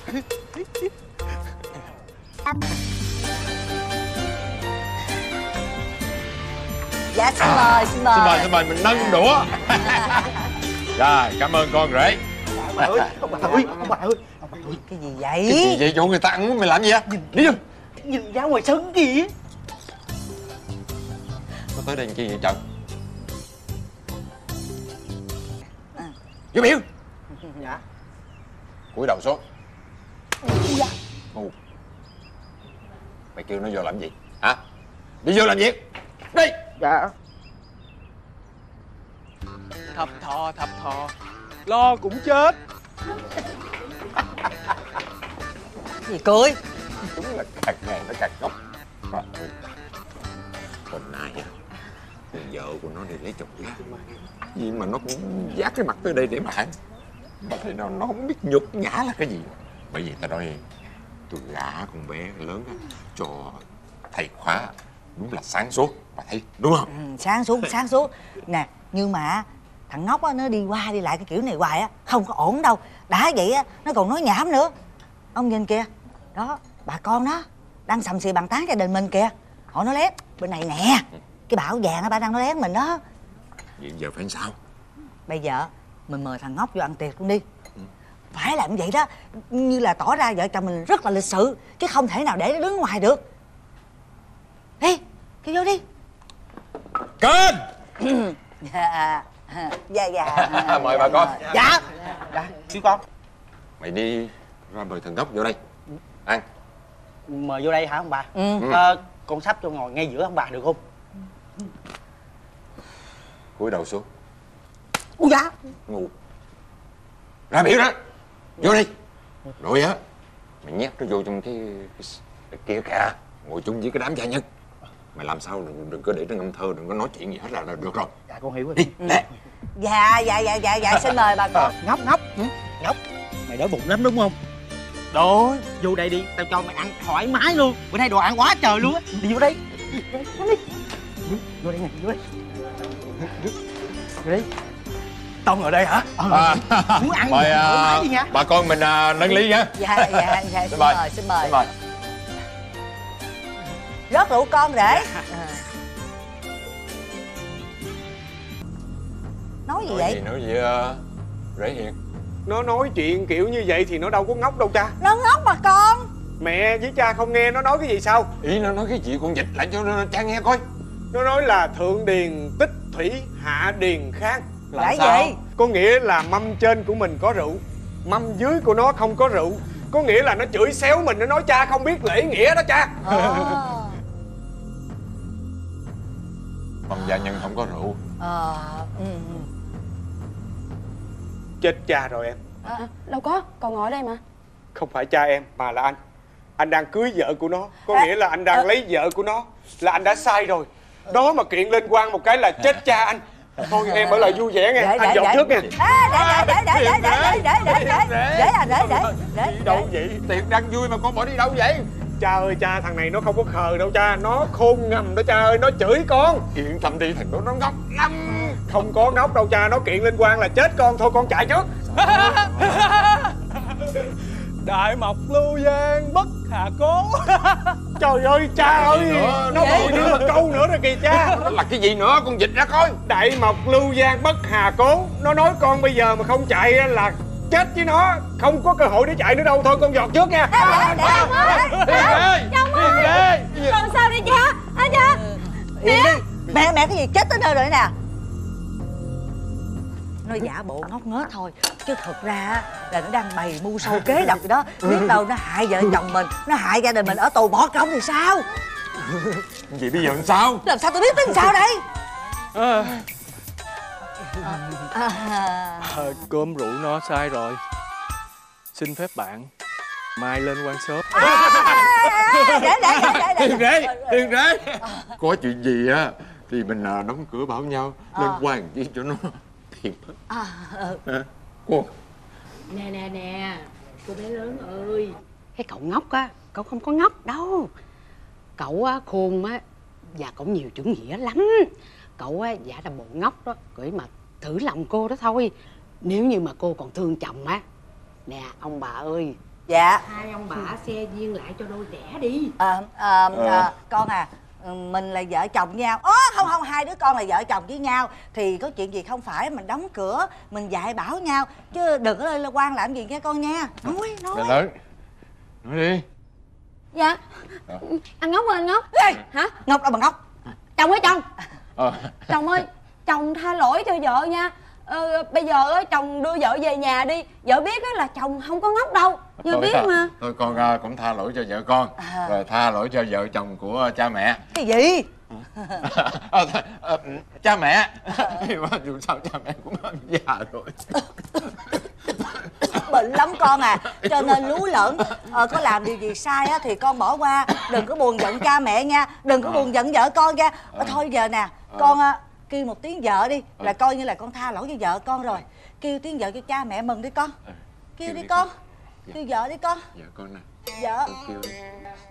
Dạ xin mời, xin mời. Xin mời, mình nâng đũa. Rồi, cảm ơn con rể. Ông bà ơi, ông bà ơi, ông bà ơi. Cái gì vậy? Cái gì vậy? Chỗ người ta ăn mày làm gì á? Đi vô. Nhìn ra ngoài sân kìa. Có tới đây làm chi vậy trời? Vô biểu. Dạ. Cúi đầu xuống. Dạ. Ngu. Mày kêu nó vô làm gì? Hả? Đi vô làm việc. Đi. Dạ. Thập thò, lo cũng chết. Gì cười? Đúng là càng ngày nó càng ngốc. Trời ơi. Hôm nay á, con vợ của nó đi lấy chồng khác. Gì mà nó cũng vác cái mặt tới đây để mà ăn. Mà thấy nó không biết nhục nhã là cái gì. Bởi vì tao nói tôi gả con bé lớn á, cho thầy khóa đúng là sáng suốt. Bà thấy đúng không? Sáng suốt. Nè, nhưng mà thằng ngốc á, nó đi qua đi lại cái kiểu này hoài á, không có ổn đâu. Đã vậy á, nó còn nói nhảm nữa. Ông nhìn kìa. Đó, bà con đó đang sầm xì bàn tán gia đình mình kìa. Họ nói lén bên này nè, cái bảo vàng á, bà đang nói lén mình đó. Vậy giờ phải sao? Bây giờ mình mời thằng ngốc vô ăn tiệc luôn đi. Phải làm vậy đó, như là tỏ ra vợ chồng mình rất là lịch sự, chứ không thể nào để nó đứng ngoài được. Đi, kêu vô đi. Kênh. Dạ. Mời bà con. Dạ. Xíu con. Mày đi ra mời thằng ngốc vô đây ăn. Mời vô đây hả ông bà? Con sắp cho ngồi ngay giữa ông bà được không? Cúi đầu xuống. Ui dạ. Ngu. Ra biểu đó. Vô đi. Rồi á, mày nhét nó vô trong cái kia kìa. Ngồi chung với cái đám gia nhân. Mày làm sao đừng có để nó ngâm thơ, đừng có nói chuyện gì hết là được rồi. Dạ con hiểu rồi. Đi, lẹ. Dạ, xin mời bà con. Ngốc. Ngốc, mày đói bụng lắm đúng không? Đói. Vô đây đi, tao cho mày ăn thoải mái luôn. Bữa nay đồ ăn quá trời luôn á. Đi vô đây. Vô đây nè, vô đây. Vô đây. Tông ở đây hả? Muốn ăn mời thoải mái đi nha. bà con mình nâng ly nha. Dạ, xin mời. Rót rượu con rể. Nói gì vậy? Nói gì rể Hiền? Nó nói chuyện kiểu như vậy thì nó đâu có ngốc đâu cha. Nó ngốc mà con. Mẹ với cha không nghe nó nói cái gì sao? Ý nó nói cái gì con dịch lại cho cha nghe coi. Nó nói là thượng điền tích thủy, hạ điền khang. Là gì? Có nghĩa là mâm trên của mình có rượu, mâm dưới của nó không có rượu. Có nghĩa là nó chửi xéo mình, nó nói cha không biết lễ nghĩa đó cha. Mâm gia nhân không có rượu. Chết cha rồi em. Đâu có, còn ngồi ở đây mà. Không phải cha em mà là anh. Anh đang cưới vợ của nó. Có nghĩa là anh đang lấy vợ của nó. Là anh đã sai rồi. Đó mà kiện lên quan một cái là chết cha anh. Thôi em ở lại vui vẻ nghe. Anh dọn trước nha. Để đâu vậy? Tiệc đang vui mà con bỏ đi đâu vậy? Cha ơi cha, thằng này nó không có khờ đâu cha. Nó khôn ngầm đó cha ơi, nó chửi con. Yên tâm đi, thằng đó nó ngốc lắm. Không có ngốc đâu cha, nó kiện lên quan là chết con. Thôi con chạy trước. Đại mộc lưu giang bất hà cố. Trời ơi cha ơi, nó bồi thêm một câu nữa rồi kìa cha. Là cái gì nữa, con dịch ra coi. Đại mộc lưu giang bất hà cố. Nó nói con bây giờ mà không chạy là chết với nó. Không có cơ hội để chạy nữa đâu. Thôi con giọt trước nha. Chồng ơi, còn sao đây cha? Cha mẹ cái gì chết tới nơi rồi nè. Nó giả bộ ngốc nghếch thôi, chứ thật ra là nó đang bày mưu sâu kế độc gì đó. Biết đâu nó hại vợ chồng mình, nó hại gia đình mình ở tù bỏ công thì sao? Vậy bây giờ làm sao? Làm sao tôi biết tính sao đây? Cơm rượu nó sai rồi. Xin phép bạn mai lên quan shop. Hiền rể. Có chuyện gì á thì mình đóng cửa bảo nhau lên quan chi cho nó thiệt. Cô. Nè cô bé lớn ơi, cái cậu ngốc á, cậu không có ngốc đâu. Cậu á khôn á và cậu nhiều chữ nghĩa lắm. Cậu á giả là bộ ngốc đó, cưỡi mà thử lòng cô đó thôi. Nếu như mà cô còn thương chồng á, nè ông bà ơi. Dạ. Hai ông bà xe duyên lại cho đôi trẻ đi. Con à, mình là vợ chồng nhau. Không, hai đứa con là vợ chồng với nhau thì có chuyện gì không phải mình đóng cửa, mình dạy bảo nhau chứ đừng có lên quan làm gì nghe con nha. Nói lớn nói đi. Dạ. Anh Ngốc ơi, anh Ngốc. Hả? Ngốc đâu mà Ngốc. Chồng ơi chồng. Chồng ơi, chồng tha lỗi cho vợ nha. Bây giờ chồng đưa vợ về nhà đi. Vợ biết là chồng không có ngốc đâu. Vợ biết mà. Thôi con cũng tha lỗi cho vợ con, rồi tha lỗi cho vợ chồng của cha mẹ. Cái gì? Cha mẹ. Dù sao cha mẹ cũng già rồi. Bệnh lắm con à, cho nên lú lẫn. Có làm điều gì sai á thì con bỏ qua, đừng có buồn giận cha mẹ nha, đừng có buồn giận vợ con nha. Thôi giờ nè, con kêu một tiếng vợ đi là coi như là con tha lỗi cho vợ con rồi. Kêu tiếng vợ cho cha mẹ mừng đi con. Kêu đi con. Kêu vợ đi con. Vợ con nè. Vợ. Con kêu đi.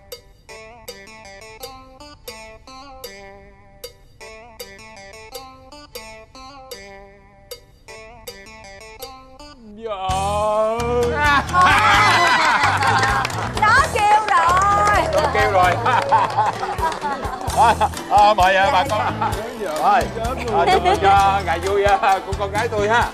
Vợ. Nó kêu rồi. Con kêu rồi. Mời bà con. Rồi, chúc mừng cho ngày vui của con gái tôi ha.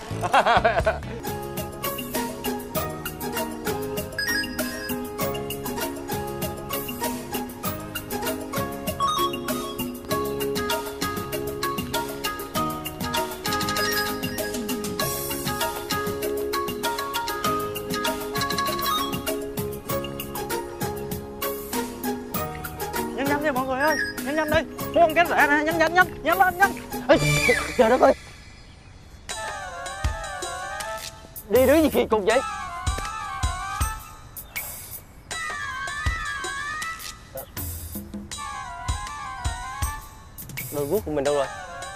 Nhanh đi mọi người ơi, nhanh đi, mua con cánh rạ nè, nhanh lên. Trời đất ơi, đi đứa gì kỳ cục vậy? Đôi guốc của mình đâu rồi?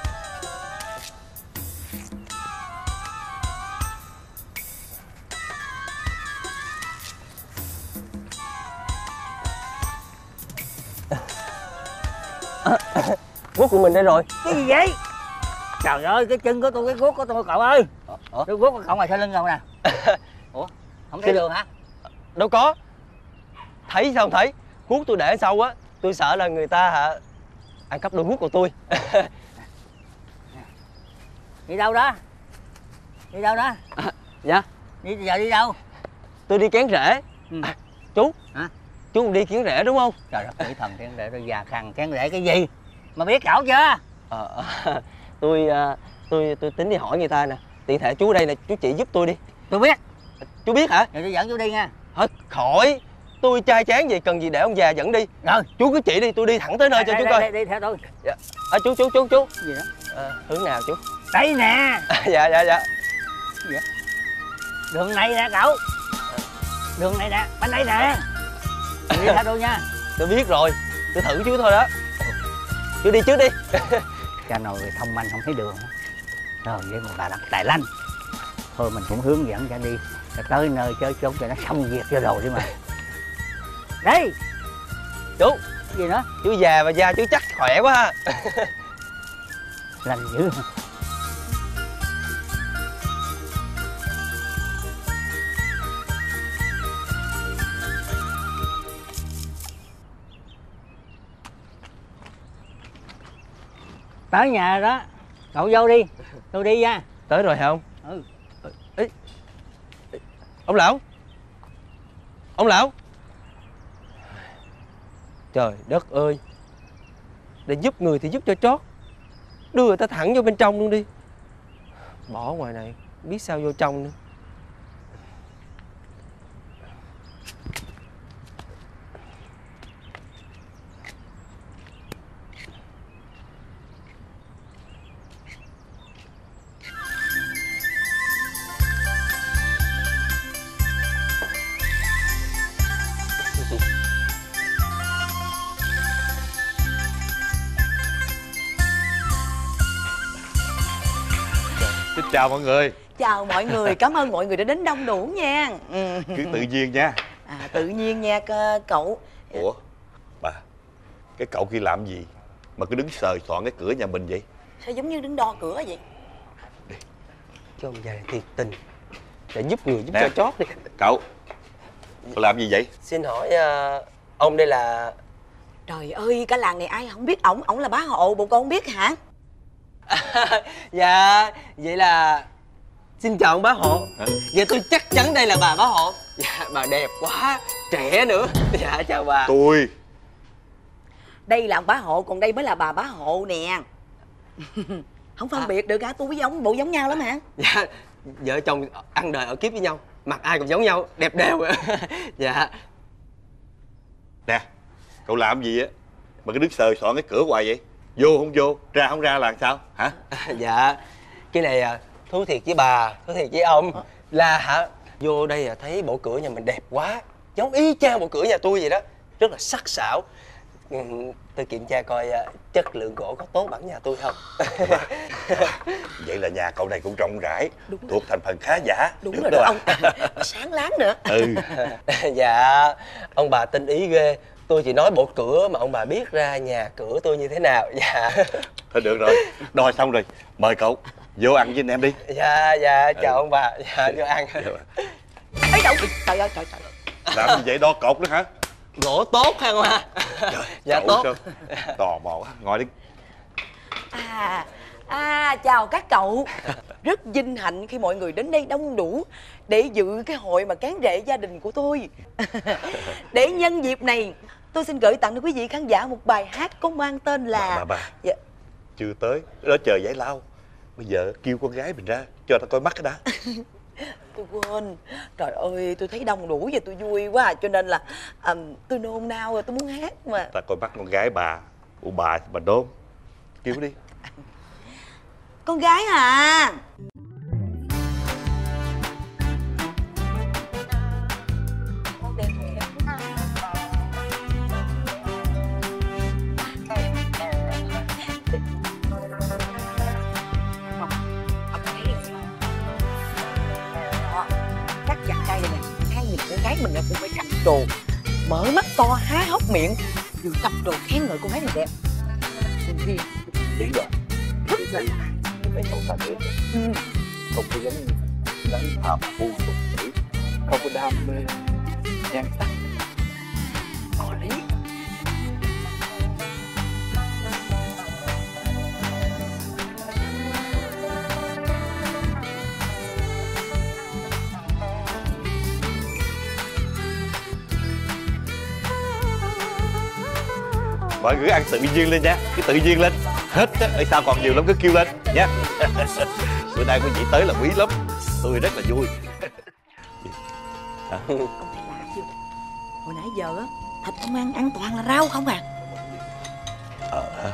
Guốc của mình đây rồi. Cái gì vậy? Trời ơi, cái chân của tôi, cái guốc của tôi cậu ơi. Cái guốc của cậu ngoài sau lưng cậu nè. Ủa, không thấy đường hả? Đâu có. Thấy sao không thấy? Guốc tôi để sau á, tôi sợ là người ta ăn cắp đôi guốc của tôi. Đi đâu đó? Đi đâu đó? Dạ. Giờ đi đâu? Tôi đi kén rễ. Chú. Hả? Chú cũng đi kén rễ đúng không? Trời đất ơi, thần kén rễ, tôi già khăn kén rễ cái gì? Mà biết cậu chưa? Tôi tính đi hỏi người ta nè. Tiện thể chú ở đây nè, chú chỉ giúp tôi đi. Tôi biết. Chú biết hả? Rồi tôi dẫn chú đi nha. Hết khỏi. Tôi trai chán vậy, cần gì để ông già dẫn đi. Rồi. Chú cứ chỉ đi, tôi đi thẳng tới nơi cho chú coi. Đi theo tôi. Dạ. Chú. Gì đó? Hướng nào chú? Đây nè. Dạ. Gì vậy? Đường này nè cậu. Đường này nè, bên đây nè. Đi theo tôi nha. Tôi biết rồi, tôi thử chú thôi đó. Chú đi trước đi. Cha nội thông minh không thấy đường. Rồi với một bà đặt tài lanh. Thôi mình cũng hướng dẫn cha đi. Tới nơi chơi chốn cho nó xong việc cho rồi đi mà. Đây. Chú. Gì nữa? Chú già và da chú chắc khỏe quá ha. Lành dữ. Tới nhà đó, cậu vô đi, tôi đi nha. Tới rồi hả ông? Ừ. Ê. Ông lão. Ông lão. Trời đất ơi. Để giúp người thì giúp cho chót. Đưa người ta thẳng vô bên trong luôn đi. Bỏ ngoài này, biết sao vô trong nữa. Xin chào mọi người. Chào mọi người, cảm ơn mọi người đã đến đông đủ nha. Cứ tự nhiên nha. Tự nhiên nha cậu. Ủa bà, cái cậu kia làm gì mà cứ đứng sờ soạn cái cửa nhà mình vậy? Sao giống như đứng đo cửa vậy? cho ông già này thiệt tình để giúp người giúp Nè, cho chót đi. Cậu làm gì vậy? Xin hỏi ông đây là... Trời ơi, cả làng này ai không biết ổng là bá hộ, bộ con không biết hả? Dạ, vậy là... Xin chào ông bá hộ. Dạ tôi chắc chắn đây là bà bá hộ. Dạ, bà đẹp quá, trẻ nữa. Dạ, chào bà. Tôi. Đây là ông bá hộ, còn đây mới là bà bá hộ nè. Không phân biệt được hả? Tôi với ông bộ giống nhau lắm hả? Dạ, vợ chồng ăn đời ở kiếp với nhau, mặt ai cũng giống nhau, đẹp đều. Dạ. Nè, cậu làm gì á mà cứ đứng sờ soạn cái cửa hoài vậy? Vô không vô, ra không ra là sao hả? Dạ, cái này thú thiệt với bà, thú thiệt với ông là hả, vô đây thấy bộ cửa nhà mình đẹp quá, giống y chang bộ cửa nhà tôi vậy đó, rất là sắc sảo. Tôi kiểm tra coi chất lượng gỗ có tốt bằng nhà tôi không. Vậy là nhà cậu này cũng rộng rãi, thuộc thành phần khá giả. Đúng rồi đó ông, sáng láng nữa. Dạ, ông bà tinh ý ghê. Tôi chỉ nói bộ cửa mà ông bà biết ra nhà cửa tôi như thế nào. Dạ. Thôi được rồi, đòi xong rồi, mời cậu vô ăn với anh em đi. Dạ, dạ, chào ông bà. Dạ, vô ăn. Ấy đâu, trời ơi, trời. Làm gì vậy, đo cột nữa hả? Gỗ tốt hả ông à? Dạ tốt. Tò mò quá, ngồi đi. Chào các cậu. Rất vinh hạnh khi mọi người đến đây đông đủ để dự cái hội mà cán rể gia đình của tôi. Để nhân dịp này, tôi xin gửi tặng đến quý vị khán giả một bài hát có mang tên là... Bà. Dạ. Chưa tới, đó chờ giải lao. Bây giờ kêu con gái mình ra, cho ta coi mắt cái đã. Tôi quên. Trời ơi, tôi thấy đông đủ và tôi vui quá, cho nên là tôi nôn nao rồi, tôi muốn hát mà. Ta coi mắt con gái bà. Ủa bà đôn. Kêu đi. Con gái à. Cắt chặt tay đây nè, hai nhìn con gái mình là cũng phải cắt đồ, mở mắt to há hốc miệng, vừa tập đồ khen ngợi con gái mình đẹp. Vậy rồi. Phải không ta biết. Không có giống như đánh hợp phu tục tử, không có đam mê nhan sắc, có lý. Mọi người ăn tự nhiên lên nha, cứ tự nhiên lên. Hết á, ở sao còn nhiều lắm, cứ kêu lên nha. Bữa nay quý vị tới là quý lắm, tôi rất là vui. Ông thấy lạ chưa? Hồi nãy giờ á, thịt không ăn toàn là rau không à. Hả?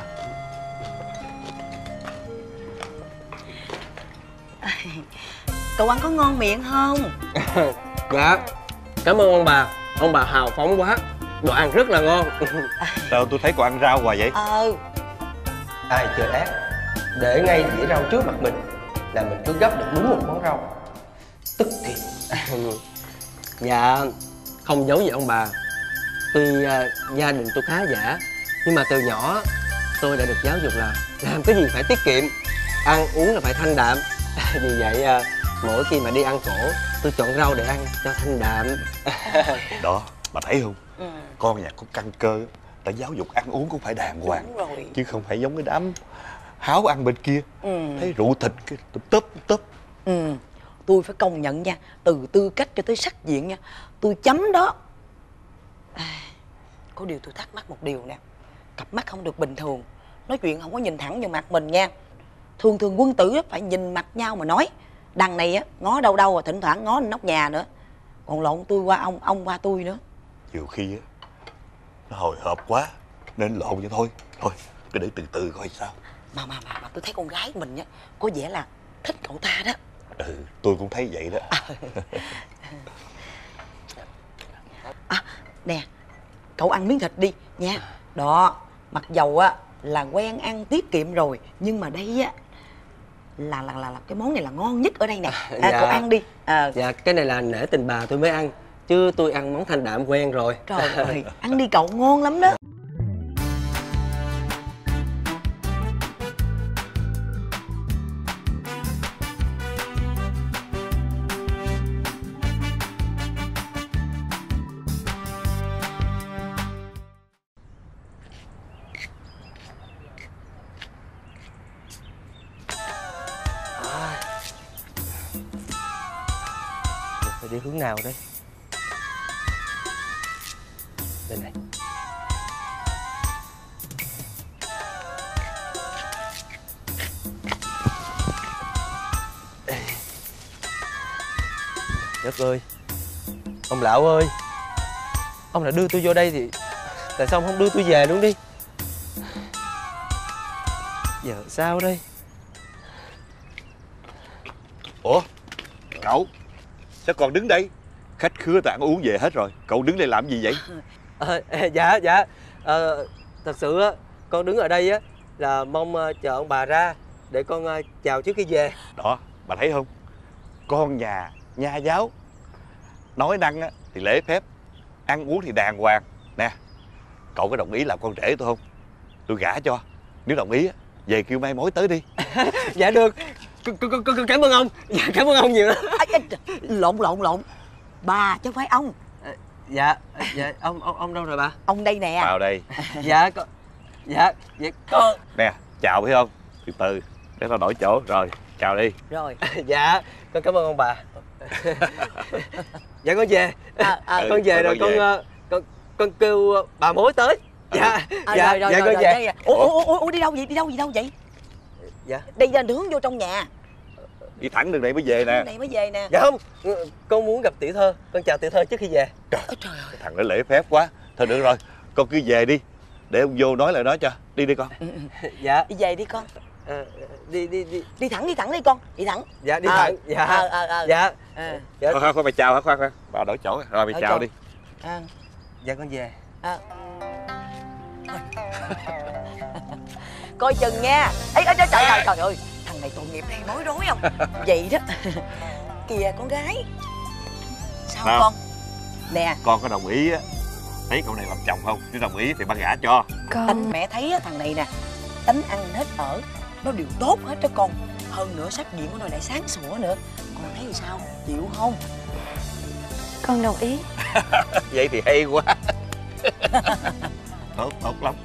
Cậu ăn có ngon miệng không? Dạ, cảm ơn ông bà hào phóng quá, đồ ăn rất là ngon. Sao tôi thấy còn ăn rau hoài vậy? Ai chơi ác, để ngay dĩa rau trước mặt mình là mình cứ gấp được đúng một món rau, tức thiệt. Dạ, không giấu gì ông bà, tuy gia đình tôi khá giả, nhưng mà từ nhỏ tôi đã được giáo dục là làm cái gì phải tiết kiệm, ăn uống là phải thanh đạm. Vì vậy mỗi khi mà đi ăn cổ, tôi chọn rau để ăn cho thanh đạm. Đó, bà thấy không? Con nhà có căn cơ, ta giáo dục ăn uống cũng phải đàng hoàng, chứ không phải giống cái đám háo ăn bên kia. Thấy rượu thịt cái tấp. Tôi phải công nhận nha, từ tư cách cho tới sắc diện nha, tôi chấm đó. Có điều tôi thắc mắc một điều nè, cặp mắt không được bình thường, nói chuyện không có nhìn thẳng vào mặt mình nha. Thường quân tử phải nhìn mặt nhau mà nói. Đằng này á, ngó đâu rồi thỉnh thoảng ngó lên nóc nhà nữa, còn lộn tôi qua ông qua tôi nữa. Nhiều khi á, nó hồi hộp quá nên lộn vậy thôi. Thôi, cứ để từ từ coi sao. Mà tôi thấy con gái mình á, có vẻ là thích cậu ta đó. Tôi cũng thấy vậy đó. Nè, cậu ăn miếng thịt đi nha. Đó, mặc dầu á là quen ăn tiết kiệm rồi, nhưng mà đây á là cái món này là ngon nhất ở đây nè. Dạ. Cậu ăn đi. Dạ, cái này là nể tình bà tôi mới ăn, chứ tôi ăn món thanh đạm quen rồi. Trời ơi, ăn đi cậu, ngon lắm đó. Rồi đi hướng nào đây? Đây này. Đất ơi, ông lão ơi, ông đã đưa tôi vô đây thì tại sao ông không đưa tôi về luôn đi? Giờ sao đây? Ủa, cậu sao còn đứng đây? Khách khứa ta ăn uống về hết rồi, cậu đứng đây làm gì vậy? Dạ thật sự á, con đứng ở đây á là mong chờ ông bà ra để con chào trước khi về. Đó, bà thấy không? Con nhà nha giáo, nói năng á thì lễ phép, ăn uống thì đàng hoàng. Nè, cậu có đồng ý làm con rể tôi không? Tôi gả cho. Nếu đồng ý á, về kêu mai mối tới đi. Dạ được. Cảm ơn ông. Dạ, cảm ơn ông nhiều lắm. Lộn bà chứ không phải ông. Dạ ông đâu rồi bà? Ông đây nè. Vào đây. Dạ con. Nè, chào phải không? Từ từ để tao đổi chỗ. Rồi, chào đi. Rồi. Dạ, con cảm ơn ông bà. Dạ con về. Con về rồi con kêu bà mối tới. Dạ con về. Ủa đi đâu vậy? Dạ. Đi ra hướng vô trong nhà. Đi thẳng đường này mới về nè. Này mới về nè. Dạ không, con muốn gặp tiểu thơ. Con chào tiểu thơ trước khi về. Trời ơi. Thằng đó lễ phép quá. Thôi được rồi, con cứ về đi. Để ông vô nói lời đó cho. Đi con. Dạ. Đi về đi con. Đi thẳng đi con. Đi thẳng. Dạ đi thẳng. Dạ. Khoan bà chào hả? Khoan. Bà đổi chỗ rồi bà chào đi. Dạ con về. Coi chừng nha. Trời ơi, thằng này tội nghiệp hay nói rối không? Vậy đó. Kìa con gái. Sao nào, con? Nè, con có đồng ý á, thấy cậu này làm chồng không? Nếu đồng ý thì ba gả cho. Anh mẹ thấy á, thằng này nè, tánh ăn hết ở, nó đều tốt hết đó con. Hơn nữa sắc diện của nó lại sáng sủa nữa. Con thấy thì sao? Chịu không? Con đồng ý. Vậy thì hay quá. Tốt lắm.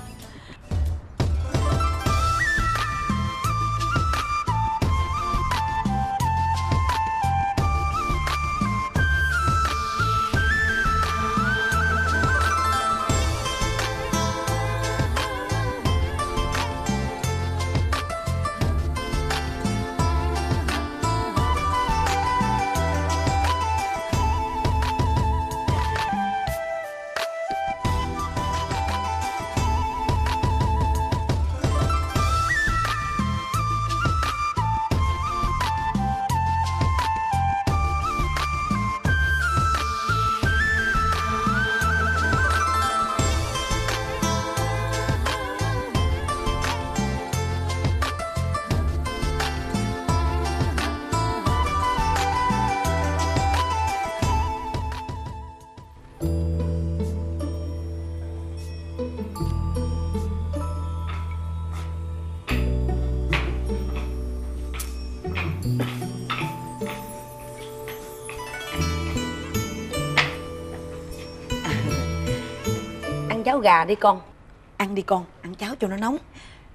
Cháo gà đi con. Ăn đi con, ăn cháo cho nó nóng.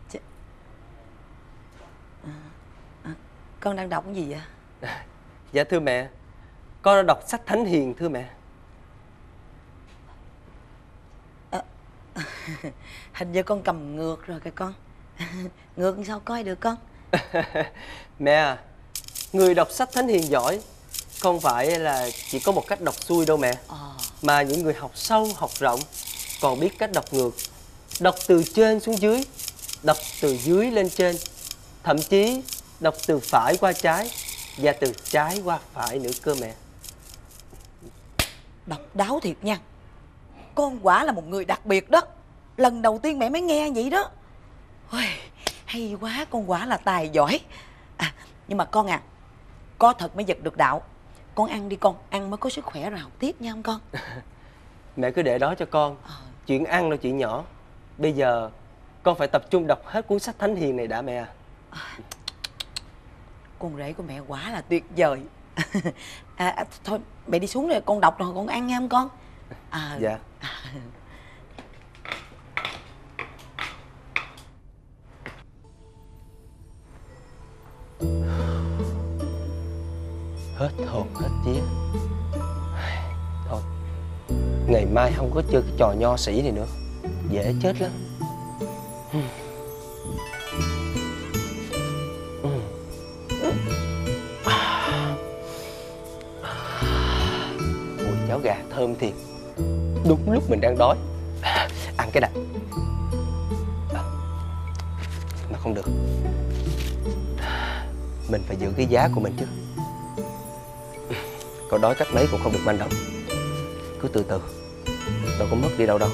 Con đang đọc cái gì vậy? Dạ thưa mẹ, con đang đọc sách Thánh Hiền thưa mẹ. Hình như con cầm ngược rồi kìa con. Ngược sao coi được con? Mẹ à, người đọc sách Thánh Hiền giỏi không phải là chỉ có một cách đọc xuôi đâu mẹ. Mà những người học sâu, học rộng còn biết cách đọc ngược. Đọc từ trên xuống dưới, đọc từ dưới lên trên, thậm chí đọc từ phải qua trái và từ trái qua phải nữa cơ mẹ. Độc đáo thiệt nha. Con quả là một người đặc biệt đó. Lần đầu tiên mẹ mới nghe vậy đó. Ôi, hay quá, con quả là tài giỏi. Nhưng mà con à, có thật mới giật được đạo. Con ăn đi con, ăn mới có sức khỏe rồi học tiếp nha không con? Mẹ cứ để đó cho con. Chuyện ăn là chuyện nhỏ. Bây giờ con phải tập trung đọc hết cuốn sách Thánh Hiền này đã mẹ. Con rể của mẹ quả là tuyệt vời. Thôi mẹ đi xuống rồi con đọc rồi con ăn nha không con? Dạ. Hết hồn hết vía. Thôi, ngày mai không có chơi cái trò nho sĩ này nữa, dễ chết lắm. Mùi cháo gà thơm thiệt, đúng lúc mình đang đói. Ăn cái này. Mà không được, mình phải giữ cái giá của mình chứ. Có đói cách mấy cũng không được manh động. Cứ từ từ, đâu có mất đi đâu đâu.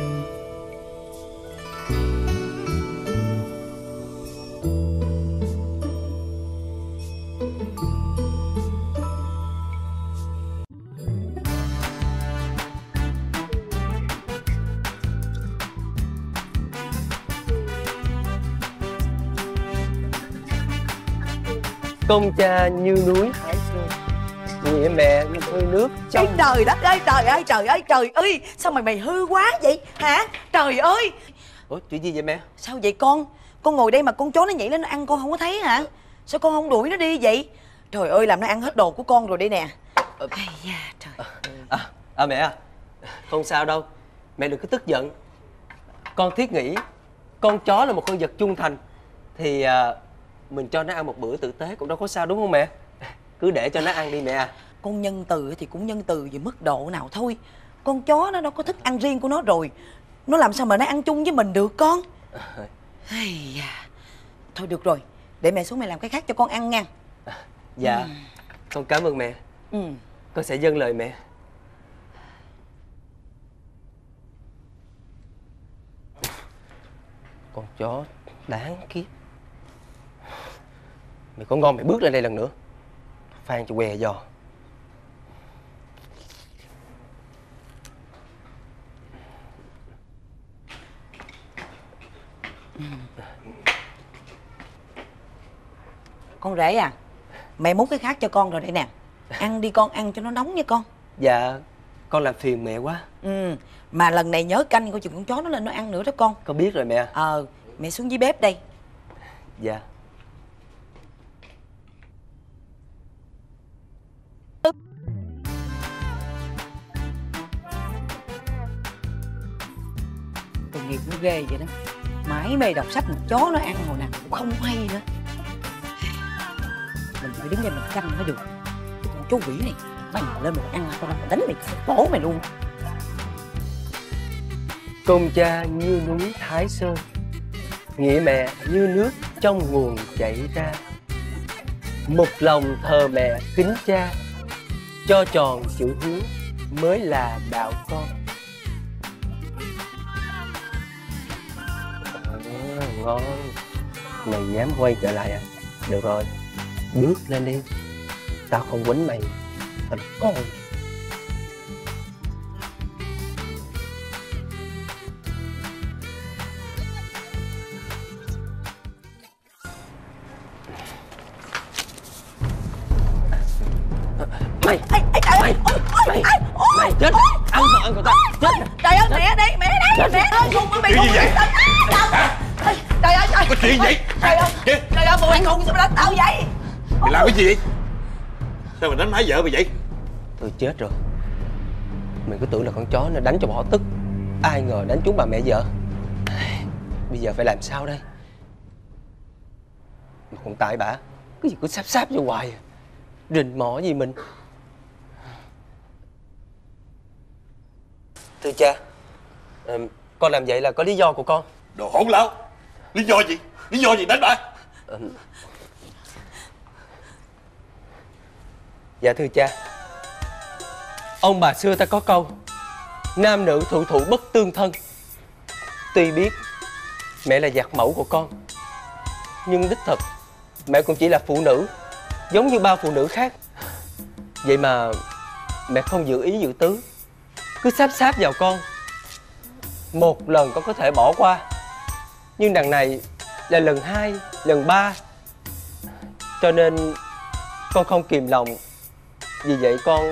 Công cha như núi Thái Sơn, nghĩa mẹ như hơi nước trong... Trời đất ơi, trời ơi, trời ơi, trời ơi. Sao mày hư quá vậy hả? Trời ơi. Ủa, chuyện gì vậy mẹ? Sao vậy con? Con ngồi đây mà con chó nó nhảy lên nó ăn con không có thấy hả? Sao con không đuổi nó đi vậy? Trời ơi, làm nó ăn hết đồ của con rồi đây nè. Ây da, trời. Mẹ à, không sao đâu. Mẹ đừng có tức giận. Con thiết nghĩ con chó là một con vật trung thành, thì mình cho nó ăn một bữa tử tế cũng đâu có sao, đúng không mẹ? Cứ để cho nó ăn đi mẹ à. Con nhân từ thì cũng nhân từ về mức độ nào thôi. Con chó nó đâu có thức ăn riêng của nó rồi, nó làm sao mà nó ăn chung với mình được con. Ây da. Thôi được rồi, để mẹ xuống mẹ làm cái khác cho con ăn nha. Dạ, con cảm ơn mẹ. Con sẽ vâng lời mẹ. Con chó đáng kiếp. Mày có ngon mày bước lên đây lần nữa, phan cho què giò. Con rể à, mẹ múc cái khác cho con rồi đây nè. Ăn đi con, ăn cho nó nóng nha con. Dạ, con làm phiền mẹ quá. Mà lần này nhớ canh coi chừng con chó nó lên nó ăn nữa đó con. Con biết rồi mẹ. Mẹ xuống dưới bếp đây. Dạ. Tội nghiệp nó ghê vậy đó. Mãi mê đọc sách, một chó nó ăn hồi nào cũng không hay nữa. Mình phải đứng đây mình canh nó được. Cái con chú quỷ này, mày mà lên mình ăn tao đánh mày, bổ mày luôn. Công cha như núi Thái Sơn, nghĩa mẹ như nước trong nguồn chảy ra. Một lòng thờ mẹ kính cha, cho tròn chữ hiếu mới là đạo con. Ngon. Mày dám quay trở lại à? Được rồi, bước lên đi. Tao không quýnh mày, thành con. Mày chết, ăn vợ người ta chết. Trời ơi, mẹ đây, mẹ đây, mẹ ơi, khùng của mày không vậy? Trời ơi, trời. Có chuyện gì? Trời ơi, bộ mày khùng sao mày đánh tao vậy? Mày làm cái gì vậy? Sao mày đánh má vợ mày vậy? Tôi chết rồi. Mình cứ tưởng là con chó nó đánh cho bỏ tức, ai ngờ đánh trúng bà mẹ vợ. Bây giờ phải làm sao đây? Mà còn tại bả cái gì cứ sáp vô hoài à. Rình mò gì mình. Thưa cha, con làm vậy là có lý do của con. Đồ hỗn láo. Lý do gì? Lý do gì đánh bà? Dạ thưa cha, ông bà xưa ta có câu nam nữ thụ thụ bất tương thân. Tuy biết mẹ là giặc mẫu của con, nhưng đích thực mẹ cũng chỉ là phụ nữ, giống như bao phụ nữ khác. Vậy mà mẹ không giữ ý giữ tứ, cứ sáp vào con. Một lần con có thể bỏ qua, nhưng đằng này là lần 2, lần 3. Cho nên con không kìm lòng. Vì vậy con...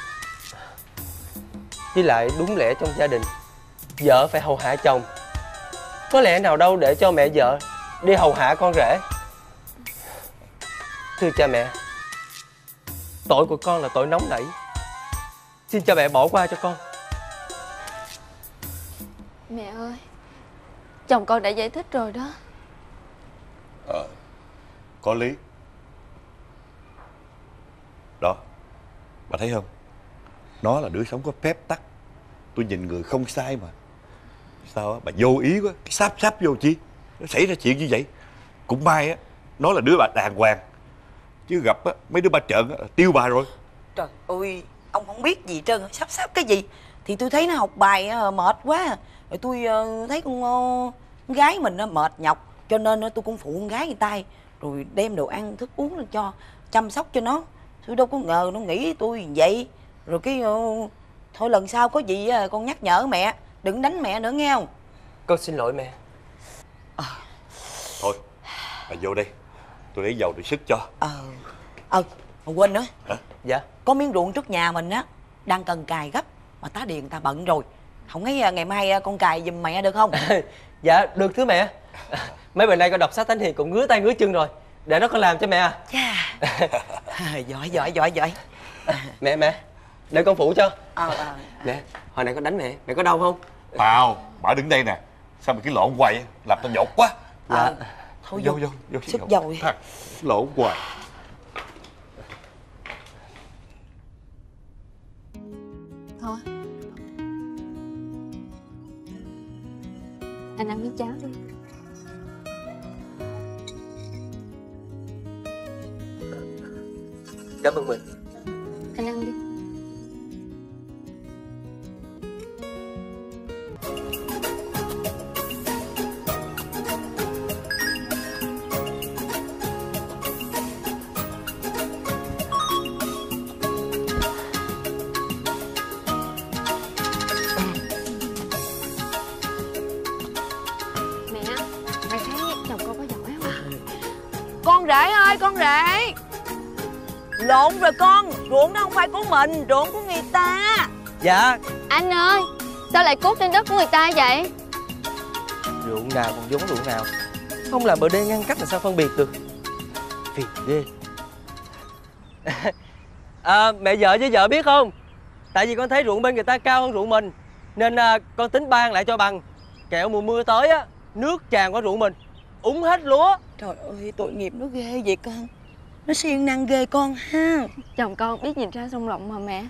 Với lại đúng lẽ trong gia đình vợ phải hầu hạ chồng, có lẽ nào đâu để cho mẹ vợ đi hầu hạ con rể. Thưa cha mẹ, Tội của con là tội nóng nảy. Xin cho mẹ bỏ qua cho con. Mẹ ơi, chồng con đã giải thích rồi đó. Có lý. Đó, bà thấy không? Nó là đứa sống có phép tắc. Tôi nhìn người không sai mà. Sao á, bà vô ý quá, sáp vô chi. Nó xảy ra chuyện như vậy. Cũng may á, nó là đứa bà đàng hoàng. Chứ gặp á, mấy đứa ba trợn á, tiêu bà rồi. Trời ơi, ông không biết gì trơn, sắp cái gì. Thì tôi thấy nó học bài mệt quá. Rồi tôi thấy con gái mình nó mệt nhọc, cho nên tôi cũng phụ con gái người ta. Rồi đem đồ ăn, thức uống lên cho, chăm sóc cho nó. Tôi đâu có ngờ nó nghĩ tôi vậy. Rồi cái thôi lần sau có gì con nhắc nhở mẹ, đừng đánh mẹ nữa nghe không? Con xin lỗi mẹ. Thôi, bà vô đây. Tôi lấy dầu để sức cho. Mà quên nữa. Hả? Dạ. Có miếng ruộng trước nhà mình á, đang cần cài gấp. Mà tá điền ta bận rồi. Không thấy ngày mai con cài giùm mẹ được không? Dạ, được thưa mẹ. Mấy bữa nay con đọc sách Thánh Hiền cũng ngứa tay ngứa chân rồi. Để nó con làm cho mẹ à. Giỏi. Mẹ, để con phụ cho. Nè, hồi nãy con đánh mẹ có đau không? Tao, bà đứng đây nè. Sao mày cứ lộn hoài vậy? Làm tao nhột quá. Thôi vô sức dầu đi. Lộn hoài. Thôi, anh ăn miếng cháo đi. Cảm ơn mình. Anh ăn đi. Mẹ, mày thấy chồng con có giỏi không? Con rể ơi, con rể. Lộn rồi con, ruộng đó không phải của mình, ruộng của người ta. Dạ. Anh ơi, sao lại cuốc trên đất của người ta vậy? Ruộng nào còn giống ruộng nào. Không làm bờ đê ngăn cách là sao phân biệt được. Phiền ghê. Mẹ vợ với vợ biết không? Tại vì con thấy ruộng bên người ta cao hơn ruộng mình, nên con tính ban lại cho bằng. Kẹo mùa mưa tới á, nước tràn qua ruộng mình, úng hết lúa. Trời ơi, tội nghiệp nó ghê vậy con. Nó siêng năng ghê con ha. Chồng con biết nhìn ra sông rộng mà mẹ.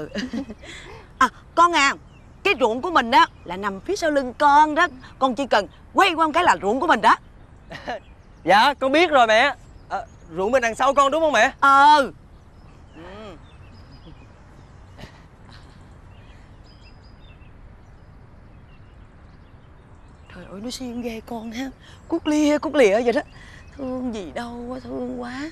Con à, cái ruộng của mình đó là nằm phía sau lưng con đó. Con chỉ cần quay qua một cái là ruộng của mình đó. Dạ, con biết rồi mẹ. Ruộng bên đằng sau con đúng không mẹ? Trời ơi, nó siêng ghê con ha. Cút lìa vậy đó. Thương gì đâu, thương quá.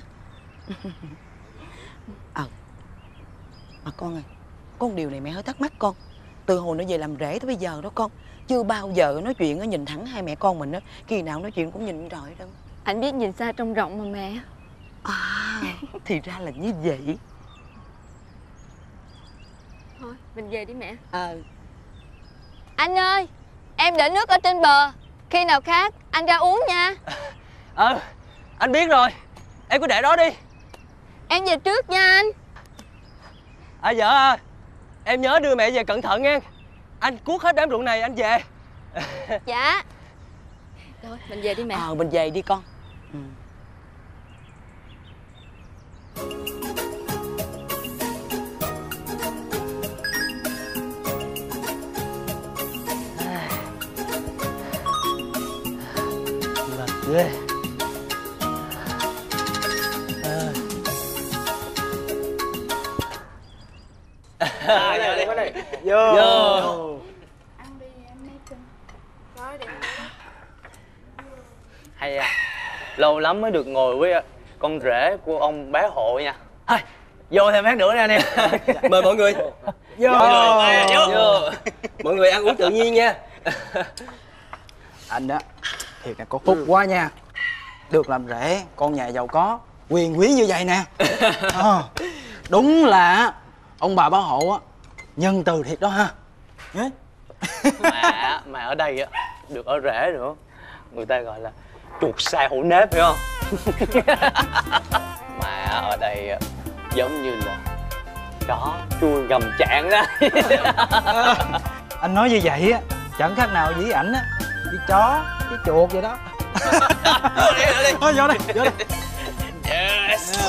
Mà con ơi, có một điều này mẹ hơi thắc mắc con. Từ hồi nó về làm rể tới bây giờ đó con, chưa bao giờ nói chuyện nhìn thẳng hai mẹ con mình á. Kỳ nào nói chuyện cũng nhìn trời đâu. Anh biết nhìn xa trông rộng mà mẹ. Thì ra là như vậy. Thôi, mình về đi mẹ. Anh ơi, em để nước ở trên bờ. Khi nào khát, anh ra uống nha. Anh biết rồi. Em cứ để đó đi. Em về trước nha anh. Vợ à, em nhớ đưa mẹ về cẩn thận nha. Anh cuốc hết đám ruộng này anh về. Dạ. Thôi, mình về đi mẹ. Mình về đi con. Ghê. Vô. Hay à, lâu lắm mới được ngồi với con rể của ông bé Hộ nha. Vô thêm phát nữa nè anh em. Mời mọi người. Vô. Mọi người ăn uống tự nhiên nha. Anh á, thiệt là có phúc quá nha. Được làm rể con nhà giàu có, quyền quý như vậy nè. Đúng là ông bà Bá Hộ á, nhân từ thiệt đó ha. Mà ở đây á, được ở rể nữa, người ta gọi là chuột sai hổ nếp, phải không? Mà ở đây giống như là chó chui gầm chạng đó. Anh nói như vậy á chẳng khác nào với ảnh á, với chó với chuột vậy đó. Thôi vô đây, vô đây. Yes.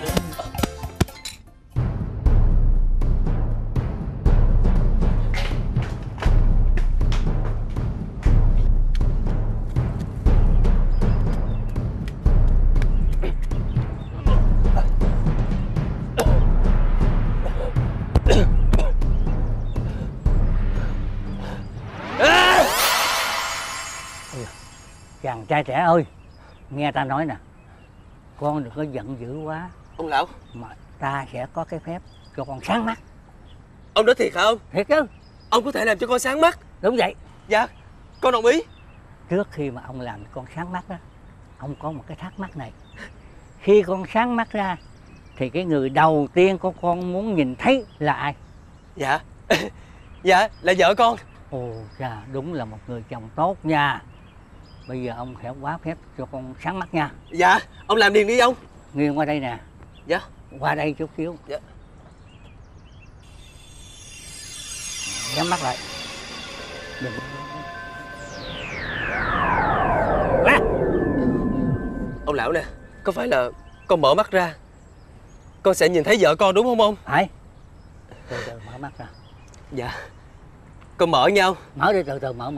Chàng trai trẻ ơi, nghe ta nói nè, con đừng có giận dữ quá. Ông lão, mà ta sẽ có cái phép cho con sáng mắt. ông nói thiệt hả ông? Thiệt chứ. Ông có thể làm cho con sáng mắt? Đúng vậy. Dạ, con đồng ý. Trước khi mà ông làm cho con sáng mắt đó, ông có một cái thắc mắc này. Khi con sáng mắt ra thì cái người đầu tiên của con muốn nhìn thấy là ai? Dạ, dạ là vợ con. Ồ chà, đúng là một người chồng tốt nha. Bây giờ ông sẽ hóa phép cho con sáng mắt nha. Dạ, ông làm liền đi ông. Nghiêng qua đây nè. Dạ. Qua đây chút xíu. Dạ. Nhắm mắt lại. Đừng. Ông lão nè, có phải là con mở mắt ra con sẽ nhìn thấy vợ con đúng không ông? Phải. Từ từ mở mắt ra. Dạ. Con mở nha ông. Mở đi, từ từ mở.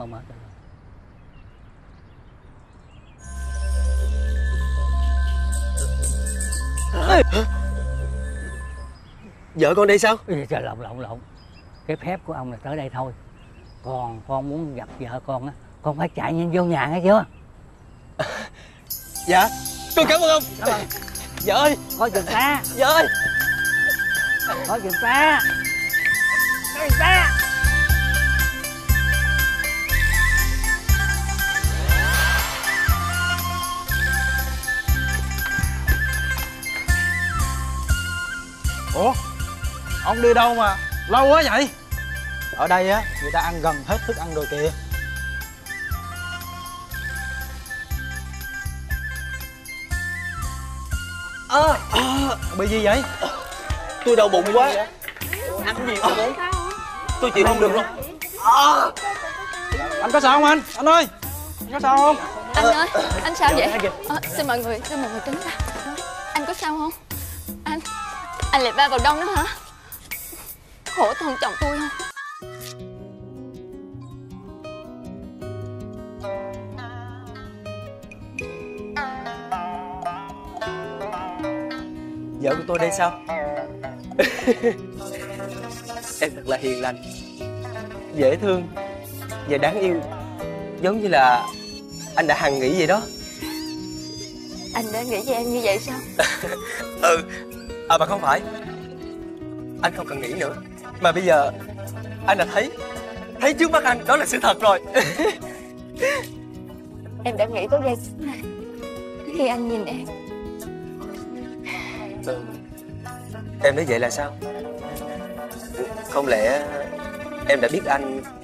Vợ con đây sao? Trời, lộn. Cái phép của ông là tới đây thôi. Còn con muốn gặp vợ con á, con phải chạy nhanh vô nhà nghe chưa? Dạ, con cảm ơn ông. Vợ ơi, coi chừng ta. Vợ ơi, coi chừng ta. Coi chừng ta. Ủa, ông đi đâu mà lâu quá vậy? Ở đây á, người ta ăn gần hết thức ăn rồi kìa. Bị gì vậy? tôi đau bụng quá. Ăn cái gì không đấy? Tôi chịu không được rồi. Anh có sao không anh? Anh ơi, anh có sao không? Anh ơi, anh sao vậy? Xin mọi người tránh ra. Anh có sao không? Anh lại va vào đâu nữa hả? Khổ thân chồng tôi không? Vợ của tôi đây sao? Em thật là hiền lành, dễ thương và đáng yêu, giống như là anh đã hằng nghĩ vậy đó. Anh đã nghĩ về em như vậy sao? Mà không phải, anh không cần nghĩ nữa, mà bây giờ anh đã thấy trước mắt anh, đó là sự thật rồi. Em đã nghĩ tới giây phút này khi anh nhìn em. Em nói vậy là sao? Không lẽ em đã biết anh